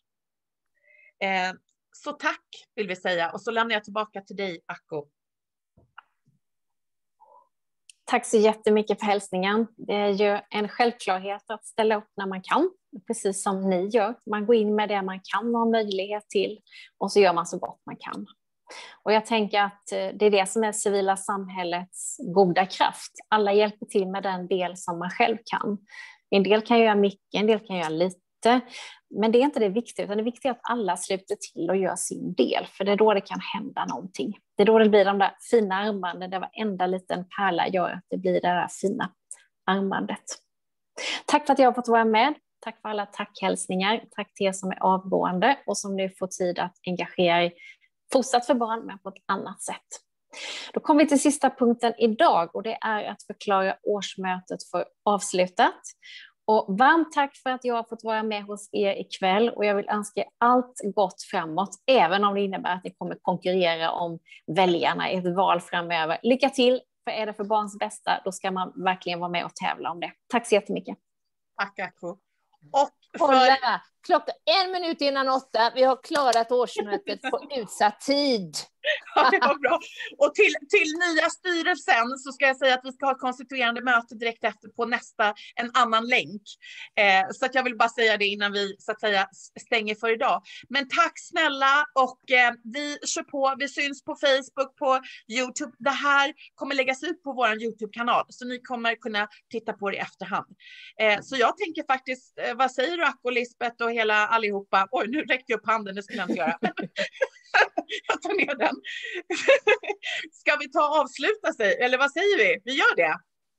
Så tack vill vi säga, och så lämnar jag tillbaka till dig Acko. Tack så jättemycket för hälsningen. Det är ju en självklarhet att ställa upp när man kan, precis som ni gör. Man går in med det man kan och har möjlighet till, och så gör man så gott man kan. Och jag tänker att det är det som är civila samhällets goda kraft. Alla hjälper till med den del som man själv kan. En del kan göra mycket, en del kan göra lite. Men det är inte det viktiga, utan det viktiga är att alla sluter till och gör sin del. För det är då det kan hända någonting. Det är då det blir de där fina armbanden där varenda liten pärla gör att det blir det där fina armbandet. Tack för att jag har fått vara med. Tack för alla tackhälsningar. Tack till er som är avgående och som nu får tid att engagera er fortsatt för barn, men på ett annat sätt. Då kommer vi till sista punkten idag, och det är att förklara årsmötet för avslutat. Och varmt tack för att jag har fått vara med hos er ikväll, och jag vill önska er allt gott framåt, även om det innebär att ni kommer konkurrera om väljarna i ett val framöver. Lycka till, för är det för barns bästa, då ska man verkligen vara med och tävla om det. Tack så jättemycket. Tack Acko. Och Kolla, klockan 1 minut innan 8. Vi har klarat årsmötet på utsatt tid. Ja, det var bra. Och till nya styrelsen så ska jag säga att vi ska ha ett konstituerande möte direkt efter på en annan länk. Så att jag vill bara säga det innan vi så att säga stänger för idag. Men tack snälla, och vi kör på. Vi syns på Facebook, på YouTube. Det här kommer läggas ut på vår YouTube-kanal, så ni kommer kunna titta på det i efterhand. Så jag tänker faktiskt, vad säger du Acko, Lisbeth och hela allihopa? Oj, nu räckte jag upp handen, det skulle jag inte göra. Jag tar ner den. Ska vi avsluta sig? Eller vad säger vi? Vi gör det.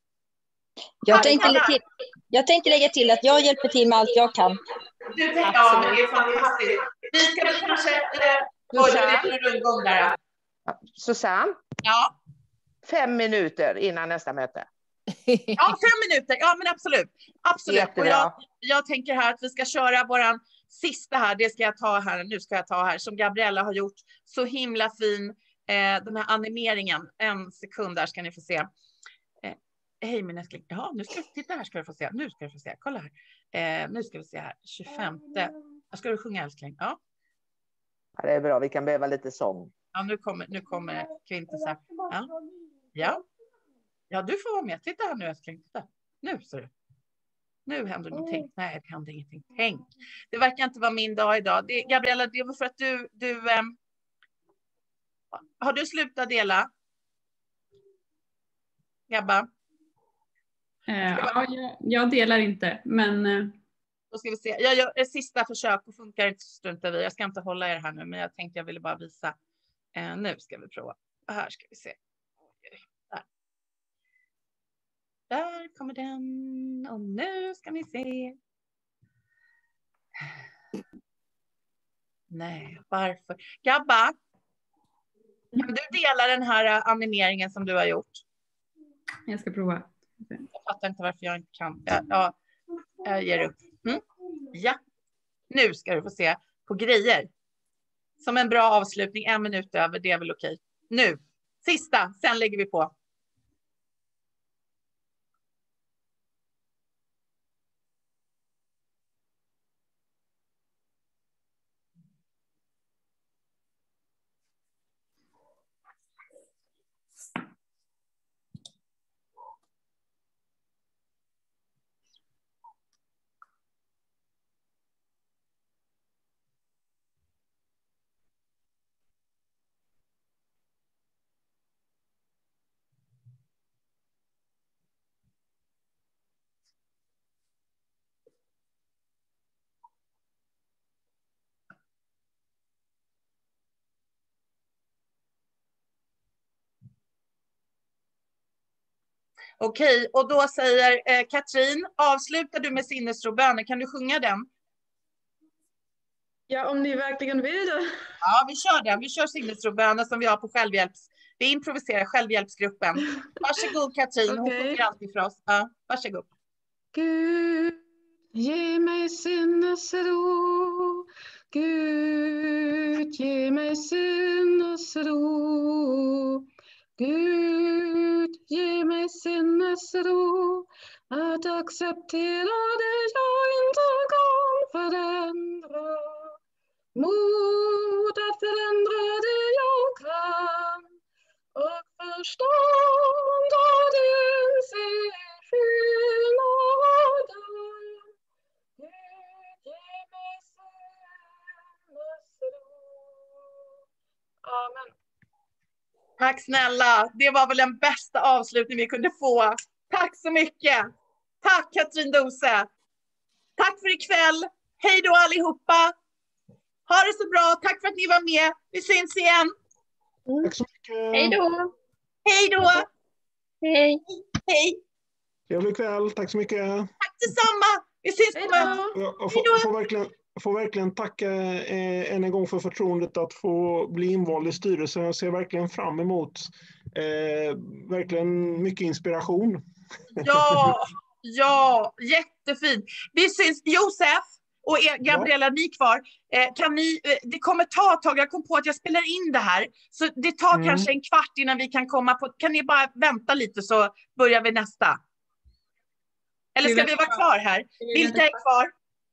Jag tänker lägga till att jag hjälper till med allt jag kan. Ja, det är fantastiskt. Vi ska väl kanske... Susanne? Ja. 5 minuter innan nästa möte. Ja, 5 minuter. Ja, men absolut. Absolut. Och jag tänker här att vi ska köra våran sista här. Det ska jag ta här. Nu ska jag ta här. Som Gabriella har gjort. Så himla fin. Den här animeringen. 1 sekund där ska ni få se. Hej min älskling. Ja, nu ska titta här ska du få se. Nu ska du få se. Kolla här. Nu ska vi se här. 25. Ska du sjunga älskling? Ja. Ja, det är bra. Vi kan behöva lite sång. Ja, nu kommer Kvintus här. Ja. Ja, du får vara med. Titta här nu älskling. Titta. Nu ser du. Nu händer någonting. Nej, det händer ingenting. Tänk. Det verkar inte vara min dag idag. Gabriella, det var för att du har du slutat dela? Gabba? Ja, jag delar inte, men... Då ska vi se. Jag gör ett sista försök och funkar inte så struntar vi. Jag ska inte hålla er här nu, men jag tänkte jag ville bara visa. Nu ska vi prova. Här ska vi se. Där kommer den. Och nu ska vi se. Nej, varför? Gabba, kan du dela den här animeringen som du har gjort? Jag ska prova. Jag fattar inte varför jag inte kan. Jag ger upp. Ja, nu ska du få se på grejer. Som en bra avslutning, 1 minut över, det är väl okej. Nu, sista, sen lägger vi på. Okej, och då säger Katrin, avslutar du med sinnesroböner? Kan du sjunga den? Ja, om ni verkligen vill det. Ja, vi kör den. Vi kör sinnesroböner som vi har på vi improviserar självhjälpsgruppen. Varsågod Katrin, hon sjunger alltid för oss. Ja, varsågod. Gud, ge mig sinnesro. Gud, ge mig sinnesro. Gud, ge mig sinnesro att acceptera det jag inte kan förändra. Mod att förändra det jag kan och förstånd att inse skillnaden. Gud, ge mig sinnesro. Amen. Tack snälla. Det var väl den bästa avslutning vi kunde få. Tack så mycket. Tack Katrin Dose. Tack för ikväll. Hej då allihopa. Ha det så bra. Tack för att ni var med. Vi syns igen. Tack så mycket. Hej då. Hej då. Hej. Hej. Trevlig kväll. Tack så mycket. Tack detsamma. Vi syns på mötet. Jag får verkligen tacka än en gång för förtroendet att få bli invald i styrelsen. Jag ser verkligen fram emot verkligen mycket inspiration. Ja, jättefint. Vi syns. Josef och Gabriella, ni kvar. Det kommer ta ett tag. Jag kom på att jag spelar in det här. Så det tar kanske en kvart innan vi kan komma på. Kan ni bara vänta lite så börjar vi nästa? Eller ska vi vara kvar här? Vilka är kvar?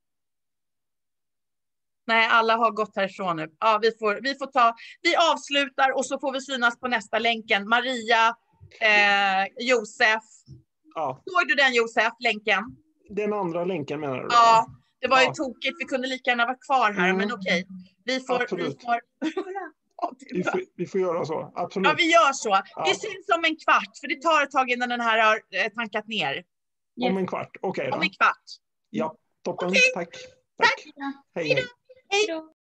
Nej, alla har gått härifrån nu. Ja, vi avslutar och så får vi synas på nästa länken. Maria, Josef. Ja. Såg du den Josef, länken? Den andra länken menar du? Ja, det var ju tokigt. Vi kunde lika gärna vara kvar här, men okej. Vi får göra så. Absolut. Ja, vi gör så. Ja. Vi syns om en kvart, för det tar ett tag innan den här har tankat ner. Om en kvart, okej då. Om en kvart. Ja, toppen. Okay. Tack. Tack. Hej. Hej då.